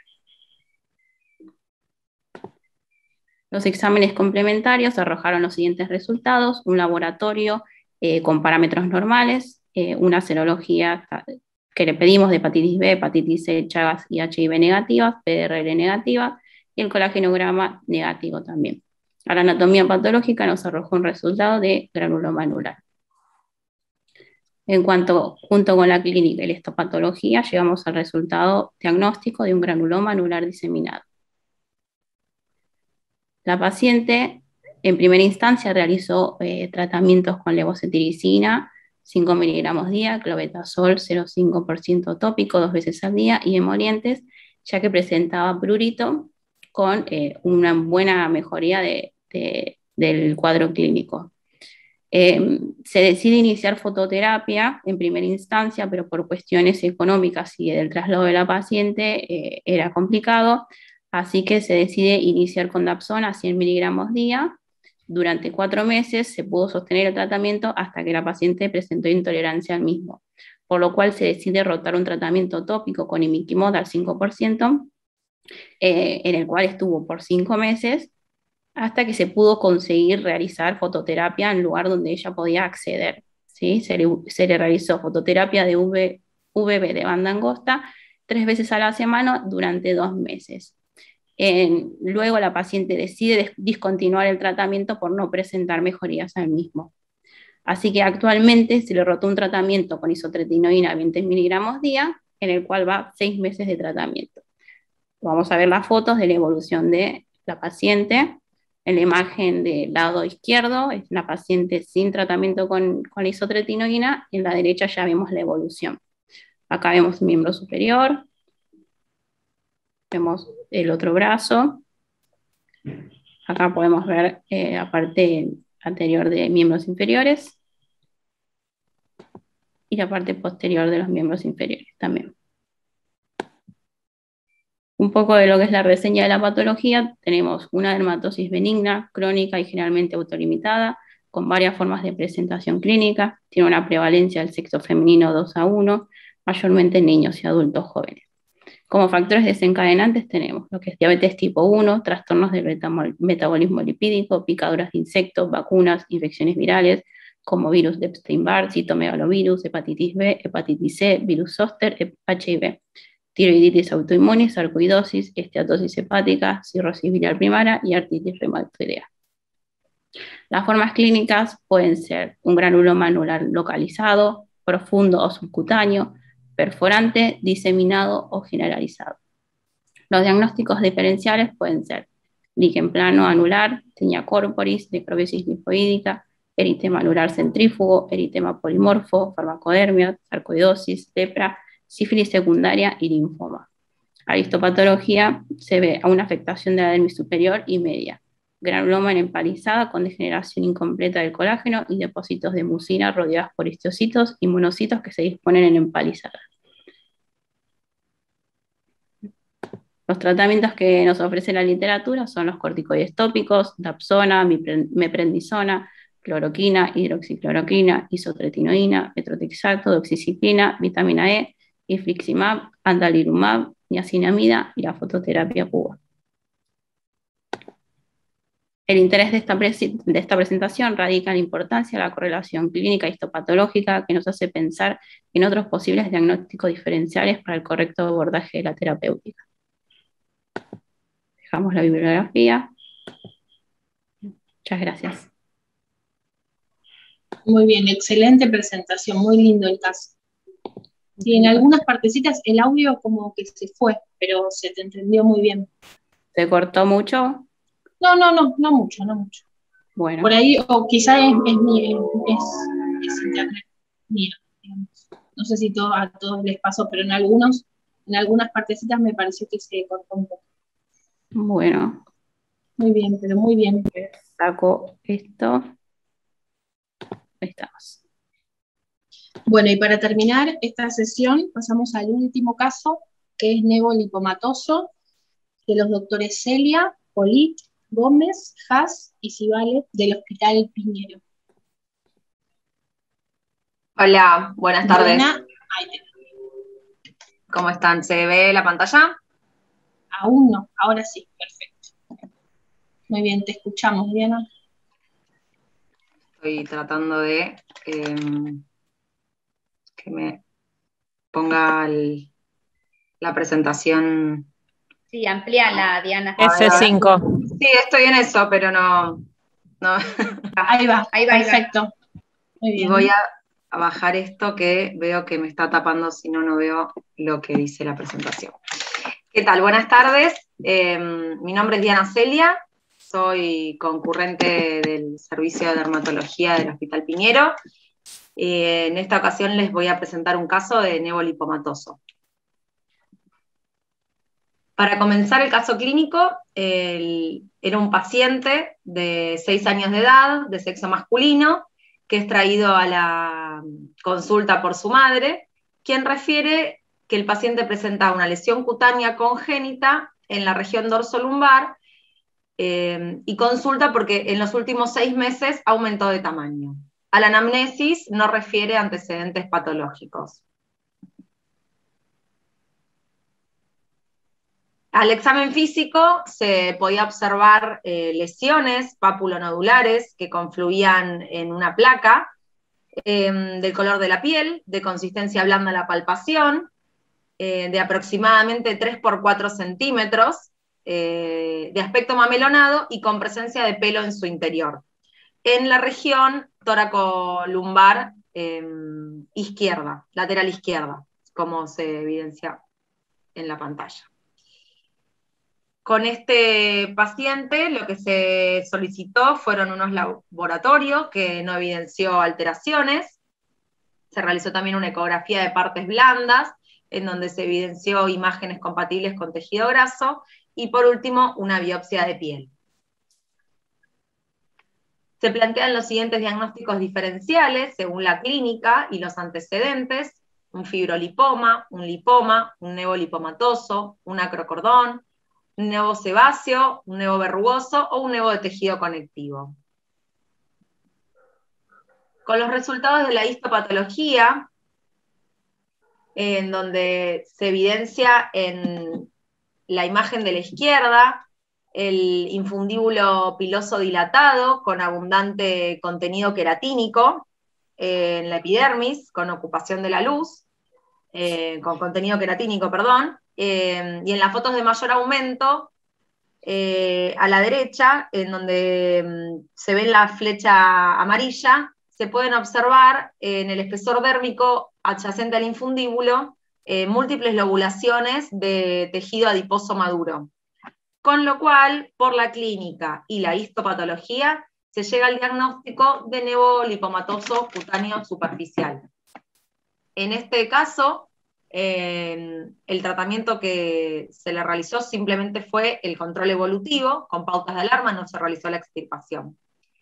Los exámenes complementarios arrojaron los siguientes resultados: un laboratorio eh, con parámetros normales, eh, una serología que le pedimos de hepatitis B, hepatitis C, Chagas y H I V negativas, P D R L negativa, y el colagenograma negativo también. A la anatomía patológica nos arrojó un resultado de granuloma anular. En cuanto, junto con la clínica y la histopatología, llegamos al resultado diagnóstico de un granuloma anular diseminado. La paciente, en primera instancia, realizó eh, tratamientos con levocetiricina, cinco miligramos día, clobetasol cero coma cinco por ciento tópico dos veces al día y emolientes, ya que presentaba prurito con eh, una buena mejoría de, de, del cuadro clínico. Eh, se decide iniciar fototerapia en primera instancia, pero por cuestiones económicas y del traslado de la paciente eh, era complicado, así que se decide iniciar con Dapsona a cien miligramos día. Durante cuatro meses se pudo sostener el tratamiento hasta que la paciente presentó intolerancia al mismo, por lo cual se decide rotar un tratamiento tópico con imiquimod al cinco por ciento, eh, en el cual estuvo por cinco meses, hasta que se pudo conseguir realizar fototerapia en lugar donde ella podía acceder, ¿sí? Se le, se le realizó fototerapia de V B de banda angosta tres veces a la semana durante dos meses. Eh, luego la paciente decide discontinuar el tratamiento por no presentar mejorías al mismo. Así que actualmente se le rotó un tratamiento con isotretinoína a veinte miligramos día, en el cual va seis meses de tratamiento. Vamos a ver las fotos de la evolución de la paciente. En la imagen del lado izquierdo es la paciente sin tratamiento con, con la isotretinoína, y en la derecha ya vemos la evolución. Acá vemos el miembro superior, vemos el otro brazo, acá podemos ver eh, la parte anterior de miembros inferiores y la parte posterior de los miembros inferiores también. Un poco de lo que es la reseña de la patología: tenemos una dermatosis benigna, crónica y generalmente autolimitada, con varias formas de presentación clínica. Tiene una prevalencia del sexo femenino dos a uno, mayormente en niños y adultos jóvenes. Como factores desencadenantes tenemos lo que es diabetes tipo uno, trastornos del metabolismo lipídico, picaduras de insectos, vacunas, infecciones virales, como virus de Epstein-Barr, citomegalovirus, hepatitis B, hepatitis C, virus zóster, H I V. Tiroiditis autoinmune, sarcoidosis, esteatosis hepática, cirrosis biliar primaria y artritis reumatoidea. Las formas clínicas pueden ser un granuloma anular localizado, profundo o subcutáneo, perforante, diseminado o generalizado. Los diagnósticos diferenciales pueden ser líquen plano anular, tinea corporis, necrosis linfoídica, eritema anular centrífugo, eritema polimorfo, farmacodermia, sarcoidosis, lepra, sífilis secundaria y linfoma. A la histopatología se ve a una afectación de la dermis superior y media, granuloma en empalizada con degeneración incompleta del colágeno y depósitos de mucina rodeadas por histocitos y monocitos que se disponen en empalizadas. Los tratamientos que nos ofrece la literatura son los corticoides tópicos, Dapsona, meprednisona, cloroquina, hidroxicloroquina, isotretinoína, metrotexato, doxiciclina, vitamina E, infliximab, adalimumab, niacinamida y la fototerapia P U A. El interés de esta, de esta presentación radica en la importancia de la correlación clínica histopatológica, que nos hace pensar en otros posibles diagnósticos diferenciales para el correcto abordaje de la terapéutica. Dejamos la bibliografía. Muchas gracias. Muy bien, excelente presentación, muy lindo el caso. Sí, en algunas partecitas el audio como que se fue, pero se te entendió muy bien. ¿Se cortó mucho? No, no, no, no mucho, no mucho. Bueno. Por ahí, o quizás es, es, es, es internet mía, digamos. No sé si todo, a todos les pasó, pero en algunos, en algunas partecitas me pareció que se cortó un poco. Bueno. Muy bien, pero muy bien. Saco esto. Ahí estamos. Bueno, y para terminar esta sesión pasamos al último caso, que es nevolipomatoso, de los doctores Celia, Polit, Gómez, Haas y Cibale del Hospital Piñero. Hola, buenas tardes. Buena. ¿Cómo están? ¿Se ve la pantalla? Aún no, ahora sí, perfecto. Muy bien, te escuchamos, Diana. Estoy tratando de eh, que me ponga el, la presentación. Sí, amplíala, Diana. F cinco. Sí, estoy en eso, pero no. no. Ahí va, ahí va, perfecto. Muy bien. Y voy a, a bajar esto que veo que me está tapando, si no, no veo lo que dice la presentación. ¿Qué tal? Buenas tardes. Eh, mi nombre es Diana Celia. Soy concurrente del Servicio de Dermatología del Hospital Piñero. Eh, en esta ocasión les voy a presentar un caso de nevolipomatoso. Para comenzar el caso clínico, el, era un paciente de seis años de edad, de sexo masculino, que es traído a la consulta por su madre, quien refiere que el paciente presenta una lesión cutánea congénita en la región dorsolumbar eh, y consulta porque en los últimos seis meses aumentó de tamaño. A la anamnesis no refiere antecedentes patológicos. Al examen físico se podía observar eh, lesiones papulonodulares que confluían en una placa eh, del color de la piel, de consistencia blanda a la palpación, eh, de aproximadamente tres por cuatro centímetros, eh, de aspecto mamelonado y con presencia de pelo en su interior, en la región tóraco-lumbar eh, izquierda, lateral izquierda, como se evidencia en la pantalla. Con este paciente lo que se solicitó fueron unos laboratorios que no evidenció alteraciones. Se realizó también una ecografía de partes blandas, en donde se evidenció imágenes compatibles con tejido graso, y por último una biopsia de piel. Se plantean los siguientes diagnósticos diferenciales según la clínica y los antecedentes: un fibrolipoma, un lipoma, un nevo lipomatoso, un acrocordón, un nevo sebáceo, un nevo verrugoso o un nevo de tejido conectivo. Con los resultados de la histopatología, en donde se evidencia en la imagen de la izquierda el infundíbulo piloso dilatado con abundante contenido queratínico eh, en la epidermis, con ocupación de la luz, eh, con contenido queratínico, perdón, eh, y en las fotos de mayor aumento, eh, a la derecha, en donde mm, se ve la flecha amarilla, se pueden observar eh, en el espesor dérmico adyacente al infundíbulo eh, múltiples lobulaciones de tejido adiposo maduro. Con lo cual, por la clínica y la histopatología, se llega al diagnóstico de nevo lipomatoso cutáneo superficial. En este caso, eh, el tratamiento que se le realizó simplemente fue el control evolutivo, con pautas de alarma, no se realizó la extirpación.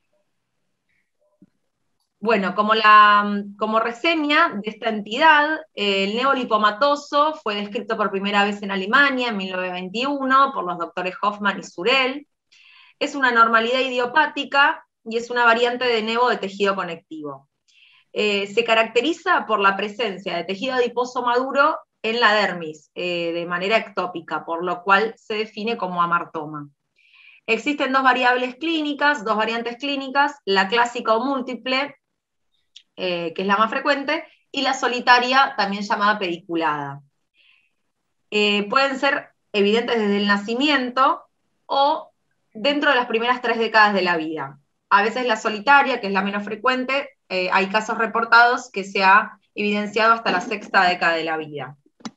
Bueno, como, la, como reseña de esta entidad, el nevo lipomatoso fue descrito por primera vez en Alemania en mil novecientos veintiuno por los doctores Hoffman y Surel. Es una normalidad idiopática y es una variante de nevo de tejido conectivo. Eh, se caracteriza por la presencia de tejido adiposo maduro en la dermis, eh, de manera ectópica, por lo cual se define como amartoma. Existen dos variables clínicas, dos variantes clínicas, la clásica o múltiple, Eh, que es la más frecuente, y la solitaria, también llamada pediculada. Eh, pueden ser evidentes desde el nacimiento o dentro de las primeras tres décadas de la vida. A veces la solitaria, que es la menos frecuente, eh, hay casos reportados que se ha evidenciado hasta la sexta década de la vida.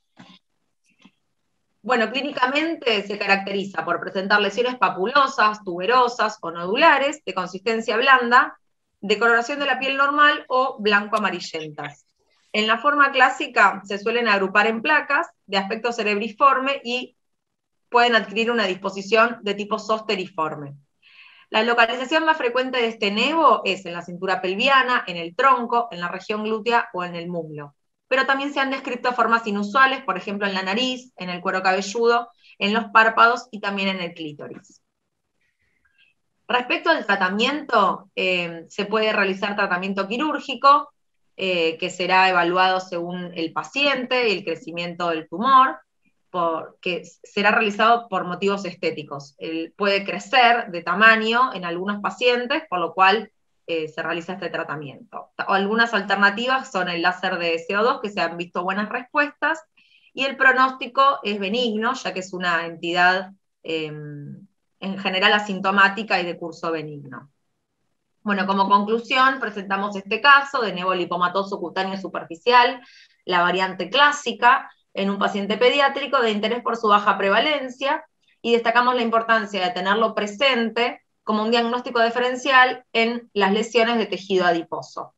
Bueno, clínicamente se caracteriza por presentar lesiones papulosas, tuberosas o nodulares, de consistencia blanda, de coloración de la piel normal o blanco-amarillentas. En la forma clásica se suelen agrupar en placas de aspecto cerebriforme y pueden adquirir una disposición de tipo zosteriforme. La localización más frecuente de este nevo es en la cintura pelviana, en el tronco, en la región glútea o en el muslo. Pero también se han descrito formas inusuales, por ejemplo en la nariz, en el cuero cabelludo, en los párpados y también en el clítoris. Respecto al tratamiento, eh, se puede realizar tratamiento quirúrgico, eh, que será evaluado según el paciente y el crecimiento del tumor, por, que será realizado por motivos estéticos. Él puede crecer de tamaño en algunos pacientes, por lo cual eh, se realiza este tratamiento. O algunas alternativas son el láser de C O dos, que se han visto buenas respuestas, y el pronóstico es benigno, ya que es una entidad eh, en general asintomática y de curso benigno. Bueno, como conclusión, presentamos este caso de nevo lipomatoso cutáneo superficial, la variante clásica, en un paciente pediátrico de interés por su baja prevalencia, y destacamos la importancia de tenerlo presente como un diagnóstico diferencial en las lesiones de tejido adiposo.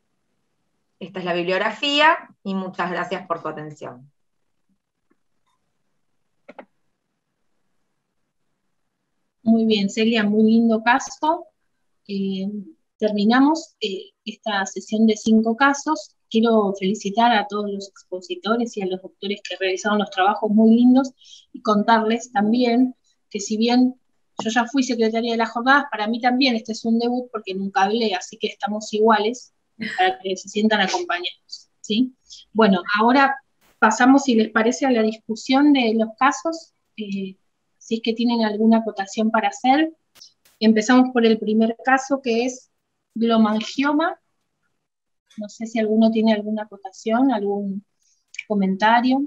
Esta es la bibliografía, y muchas gracias por su atención. Muy bien, Celia, muy lindo caso. Eh, terminamos eh, esta sesión de cinco casos. Quiero felicitar a todos los expositores y a los doctores que realizaron los trabajos muy lindos y contarles también que si bien yo ya fui secretaria de las jornadas, para mí también este es un debut porque nunca hablé, así que estamos iguales para que se sientan acompañados, ¿sí? Bueno, ahora pasamos, si les parece, a la discusión de los casos, eh, si es que tienen alguna acotación para hacer. Empezamos por el primer caso, que es glomangioma. No sé si alguno tiene alguna acotación, algún comentario.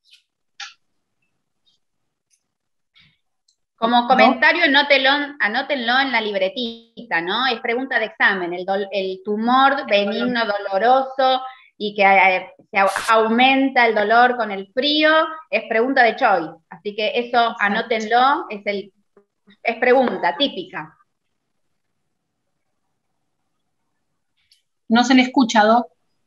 Como comentario, anótenlo, anótenlo en la libretita, ¿no? Es pregunta de examen, el, do, el tumor benigno doloroso y que eh, se aumenta el dolor con el frío, es pregunta de Choi. Así que eso anótenlo, es, el, es pregunta típica. No se le escucha, Doc.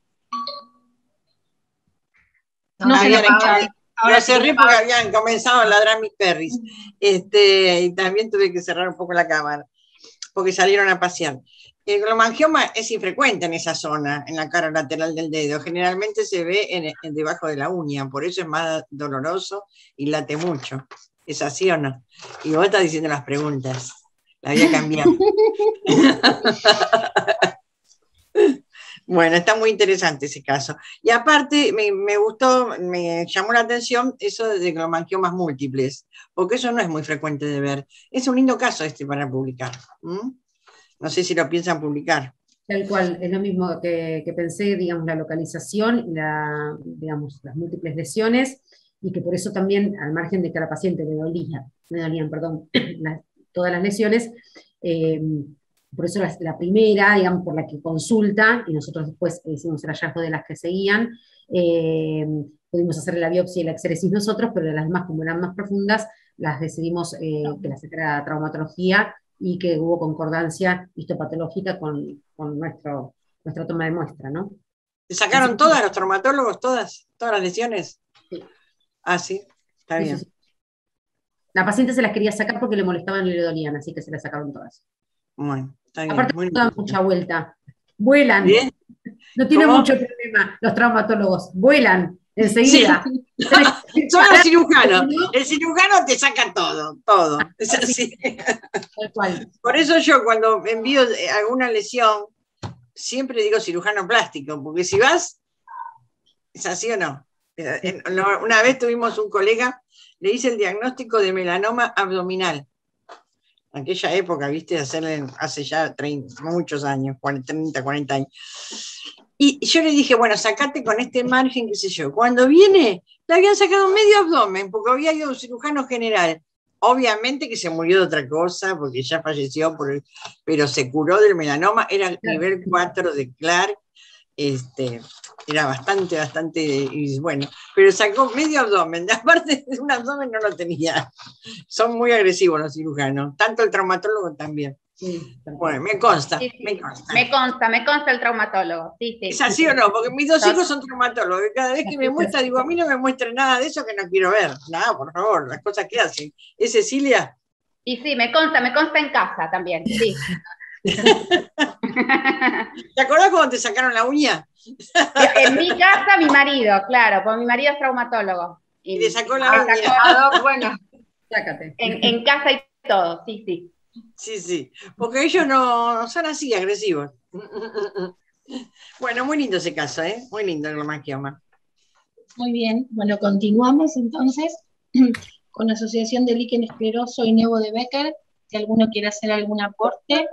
No, no se le escucha. Ahora cerré porque habían comenzado a ladrar mis perris. Este, y también tuve que cerrar un poco la cámara, porque salieron a pasear. El glomangioma es infrecuente en esa zona, en la cara lateral del dedo. Generalmente se ve en, en debajo de la uña, por eso es más doloroso y late mucho. ¿Es así o no? Y vos estás diciendo las preguntas. La había cambiado. Bueno, está muy interesante ese caso. Y aparte, me, me gustó, me llamó la atención eso de glomangiomas múltiples, porque eso no es muy frecuente de ver. Es un lindo caso este para publicar. ¿Mm? No sé si lo piensan publicar. Tal cual, es lo mismo que, que pensé, digamos, la localización y la, digamos, las múltiples lesiones, y que por eso también, al margen de que a la paciente le dolía, me dolían, perdón, la, todas las lesiones, eh, por eso la, la primera, digamos, por la que consulta, y nosotros después hicimos el hallazgo de las que seguían, eh, pudimos hacer la biopsia y la exéresis nosotros, pero las demás, como eran más profundas, las decidimos eh, que las era traumatología, y que hubo concordancia histopatológica con, con nuestro, nuestra toma de muestra, ¿no? ¿Se sacaron sí, todas, los traumatólogos, todas, todas las lesiones? Sí. Ah, sí, está bien. Sí, sí. La paciente se las quería sacar porque le molestaban y le dolían, así que se las sacaron todas. Bueno, está bien. Aparte muy no dan mucha vuelta. Vuelan. ¿Bien? No tienen mucho problema los traumatólogos. Vuelan enseguida. Sí. Son los cirujanos. El cirujano te saca todo, todo. Es así. Tal cual. Por eso yo cuando envío alguna lesión, siempre digo cirujano plástico, porque si vas, ¿es así o no? Una vez tuvimos un colega, le hice el diagnóstico de melanoma abdominal. Aquella época, viste, hacerle hace ya treinta, muchos años, treinta, cuarenta años. Y yo le dije, bueno, sacate con este margen, qué sé yo. Cuando viene, le habían sacado medio abdomen, porque había ido un cirujano general. Obviamente que se murió de otra cosa, porque ya falleció, por el, pero se curó del melanoma, era el nivel cuatro de Clark, este, era bastante, bastante, y bueno, pero sacó medio abdomen, aparte de un abdomen no lo tenía. Son muy agresivos los cirujanos, tanto el traumatólogo también. Sí, bueno, me consta, sí, sí. me consta. Me consta, me consta el traumatólogo. Sí, sí, ¿es así sí, o no? Porque mis dos sí. hijos son traumatólogos, y cada vez que me muestra, digo, a mí no me muestre nada de eso que no quiero ver. Nada, por favor, las cosas que hacen. ¿Es Cecilia? Y sí, me consta, me consta en casa también, sí. ¿Te acordás cuando te sacaron la uña? En mi casa, mi marido, claro, porque mi marido es traumatólogo. Y, y le sacó la uña. Sacó, bueno, sácate. En, en casa y todo, sí, sí. Sí, sí, porque ellos no son así, agresivos. Bueno, muy lindo ese caso, ¿eh? Muy lindo el glomangioma. Muy bien, bueno, continuamos entonces con la Asociación de Líquen Escleroso y Nevo de Becker. Si alguno quiere hacer algún aporte.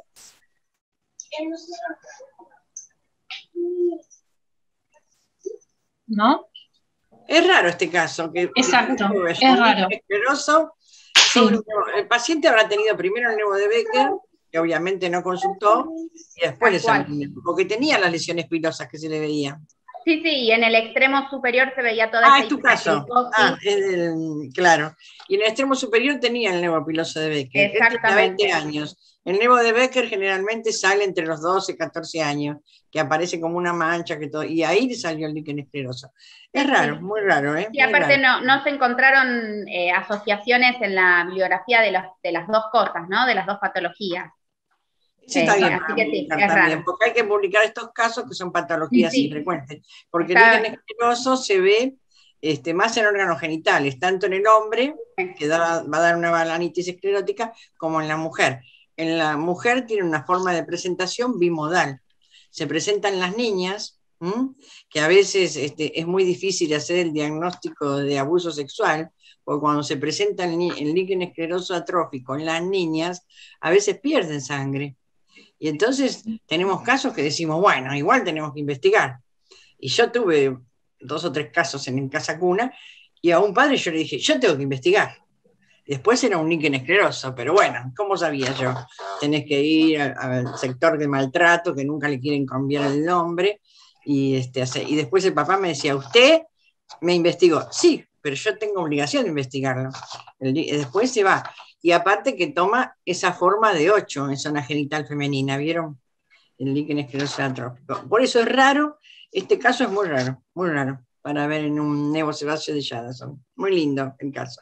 ¿No? Es raro este caso. Que Exacto, es, es raro. Escleroso. Sí. El paciente habrá tenido primero el nevo de Becker, que obviamente no consultó, y después le examinó, porque tenía las lesiones pilosas que se le veían. Sí, sí, y en el extremo superior se veía toda Ah, esa es tu caso. Ah, es del- claro. Y en el extremo superior tenía el nevo piloso de Becker. Este tenía veinte años. El nevo de Becker generalmente sale entre los doce, catorce años, que aparece como una mancha, que todo, y ahí le salió el líquen escleroso. Es raro, muy raro, ¿eh? Y Muy aparte raro. no, no se encontraron eh, asociaciones en la bibliografía de, los, de las dos cosas, ¿no? De las dos patologías. Eso está Eh, bien así para que sí, publicar es también, raro. porque hay que publicar estos casos que son patologías Sí, sí. infrecuentes, porque Está- el líquen escleroso se ve este, más en órganos genitales, tanto en el hombre, que da- va a dar una balanitis esclerótica, como en la mujer. En la mujer tiene una forma de presentación bimodal. Se presentan las niñas, ¿m? que a veces este, es muy difícil hacer el diagnóstico de abuso sexual, porque cuando se presenta el, ni- el líquen escleroso atrófico en las niñas, a veces pierden sangre. Y entonces tenemos casos que decimos, bueno, igual tenemos que investigar. Y yo tuve dos o tres casos en, en Casa Cuna, y a un padre yo le dije, yo tengo que investigar. Después era un líquen escleroso, pero bueno, ¿cómo sabía yo? Tenés que ir al, al sector de maltrato, que nunca le quieren cambiar el nombre, y, este, hace- y después el papá me decía, ¿usted me investigó? Sí, pero yo tengo obligación de investigarlo. El li- después se va. Y aparte que toma esa forma de ocho en zona genital femenina, ¿vieron? El líquen escleroso atrófico. Por eso es raro, este caso es muy raro, muy raro, para ver en un nevo sebáceo de Jadasson. Muy lindo el caso.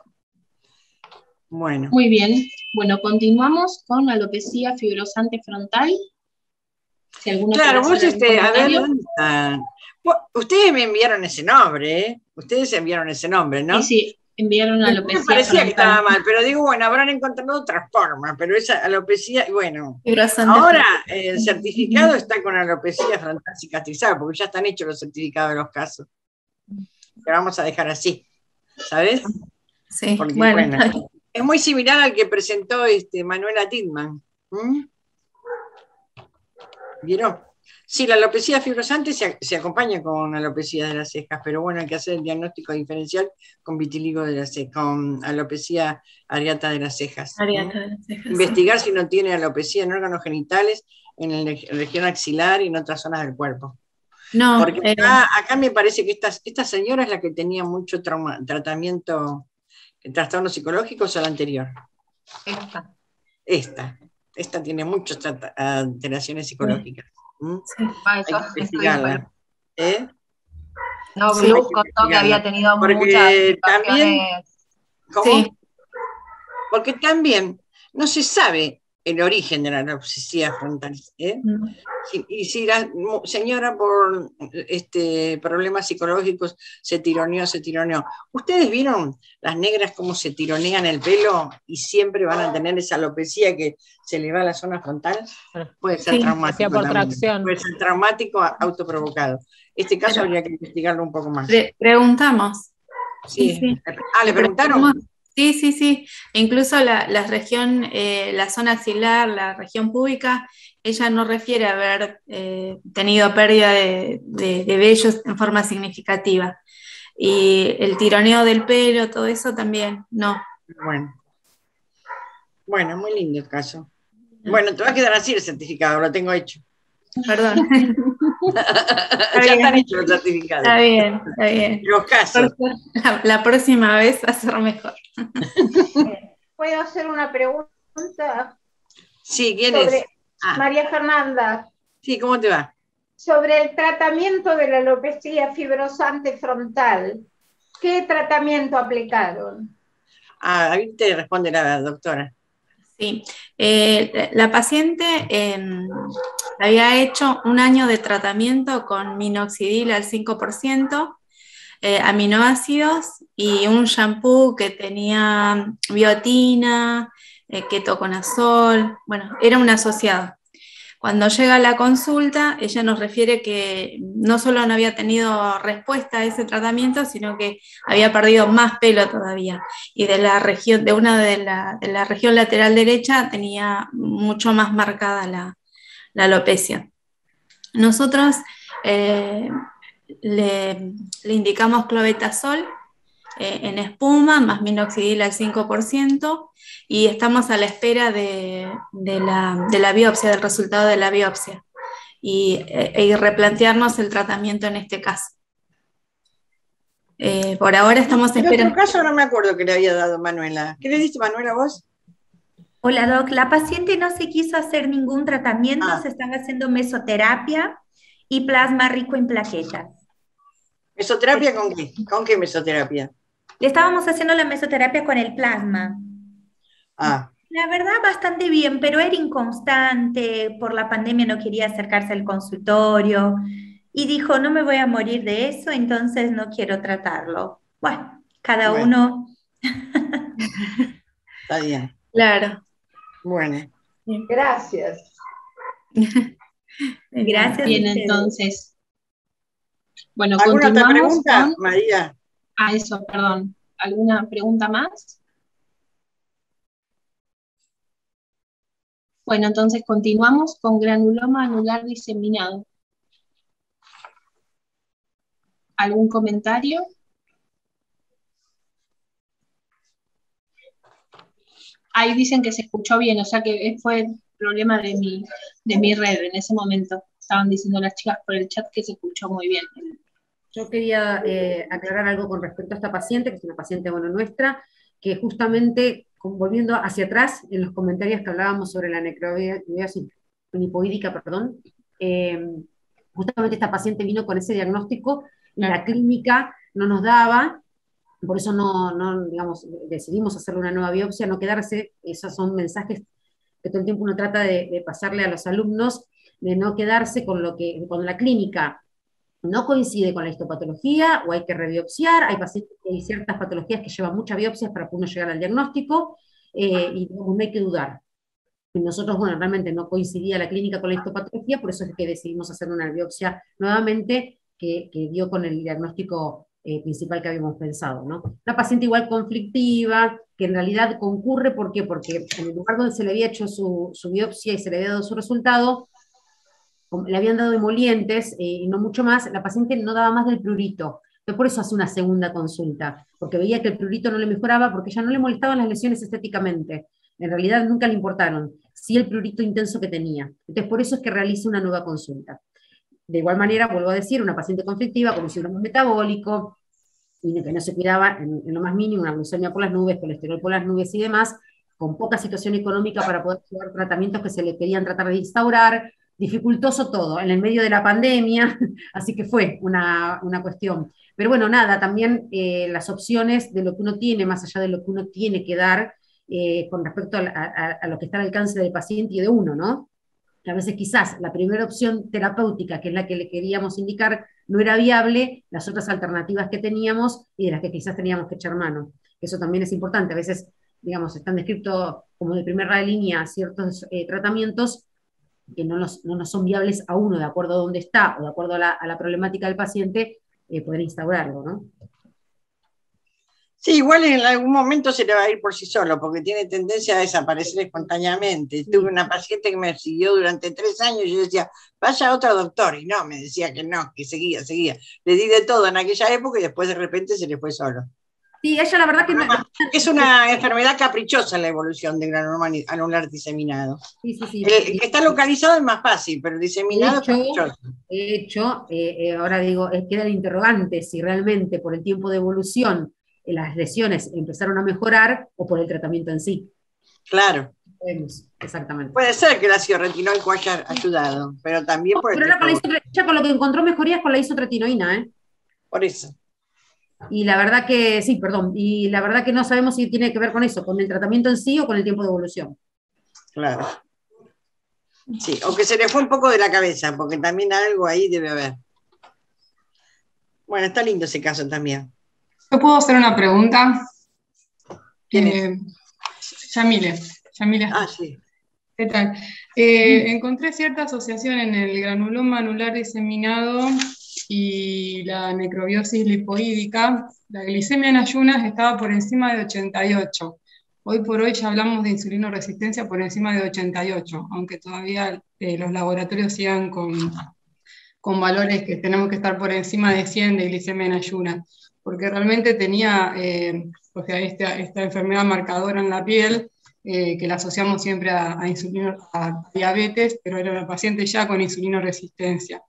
Bueno. Muy bien. Bueno, continuamos con alopecia fibrosante frontal. Si alguno Claro, quiere vos, hacer algún este, a ver, comentario. ¿dónde están? Vos- Ustedes me enviaron ese nombre, ¿eh? Ustedes enviaron ese nombre, ¿no? Sí, sí, enviaron Después alopecia me parecía que frontal. estaba mal, pero digo, bueno, habrán encontrado otra forma, pero esa alopecia, y bueno, Fibrosante ahora frontal. el certificado está con alopecia frontal cicatrizada, porque ya están hechos los certificados de los casos. Que vamos a dejar así, ¿sabes? Sí, Porque, bueno, bueno, está bien. es muy similar al que presentó este, Manuela Tidman. ¿Mm? ¿Vieron? Sí, la alopecia fibrosante se, se acompaña con alopecia de las cejas, pero bueno, hay que hacer el diagnóstico diferencial con vitiligo de las cejas, con alopecia areata de las cejas. Areata ¿Mm? de las cejas, Investigar si no tiene alopecia en órganos genitales, en la región axilar y en otras zonas del cuerpo. No, Porque eh, acá, acá me parece que esta, esta señora es la que tenía mucho trauma, tratamiento, trastornos psicológicos o la anterior. Esta. Esta. Esta tiene muchas trata- alteraciones psicológicas. ¿Mm? sí. Ah, Hay yo que estoy investigarla. ¿Eh? No, Sí. Blue Hay que contó que investigarla. había tenido Porque muchas también, situaciones. ¿cómo? Sí. Porque también no se sabe el origen de la alopecia frontal. ¿eh? Mm. Si- Y si la mu- señora por este, problemas psicológicos se tironeó, se tironeó. ¿Ustedes vieron las negras cómo se tironean el pelo y siempre van a tener esa alopecia que se le va a la zona frontal? Puede ser Sí. traumático Hacía por también. tracción. Puede ser traumático a- autoprovocado. Este caso Pero- habría que investigarlo un poco más. Pre- preguntamos. Sí. Sí, sí. Ah, ¿le preguntaron? Sí, sí, sí. E incluso la, la región, eh, la zona axilar, la región púbica, ella no refiere a haber eh, tenido pérdida de, de, de vellos en forma significativa. Y el tironeo del pelo, todo eso también, no. Bueno. Bueno, muy lindo el caso. Bueno, te va a quedar así el certificado, lo tengo hecho. Perdón. Ya bien. están hechos los certificados. Está bien, está bien. Los casos. La, la próxima vez va a ser mejor. ¿Puedo hacer una pregunta? Sí, ¿quién sobre es? Ah. María Fernanda. Sí, ¿cómo te va? Sobre el tratamiento de la alopecia fibrosante frontal. ¿Qué tratamiento aplicaron? Ah, ahí te responde la doctora. Sí, eh, la paciente eh, había hecho un año de tratamiento con minoxidil al cinco por ciento, eh, aminoácidos y un shampoo que tenía biotina, eh, ketoconazol, bueno, era un asociado. Cuando llega a la consulta, ella nos refiere que no solo no había tenido respuesta a ese tratamiento, sino que había perdido más pelo todavía. Y de la región, de una de la, de la región lateral derecha tenía mucho más marcada la, la alopecia. Nosotros eh, le, le indicamos clobetasol eh, en espuma, más minoxidil al cinco por ciento, y estamos a la espera de, de, la, de la biopsia, del resultado de la biopsia. y, e, y replantearnos el tratamiento en este caso. Eh, por ahora estamos en esperando. En otro caso no me acuerdo que le había dado Manuela. ¿Qué le diste, Manuela, vos? Hola, Doc. La paciente no se quiso hacer ningún tratamiento, Ah. se están haciendo mesoterapia y plasma rico en plaquetas. ¿Mesoterapia con qué? ¿Con qué mesoterapia? Le estábamos haciendo la mesoterapia con el plasma. Ah. La verdad, bastante bien, pero era inconstante, por la pandemia no quería acercarse al consultorio y dijo, no me voy a morir de eso, entonces no quiero tratarlo. Bueno, cada Bueno. uno... Está bien. Claro. Bueno. Gracias. Gracias. Bien, entonces. Bueno, ¿Alguna otra continuamos pregunta, con... María? Ah, eso, perdón. ¿Alguna pregunta más? Bueno, entonces continuamos con granuloma anular diseminado. ¿Algún comentario? Ahí dicen que se escuchó bien, o sea que fue el problema de mi, de mi red en ese momento. Estaban diciendo las chicas por el chat que se escuchó muy bien. Yo quería eh, aclarar algo con respecto a esta paciente, que es una paciente, bueno, nuestra, que justamente, volviendo hacia atrás, en los comentarios que hablábamos sobre la necrobiosis lipoídica, perdón, eh, justamente esta paciente vino con ese diagnóstico y la clínica no nos daba, por eso no, no, digamos, decidimos hacerle una nueva biopsia, no quedarse, esos son mensajes que todo el tiempo uno trata de, de pasarle a los alumnos, de no quedarse con lo que, con la clínica no coincide con la histopatología, o hay que rebiopsiar, hay pacientes que hay ciertas patologías que llevan muchas biopsias para uno llegar al diagnóstico, eh, y no hay que dudar. Nosotros, bueno, realmente no coincidía la clínica con la histopatología, por eso es que decidimos hacer una biopsia nuevamente, que, que dio con el diagnóstico eh, principal que habíamos pensado, ¿no? Una paciente igual conflictiva, que en realidad concurre, ¿por qué? Porque en el lugar donde se le había hecho su, su biopsia y se le había dado su resultado, le habían dado emolientes eh, y no mucho más, la paciente no daba más del prurito. Entonces por eso hace una segunda consulta, porque veía que el prurito no le mejoraba, porque ya no le molestaban las lesiones estéticamente. En realidad nunca le importaron, sí el prurito intenso que tenía. Entonces por eso es que realiza una nueva consulta. De igual manera, vuelvo a decir, una paciente conflictiva con un síndrome metabólico, y que no se cuidaba en, en lo más mínimo, una glucemia por las nubes, colesterol por las nubes y demás, con poca situación económica para poder llevar tratamientos que se le querían tratar de instaurar, dificultoso todo, en el medio de la pandemia, así que fue una, una cuestión. Pero bueno, nada, también eh, las opciones de lo que uno tiene, más allá de lo que uno tiene que dar, eh, con respecto a, a, a lo que está al alcance del paciente y de uno, ¿no? Que a veces quizás la primera opción terapéutica, que es la que le queríamos indicar, no era viable, las otras alternativas que teníamos y de las que quizás teníamos que echar mano. Eso también es importante, a veces, digamos, están descritos como de primera línea ciertos eh, tratamientos que no nos, no nos son viables a uno, de acuerdo a dónde está, o de acuerdo a la, a la problemática del paciente, eh, poder instaurarlo, ¿no? Sí, igual en algún momento se le va a ir por sí solo, porque tiene tendencia a desaparecer espontáneamente. Tuve una paciente que me siguió durante tres años y yo decía, vaya a otro doctor, y no, me decía que no, que seguía, seguía. Le di de todo en aquella época y después de repente se le fue solo. Sí, ella la verdad que no, es una enfermedad caprichosa la evolución del granuloma anular diseminado. Sí, sí, sí. El, el que está localizado es más fácil, pero el diseminado de hecho, es caprichoso. De hecho, eh, eh, ahora digo, eh, queda el interrogante si realmente por el tiempo de evolución eh, las lesiones empezaron a mejorar o por el tratamiento en sí. Claro. Podemos, exactamente. Puede ser que el ácido retinoico haya ayudado, pero también no, por el pero tiempo. Con la ya con lo que encontró mejorías con la isotretinoína, ¿eh? Por eso. Y la verdad que, sí, perdón, y la verdad que no sabemos si tiene que ver con eso, con el tratamiento en sí o con el tiempo de evolución. Claro. Sí, o que se le fue un poco de la cabeza, porque también algo ahí debe haber. Bueno, está lindo ese caso también. ¿Yo puedo hacer una pregunta? ¿Quién eh, es? Yamile. Yamile. Ah, sí. ¿Qué tal? Eh, encontré cierta asociación en el granuloma anular diseminado y la necrobiosis lipoídica. La glicemia en ayunas estaba por encima de ochenta y ocho. Hoy por hoy ya hablamos de insulinoresistencia por encima de ochenta y ocho, aunque todavía eh, los laboratorios sigan con, con valores que tenemos que estar por encima de cien de glicemia en ayunas, porque realmente tenía eh, o sea, esta, esta enfermedad marcadora en la piel eh, que la asociamos siempre a, a, insulino, a diabetes, pero era una paciente ya con insulinoresistencia.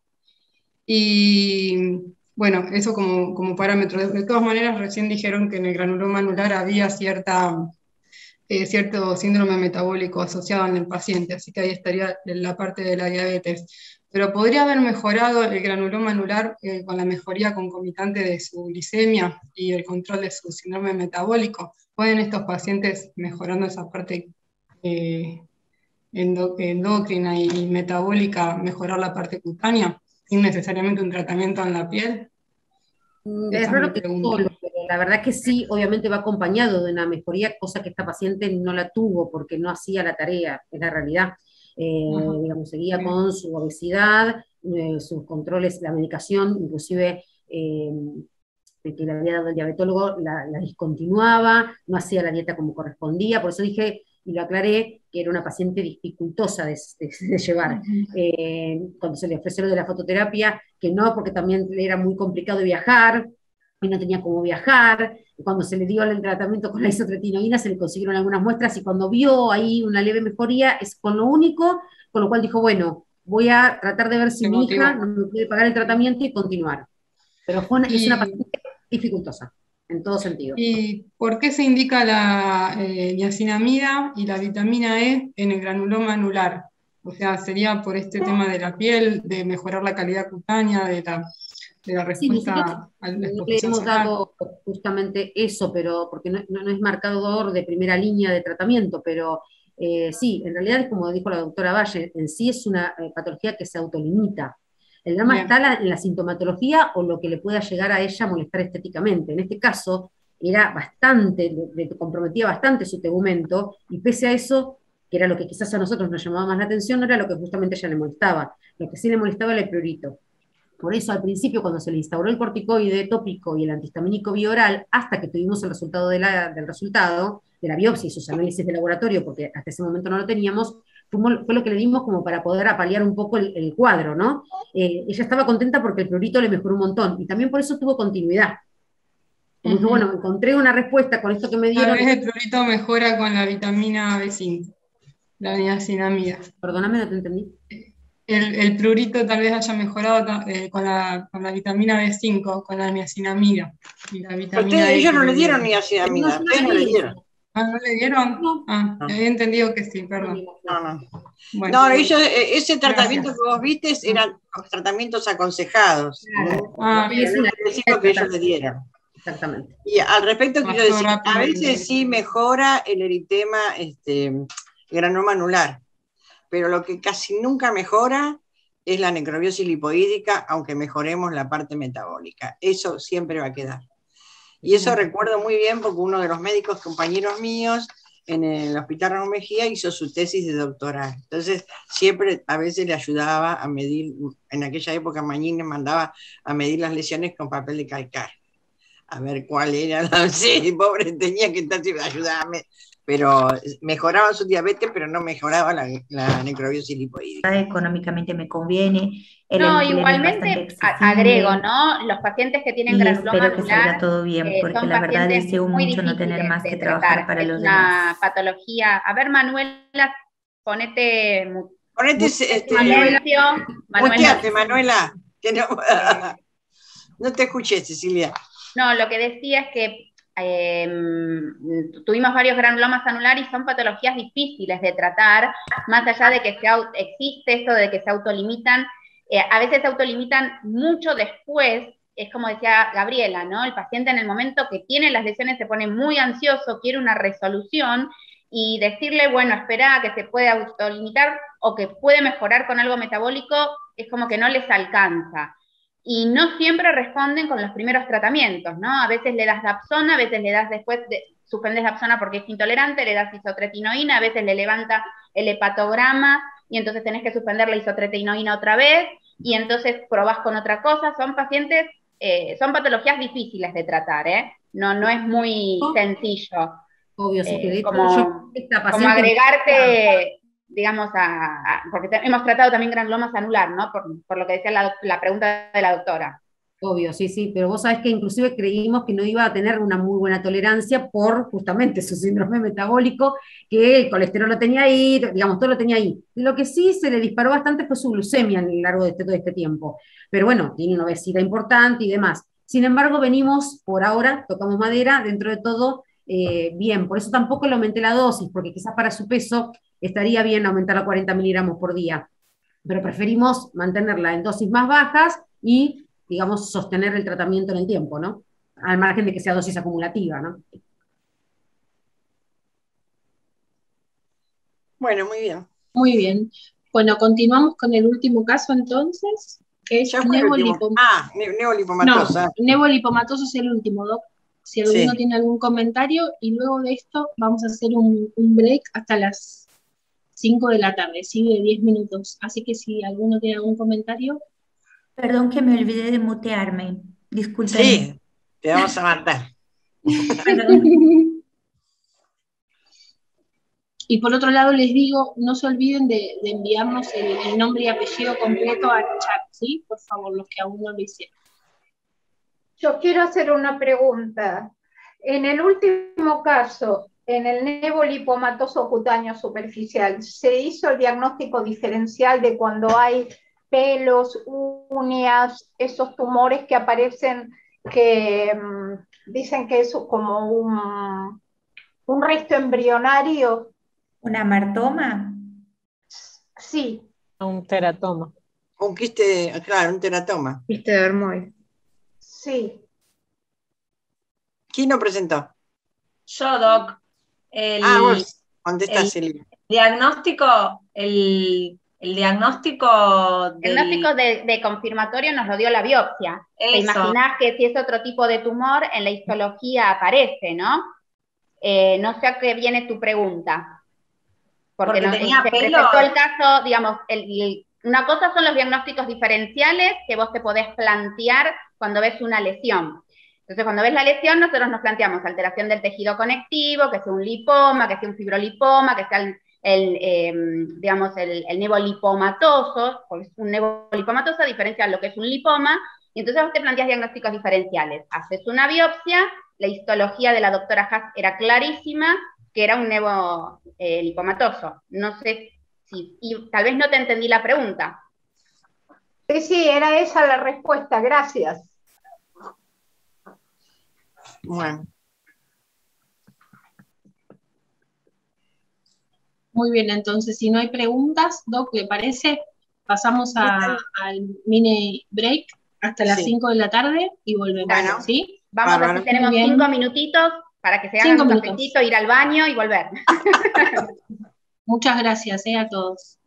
Y bueno, eso como, como parámetro. De, de todas maneras, recién dijeron que en el granuloma anular había cierta, eh, cierto síndrome metabólico asociado en el paciente, así que ahí estaría la parte de la diabetes. Pero podría haber mejorado el granuloma anular eh, con la mejoría concomitante de su glicemia y el control de su síndrome metabólico. ¿Pueden estos pacientes, mejorando esa parte eh, endo, endocrina y, y metabólica, mejorar la parte cutánea, sin necesariamente un tratamiento en la piel? Es raro que solo, pero la verdad que sí, obviamente va acompañado de una mejoría, cosa que esta paciente no la tuvo porque no hacía la tarea, es la realidad. Eh, digamos, seguía Bien. con su obesidad, eh, sus controles, la medicación, inclusive eh, que le había dado el diabetólogo, la, la discontinuaba, no hacía la dieta como correspondía, por eso dije, y lo aclaré, que era una paciente dificultosa de, de, de llevar. Uh-huh. eh, cuando se le ofreció lo de la fototerapia, que no, porque también le era muy complicado viajar, y no tenía cómo viajar. Cuando se le dio el tratamiento con la isotretinoína, se le consiguieron algunas muestras, y cuando vio ahí una leve mejoría, es con lo único, con lo cual dijo, bueno, voy a tratar de ver si mi hija no me puede pagar el tratamiento y continuar. Pero fue una, y, es una paciente dificultosa, en todo sentido. ¿Y por qué se indica la eh, niacinamida y la vitamina E en el granuloma anular? O sea, sería por este tema de la piel, de mejorar la calidad cutánea, de la, de la respuesta sí, a la exposición. Le hemos solar. dado justamente eso, pero porque no, no, no es marcador de primera línea de tratamiento, pero eh, sí, en realidad, como dijo la doctora Valle, en sí es una eh, patología que se autolimita. El drama Bien. está la, en la sintomatología o lo que le pueda llegar a ella a molestar estéticamente. En este caso, era bastante, le, le comprometía bastante su tegumento, y pese a eso, que era lo que quizás a nosotros nos llamaba más la atención, no era lo que justamente a ella le molestaba. Lo que sí le molestaba era el prurito. Por eso, al principio, cuando se le instauró el corticoide tópico y el antihistamínico bioral, hasta que tuvimos el resultado de la, del resultado, de la biopsia y sus análisis de laboratorio, porque hasta ese momento no lo teníamos, fue lo que le dimos como para poder apalear un poco el, el cuadro, ¿no? Eh, ella estaba contenta porque el prurito le mejoró un montón, y también por eso tuvo continuidad. Como uh-huh. que, bueno, encontré una respuesta con esto que me dieron. Tal vez el prurito mejora con la vitamina B cinco, la niacinamida. Perdóname, no te entendí. El, el prurito tal vez haya mejorado eh, con, la, con la vitamina B cinco, con la niacinamida. Y la vitamina Ustedes, ellos no le dieron niacinamida, no, ustedes no le dieron. Ah, ¿no le dieron? No. Ah, no. Había entendido que sí, perdón. No, no. Bueno, no, ellos, ese tratamiento gracias. que vos viste eran los tratamientos aconsejados. Claro. Ah, no es lo que ellos le dieron. Exactamente. Y al respecto quiero decir, a veces sí mejora el eritema, este, granuloma anular, pero lo que casi nunca mejora es la necrobiosis lipoídica, aunque mejoremos la parte metabólica. Eso siempre va a quedar. Y eso recuerdo muy bien porque uno de los médicos compañeros míos en el Hospital Ramón Mejía hizo su tesis de doctorado. Entonces, siempre a veces le ayudaba a medir, en aquella época Mañín le mandaba a medir las lesiones con papel de calcar. A ver cuál era la... Sí, pobre, tenía que estar ayudarme. Pero mejoraba su diabetes, pero no mejoraba la, la necrobiosis lipoídica. Económicamente me conviene. El no, igualmente agrego, ¿no? Los pacientes que tienen granuloma anular, espero que salga anular, todo bien, eh, porque la verdad deseo mucho no tener más que trabajar para es los una demás. patología. A ver, Manuela, ponete... Ponete este, silencio. Muteate, Manuela. Que no, no te escuché, Cecilia. No, lo que decía es que Eh, tuvimos varios granulomas anulares y son patologías difíciles de tratar, más allá de que se, existe esto de que se autolimitan, eh, a veces se autolimitan mucho después, es como decía Gabriela, ¿no? El paciente en el momento que tiene las lesiones se pone muy ansioso, quiere una resolución, y decirle, bueno, espera que se puede autolimitar o que puede mejorar con algo metabólico, es como que no les alcanza. Y no siempre responden con los primeros tratamientos, ¿no? A veces le das Dapsona, a veces le das después, de, suspendes Dapsona porque es intolerante, le das isotretinoína, a veces le levanta el hepatograma, y entonces tenés que suspender la isotretinoína otra vez, y entonces probás con otra cosa. Son pacientes, eh, son patologías difíciles de tratar, ¿eh? No, no es muy sencillo. Obvio, sí, eh, como, como agregarte... digamos, a, a, porque te, hemos tratado también granulomas anular, ¿no? Por, por lo que decía la, la pregunta de la doctora. Obvio, sí, sí, pero vos sabés que inclusive creímos que no iba a tener una muy buena tolerancia por justamente su síndrome metabólico, que el colesterol lo tenía ahí, digamos, todo lo tenía ahí. Lo que sí se le disparó bastante fue su glucemia a lo largo de este, todo este tiempo. Pero bueno, tiene una obesidad importante y demás. Sin embargo, venimos, por ahora, tocamos madera, dentro de todo, eh, bien. Por eso tampoco le aumenté la dosis, porque quizás para su peso estaría bien aumentar a cuarenta miligramos por día. Pero preferimos mantenerla en dosis más bajas y, digamos, sostener el tratamiento en el tiempo, ¿no? Al margen de que sea dosis acumulativa, ¿no? Bueno, muy bien. Muy bien. Bueno, continuamos con el último caso entonces, que es nevolipomatoso. Ah, nevolipomatosa. No, nevolipomatoso es el último, Doc. Si alguno Sí. tiene algún comentario, y luego de esto vamos a hacer un, un break hasta las cinco de la tarde, sí, de diez minutos. Así que si alguno tiene algún comentario. Perdón que me olvidé de mutearme. Disculpen. Sí, te vamos a matar. Y por otro lado les digo, no se olviden de, de enviarnos el, el nombre y apellido completo al chat, ¿sí? Por favor, los que aún no lo hicieron. Yo quiero hacer una pregunta. En el último caso, en el nevolipomatoso cutáneo superficial, ¿se hizo el diagnóstico diferencial de cuando hay pelos, uñas, esos tumores que aparecen, que um, dicen que es como un, un resto embrionario? ¿Un amartoma? Sí. Un teratoma. Un quiste, claro, un teratoma. Quiste dermoide. Sí. ¿Quién lo presentó? Yo, Doc. El, ah, vos contestás, el Silvia. diagnóstico, el, el diagnóstico del... El diagnóstico de, de confirmatorio nos lo dio la biopsia. Te Eso. imaginás que si es otro tipo de tumor, en la histología aparece, ¿no? Eh, no sé a qué viene tu pregunta. Porque, Porque no, tenía se pelo. presentó el caso, digamos, el, el- una cosa son los diagnósticos diferenciales que vos te podés plantear cuando ves una lesión. Entonces, cuando ves la lesión, nosotros nos planteamos alteración del tejido conectivo, que sea un lipoma, que sea un fibrolipoma, que sea el, el, eh, digamos, el, el nevolipomatoso, porque es un nevolipomatoso, a diferencia de lo que es un lipoma, y entonces vos te planteas diagnósticos diferenciales. Haces una biopsia, la histología de la doctora Haas era clarísima, que era un nevolipomatoso. No sé si, y tal vez no te entendí la pregunta. Sí, sí, era esa la respuesta, gracias. Bueno. Muy bien, entonces si no hay preguntas, Doc, ¿le parece? Pasamos a, al mini break hasta las Sí. cinco de la tarde y volvemos, Bueno, ¿sí? Vamos a ver si tenemos Muy bien. cinco minutitos para que se hagan Cinco un minutos. cafecito, ir al baño y volver. Muchas gracias eh, a todos.